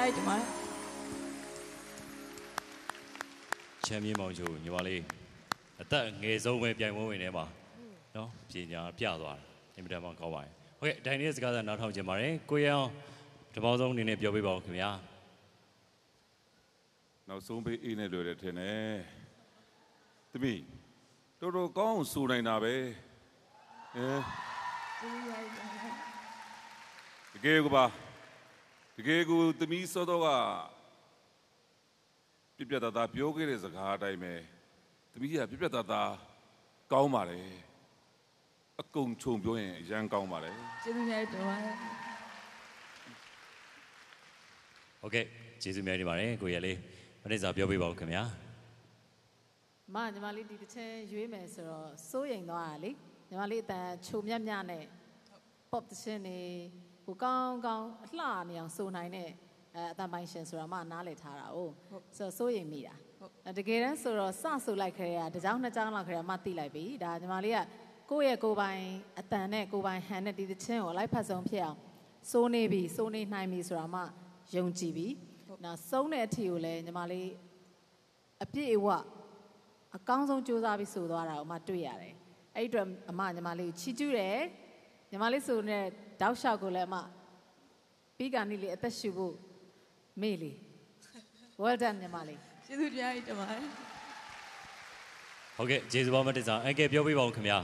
များကြီးတင်ပါတယ်ချမ်းမြေမောင်ချိုညီမလေးအသက်ငယ်ဆုံးပဲပြိုင်ပွဲဝင်နေမှာနော်ပညာပြသွားတယ်အင်မတန်မှကောင်းပါတယ်ဟုတ်ကဲ့ဒိုင်နေတဲ့စကားစားနောက်ထောင်ချင်ပါတယ်ကိုရအောင်တပေါင်းဆုံးအနေနဲ့ပြောပြပါဦးခင်ဗျာနောက်ဆုံးပေးအေးနဲ့လွယ်တယ်ထင်တယ်သမီးတော်တော်ကောင်းဆိုနိုင်တာပဲအဲတကယ်ကပါတကယ်ကိုသမီးစောတော့ကပြပြတာတာပြောခဲ့တဲ့စကားအတိုင်းပဲသမီးကပြပြတာတာကောင်းပါတယ်အကုန်ခြုံပြောရင်အရန်ကောင်းပါတယ်ကျေးဇူးများတင်ပါတယ်ဟုတ်ကဲ့ကျေးဇူးများတင်ပါတယ်ကိုရလေးမနေ့စာပြောပြပါဦးခင်ဗျာမညီမလေးဒီတစ်ချက်ရွေးမယ်ဆိုတော့စိုးရိမ်သွားတာလေညီမလေးအတန်ခြုံမြတ်မြတ်နဲ့ pop တစ်ချက်နေဟိုကောင်းကောင်းအလှနေအောင်စိုးနိုင်တဲ့အဲအတန်ပိုင်ရှင်ဆိုတာမှနားလည်ထားတာ哦ဆိုတော့စိုးရိမ်မိတာတကယ်တမ်းဆိုတော့စဆိုလိုက်ခဲ့ရတစ်ကြောင်းနှစ်ကြောင်းလောက်ခဲ့ရမှသိလိုက်ပြီဒါညီမလေးကကိုယ့်ရဲ့ကိုယ်ပိုင်အတန်နဲ့ကိုယ်ပိုင်ဟန်နဲ့ဒီတစ်ချင်းကိုလိုက်ဖတ်ဆုံးဖြစ်အောင်စိုးနေပြီစိုးနေနိုင်ပြီဆိုတာမှယုံကြည်ပြီနော်ဆုံးတဲ့အထီကိုလည်းညီမလေးအပြည့်အဝအကောင်းဆုံးစူးစမ်းပြီးဆိုသွားတာကိုမှတွေ့ရတယ်အဲ့ဒီအတွက်အမညီမလေးချီကျူးတယ်ညီမလေးဆိုတဲ့တောက်လျှောက်ကိုလည်းအမပြီးကနေလေအသက်ရှူဖို့မေ့လေ well done ညီမလေးကျေးဇူးတရားကြီးတင်ပါတယ်ဟုတ်ကဲ့ကျေးဇူးပါမတင်စားအန်ကယ်ပြောပြပါဦးခင်ဗျာ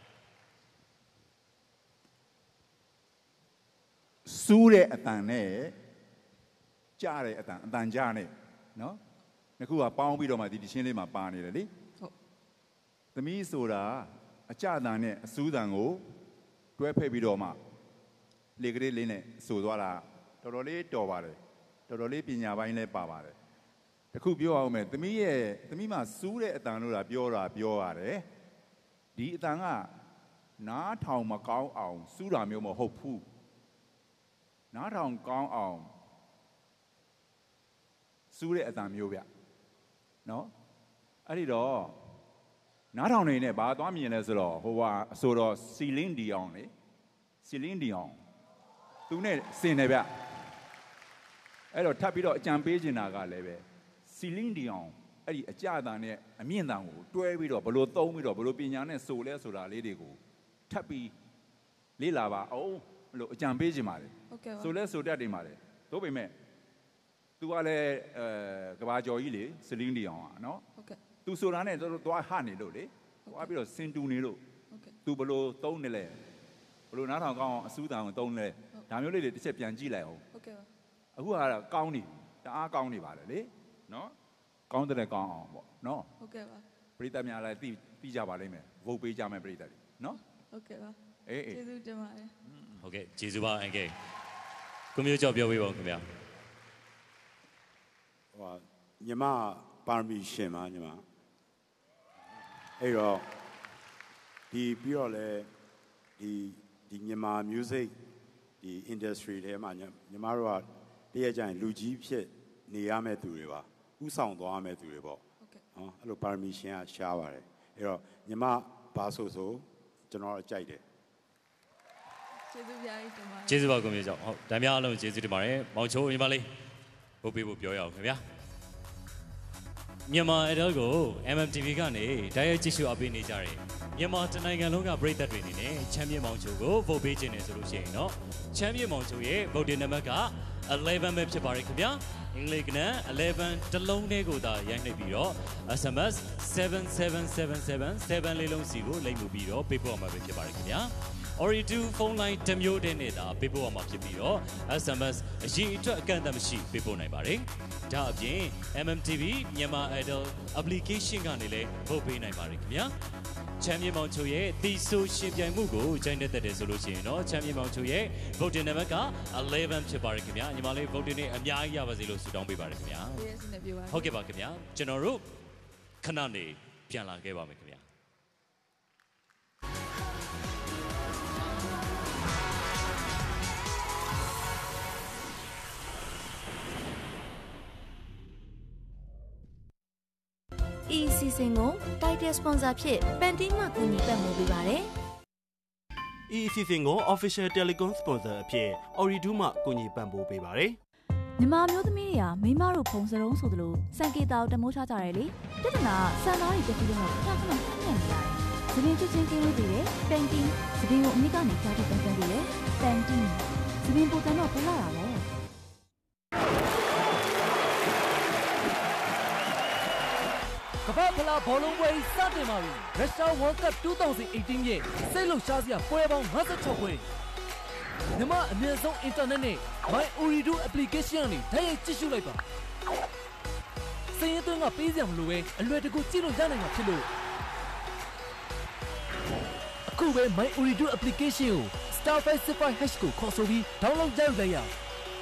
စူးတဲ့အတန်နဲ့ကြားတဲ့အတန်အတန်ကြားနဲ့နော်နှစ်ခုကပေါင်းပြီးတော့မှဒီတချင်းလေးမှာပါနေတယ်လေဟုတ်သမီးဆိုတာအကြအတန်နဲ့အစူးတန်ကိုတွဲဖက်ပြီးတော့မှလေကလေးလေးနဲ့ဆိုသွားတာတော်တော်လေးတော်ပါတယ်တော်တော်လေးပညာပိုင်းလည်းပါပါတယ်တခုပြောအောင်မယ်သမီးရဲ့သမီးမှာစူးတဲ့အတန်လို့တာပြောတာပြောရတယ်ဒီအတန်ကနားထောင်မကောင်းအောင်စူးတာမျိုးမဟုတ်ဘူးနားထောင်ကောင်းအောင်စူးတဲ့အတန်မျိုးဗျနော်အဲ့ဒီတော့နားထောင်နေနဲ့ဘာသွားမြင်လဲဆိုတော့ဟိုဟာဆိုတော့စီလင်းဒီအောင်လေစီလင်းဒီအောင်သူနဲ့စင်တယ်ဗျအဲ့တော့ထပ်ပြီးတော့အကြံပေးချင်တာကလည်းပဲစီလင်းဒီအောင်အဲ့ဒီအကြအတန်နဲ့အမြင့်တန်ကိုတွဲပြီးတော့ဘလို့သုံးပြီးတော့ဘလို့ပညာနဲ့ဆိုလဲဆိုတာလေးတွေကိုထပ်ပြီးလေ့လာပါအောင်လို့အကြံပေးချင်ပါတယ်ဆိုလဲဆိုတတ်တယ်ပါတယ်သို့ပေမဲ့သူကလည်းအဲကဘာကျော်ကြီးလေစလင်းဒီအောင်อ่ะเนาะဟုတ်ကဲ့သူဆိုတာနဲ့တော့သွားဟနေလို့လေသွားပြီးတော့စင်တူနေလို့ဟုတ်ကဲ့သူဘလို့သုံးနေလဲဘလို့နားထောင်ကောင်းအောင်အစူးတန်ကိုသုံးလဲဒါမျိုးလေးတွေတစ်ချက်ပြန်ကြည့်လိုက်အောင်ဟုတ်ကဲ့အခုကတော့ကောင်းနေတအားကောင်းနေပါတယ်လေเนาะကောင်းတဲ့ကောင်းအောင်ပေါ့เนาะဟုတ်ကဲ့ပါပရိသတ်များလည်းသိသိကြပါလိမ့်မယ်ဗုတ်ပေးကြမယ်ပရိသတ်တွေเนาะဟုတ်ကဲ့ပါအေးကျေးဇူးတင်ပါတယ်ဟုတ်ကဲ့ကျေးဇူးပါအန်ကယ်ကိုမျိုးကျော်ပြောပေးပါဦးခင်ဗျာဟိုညီမပါရမီရှင်ပါညီမအဲ့တော့ဒီပြီးတော့လေဒီဒီမြန်မာ music ဒီ industry ထဲမှာညီမတို့ကတည့်ရကြရင်လူကြီးဖြစ်နေရမယ့်သူတွေပါဥဆောင်သွားရမယ့်သူတွေပေါ့ဟုတ်ကဲ့ဟောအဲ့လိုပါရမီရှင်ကရှားပါတယ်အဲ့တော့ညီမဘာဆိုဆိုကျွန်တော်ကြိုက်တယ်ကျေးဇူးများကြီးတင်ပါတယ်ကျေးဇူးပါကိုမျိုးကျော်ဟုတ်ဒါများအလုံးကျေးဇူးတင်ပါတယ်မောင်ချိုးညီမလေးဘုတ်ပေးဖို့ပြောရအောင်ခင်ဗျာမြန်မာအတော်ကို M M T V ကနေတိုက်ရိုက်ကြည့်ရှုအပ်ပေးနေကြတယ်မြန်မာတနိုင်ငံလုံးကပရိသတ်တွေအနေနဲ့ချမ်းမြေမောင်ချိုကိုဗုတ်ပေးခြင်းနဲ့ဆိုလို့ရှိရင်เนาะချမ်းမြေမောင်ချိုရဲ့ဗုတ်တင်နံပါတ်ကelevenပဲဖြစ်ပါတယ်ခင်ဗျာအင်္ဂလိပ်ကနန်းelevenတလုံးလေးကိုသာရိုက်နှိပ်ပြီးတော့ S M S seven seven seven seven seven လေးလုံးစီကိုလိမ့်မှုပြီးတော့ပေးပို့မှာပဲဖြစ်ပါတယ်ခင်ဗျာOri two ဖုန်းလိုင်းတစ်မျိုးတည်းနဲ့သာပေးပို့ရမှာဖြစ်ပြီးတော့ S M S အရေးအတွက်အကန့်အသတ်မရှိပေးပို့နိုင်ပါတယ်။ဒါအပြင် M M T V မြန်မာ Idol application ကနေလည်းပို့ပေးနိုင်ပါတယ်ခင်ဗျာ။ချမ်းမြေမောင်ချိုရဲ့တီဆိုရှင်ပြိုင်မှုကိုကြိုင်းတက်တဲ့ဆိုလို့ရှိရင်တော့ချမ်းမြေမောင်ချိုရဲ့ voting နံပါတ်ကelevenဖြစ်ပါတယ်ခင်ဗျာ။ညီမလေး voting နဲ့အများကြီးရပါစေလို့ဆုတောင်းပေးပါတယ်ခင်ဗျာ။ဟုတ်ကဲ့ပါခင်ဗျာ။ကျွန်တော်တို့ခဏနေပြန်လာခဲ့ပါမယ်ခင်ဗျာ။ဤစီစဉ်ကို Title Sponsor ဖြစ် Pantene မှကူညီပံ့ပိုးပေးပါတယ်။ဤစီစဉ်ကို Official Telecom Sponsor အဖြစ် Oridu မှကူညီပံ့ပိုးပေးပါတယ်။မြန်မာမျိုးသမီးတွေကမိမတို့ဖုံစလုံးဆိုသလိုစံကေတာကိုတမိုးချကြတယ်လေပြဿနာစံသားတွေတစ်ခုလုံးတော့ခဏခဏနှံ့နေရတယ်သပင်ချွချင်းကင်းလို့ပြီးတယ်ပန်တင်းသပင်ကိုအမိကနေကြားထုတ်ပန်းပန်းပြီးတယ်ပန်တင်းသပင်ပုံစံတော့ဖလာတာလေကမ္ဘာဖလားဘောလုံးပွဲစတင်ပါပြီရုရှား World Cup twenty eighteen ရဲ့စိတ်လှုပ်ရှားစရာပွဲပေါင်းfifty-sixပွဲမြန်မာအမြင့်ဆုံး internet နဲ့ My Ooredoo application နဲ့ဓာတ်ရိုက်ကြည့်ရှုလိုက်ပါစင်ရသွင်းကပေးစရာမလိုပဲအလွယ်တကူကြည့်လို့ရနိုင်မှာဖြစ်လို့အခုပဲ My Ooredoo application ကို star five six five hash ကိုခေါ်ဆိုပြီး download လုပ်လိုက်ရအောင်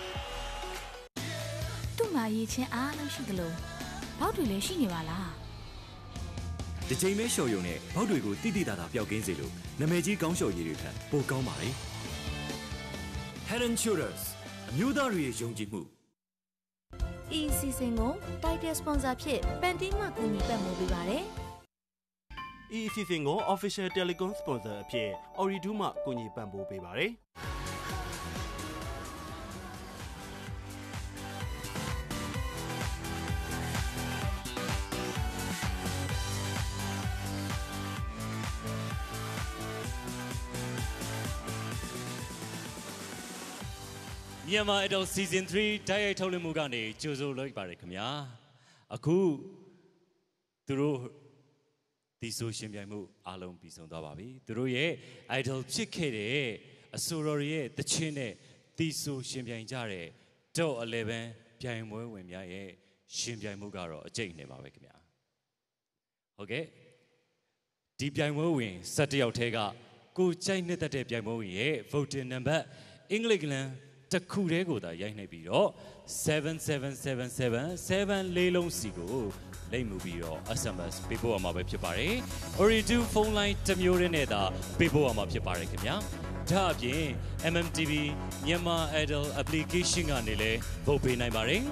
သူ့မှာရေးချင်းအားလုံးရှိသလိုဘောက်တွေလည်းရှိနေပါလားဒီချိန်မဲရှော်ရုံနဲ့ဘောက်တွေကိုတိတိတသာပျောက်ကင်းစေလို့နာမည်ကြီးကောင်းရှော်ရည်တွေထက်ပိုကောင်းပါလေ Head and Shoulders အမျိုးသားတွေရဲ့ယုံကြည်မှု E season ကို Title Sponsor ဖြစ်ပန်တီးမှကူညီပတ်မှုပေးပါတယ် E season ကို Official Telecom Sponsor အဖြစ် Ooredoo မှကူညီပံ့ပိုးပေးပါတယ်မြန်မာ Idol Season three တိုက်ရိုက်ထုတ်လွှင့်မှုကနေကြိုဆိုလိုက်ပါတယ်ခင်ဗျာအခုသူတို့ဒီဆိုရှင်ပြိုင်မှုအားလုံးပြီးဆုံးသွားပါပြီသူတို့ရဲ့ Idol ဖြစ်ခဲ့တဲ့အဆိုတော်ရဲ့တခြင်းနဲ့ဒီဆိုရှင်ပြိုင်ကြတဲ့ Top eleven ပြိုင်ပွဲဝင်များရဲ့ရှင်ပြိုင်မှုကတော့အကျိတ်နေပါပဲခင်ဗျာဟုတ်ကဲ့ဒီပြိုင်ပွဲဝင်sevenယောက်ထဲကကိုကြိုက်နှစ်သက်တဲ့ပြိုင်ပွဲဝင်ရဲ့ voting number အင်္ဂလိပ်ကလန်တခုတည်းကိုသာရိုက်နှိပ်ပြီးတော့seven seven seven seven sevenလေးလုံးစီကိုလိမ့်မှုပြီးတော့ S M S ပေးပို့ရမှာပဲဖြစ်ပါတယ် Ooredoo phone line တစ်မျိုးတည်းနဲ့သာပေးပို့ရမှာဖြစ်ပါတယ်ခင်ဗျာဒါအပြင် M M T V မြန်မာ Idol application ကနေလည်း vote ပေးနိုင်ပါတယ်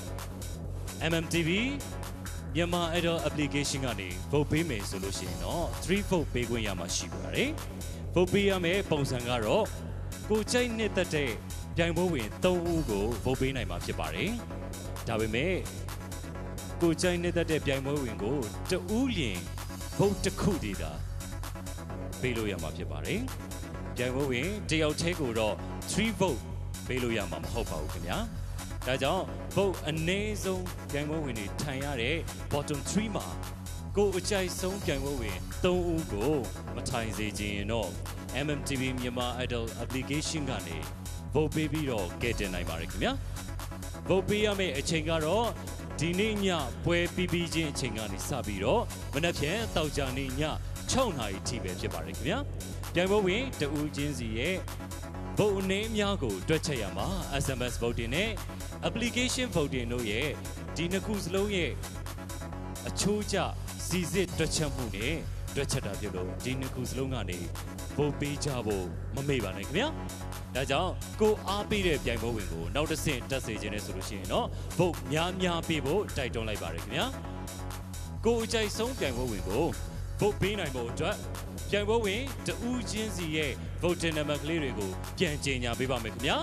M M T V မြန်မာ Idol application ကနေ vote ပေးမယ်ဆိုလို့ရှိရင်တော့three vote ပေးခွင့်ရမှာရှိပါတယ် vote ပေးရမယ့်ပုံစံကတော့ကိုကြိုက်နှစ်သက်တဲ့ပြိုင်ပွဲဝင်threeဦးကို vote ပေးနိုင်မှာဖြစ်ပါတယ်ဒါပေမဲ့ကိုကြိုက်နေတဲ့ပြိုင်ပွဲဝင်ကိုတဦးလျင် vote တစ်ခုတည်းသာပေးလို့ရမှာဖြစ်ပါတယ်ပြိုင်ပွဲဝင်တယောက်တည်းကိုတော့three vote ပေးလို့ရမှာမဟုတ်ပါဘူးခင်ဗျာဒါကြောင့် vote အနည်းဆုံးပြိုင်ပွဲဝင်တွေထိုင်ရတဲ့ bottom three မှာကိုအကြိုက်ဆုံးပြိုင်ပွဲဝင်threeဦးကိုမထိုင်စေခြင်းရင်တော့ M M T V မြန်မာ Idol application ကနေ vote ပေးပြီးတော့ကဲတင်နိုင်ပါတယ်ခင်ဗျာ vote ပေးရမယ့်အချိန်ကတော့ဒီနေ့ညပွဲပြီးပြီးချင်းအချိန်ကနေစပြီးတော့မနက်ဖြန်တောက်ကြနေ့ညsixနာရီထိပဲဖြစ်ပါတယ်ခင်ဗျာပြိုင်ပွဲဝင်တဦးချင်းစီရဲ့ vote အနည်းများကိုတွက်ချက်ရမှာ S M S voting နဲ့ application voting တို့ရဲ့ဒီနှစ်ခုစလုံးရဲ့အချိုးကျစီစစ်တွက်ချက်မှုနဲ့တွက်ချက်တာဖြစ်လို့ဒီနှစ်ခုစလုံးကနေ vote ပေးကြဖို့မမေ့ပါနဲ့ခင်ဗျာဒါကြောင့်ကိုအားပေးတဲ့ပြိုင်ပွဲဝင်ကိုနောက်တစ်ဆင့်တက်စေခြင်းနဲ့ဆိုလို့ရှိရင်တော့ vote များများပေးဖို့တိုက်တွန်းလိုက်ပါတယ်ခင်ဗျာကိုအကြိုက်ဆုံးပြိုင်ပွဲဝင်ကို vote ပေးနိုင်ဖို့အတွက်ပြိုင်ပွဲဝင်တဦးချင်းစီရဲ့ voting number ကလေးတွေကိုပြန်ကြေညာပေးပါမယ်ခင်ဗျာ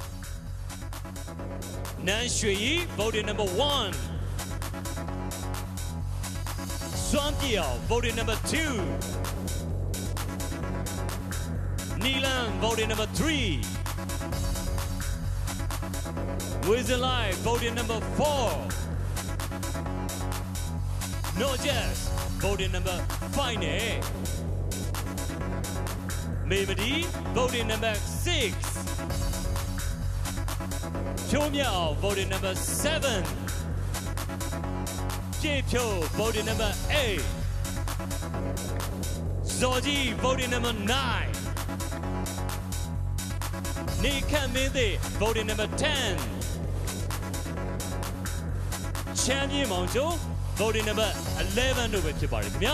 နန်းရွှေရီ voting number one စွမ်းပြောင် voting number two Nilan voting number three. Wizard Live voting number four. No Jazz voting number five. Mevadi voting number six. Pyongyao voting number seven. Jepyo voting number eight. Zoji voting number nine. Nikan Minde voting number ten. Champion Monjo voting number eleven တို့ပဲဖြစ်ပါတယ်ခင်ဗျာ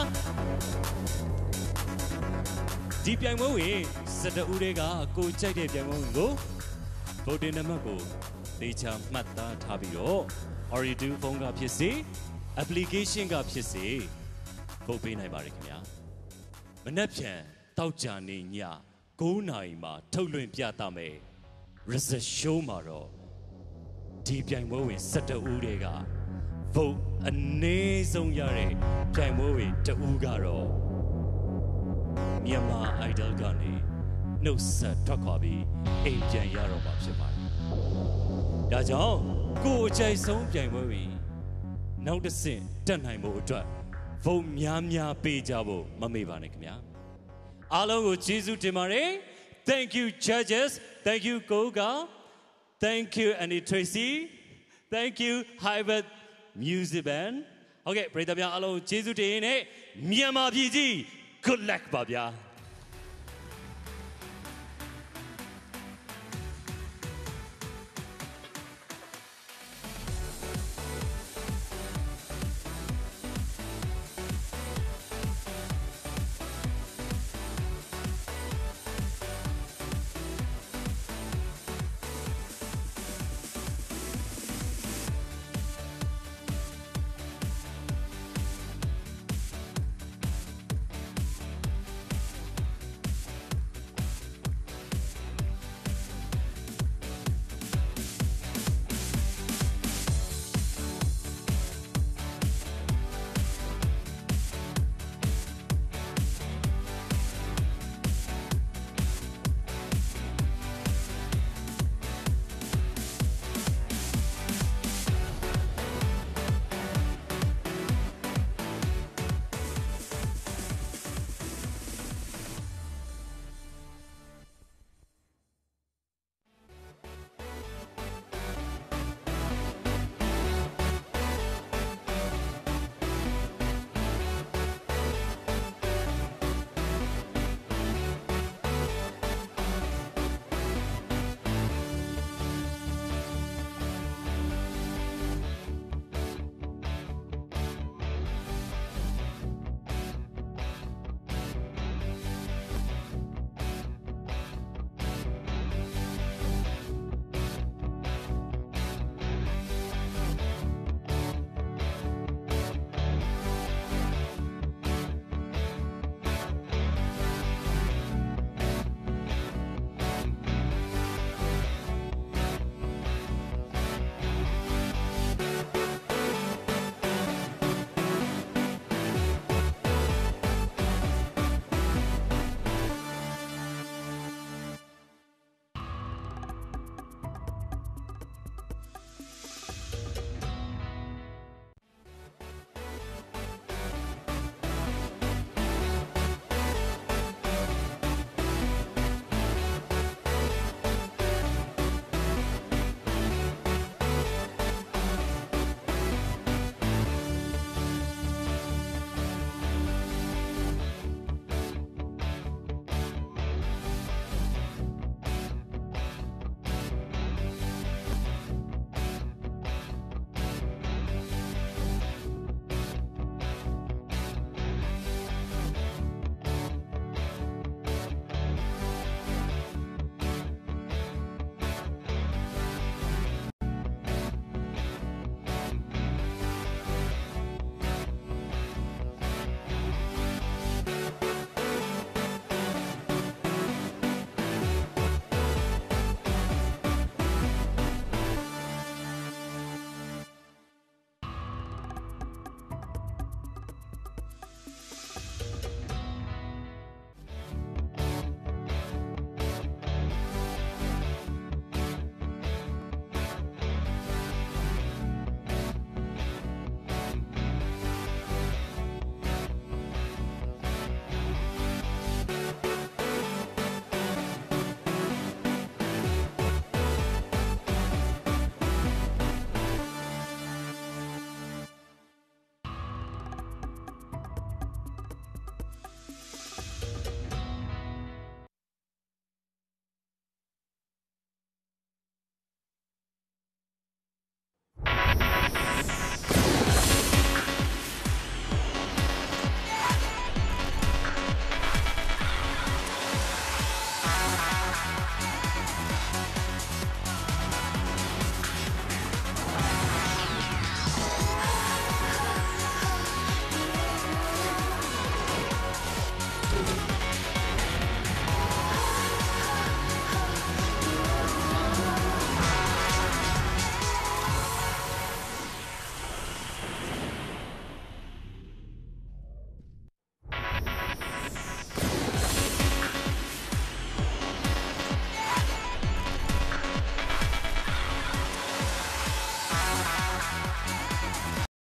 ဒီပြိုင်ပွဲဝင်sevenဦးတွေကကိုကြိုက်တဲ့ပြိုင်ပွဲဝင်ကို voting number ကိုသေချာမှတ်သားထားပြီးတော့ Ooredoo phone ကဖြစ်စေ application ကဖြစ်စေ vote ပေးနိုင်ပါတယ်ခင်ဗျာမနက်ဖြန်တောက်ကြနေညnineနာရီမှာထုတ်လွှင့်ပြသမယ် result show မှာတော့ဒီပြိုင်ပွဲဝင်၁၁ဦးတွေက vote အနည်းဆုံးရတဲ့ပြိုင်ပွဲဝင်တဦးကတော့မြန်မာ idol ကနေနှုတ်ဆက်ထွက်ခွာပြီးအိမ်ပြန်ရတော့မှာဖြစ်ပါတယ်။ဒါကြောင့်ကိုယ်အကြိုက်ဆုံးပြိုင်ပွဲဝင်နောက်တစ်ဆင့်တက်နိုင်မှုအတွက် vote များများပေးကြဖို့မမေ့ပါနဲ့ခင်ဗျာ။အားလုံးကိုကျေးဇူးတင်ပါတယ်။ Thank you judges. Thank you Koga. Thank you Annie Tracy. Thank you Hybrid Music Band. Okay, ပရိသတ်များအားလုံးကျေးဇူးတင်နေမြန်မာပြည်ကြီး good luck ပါဗျာ။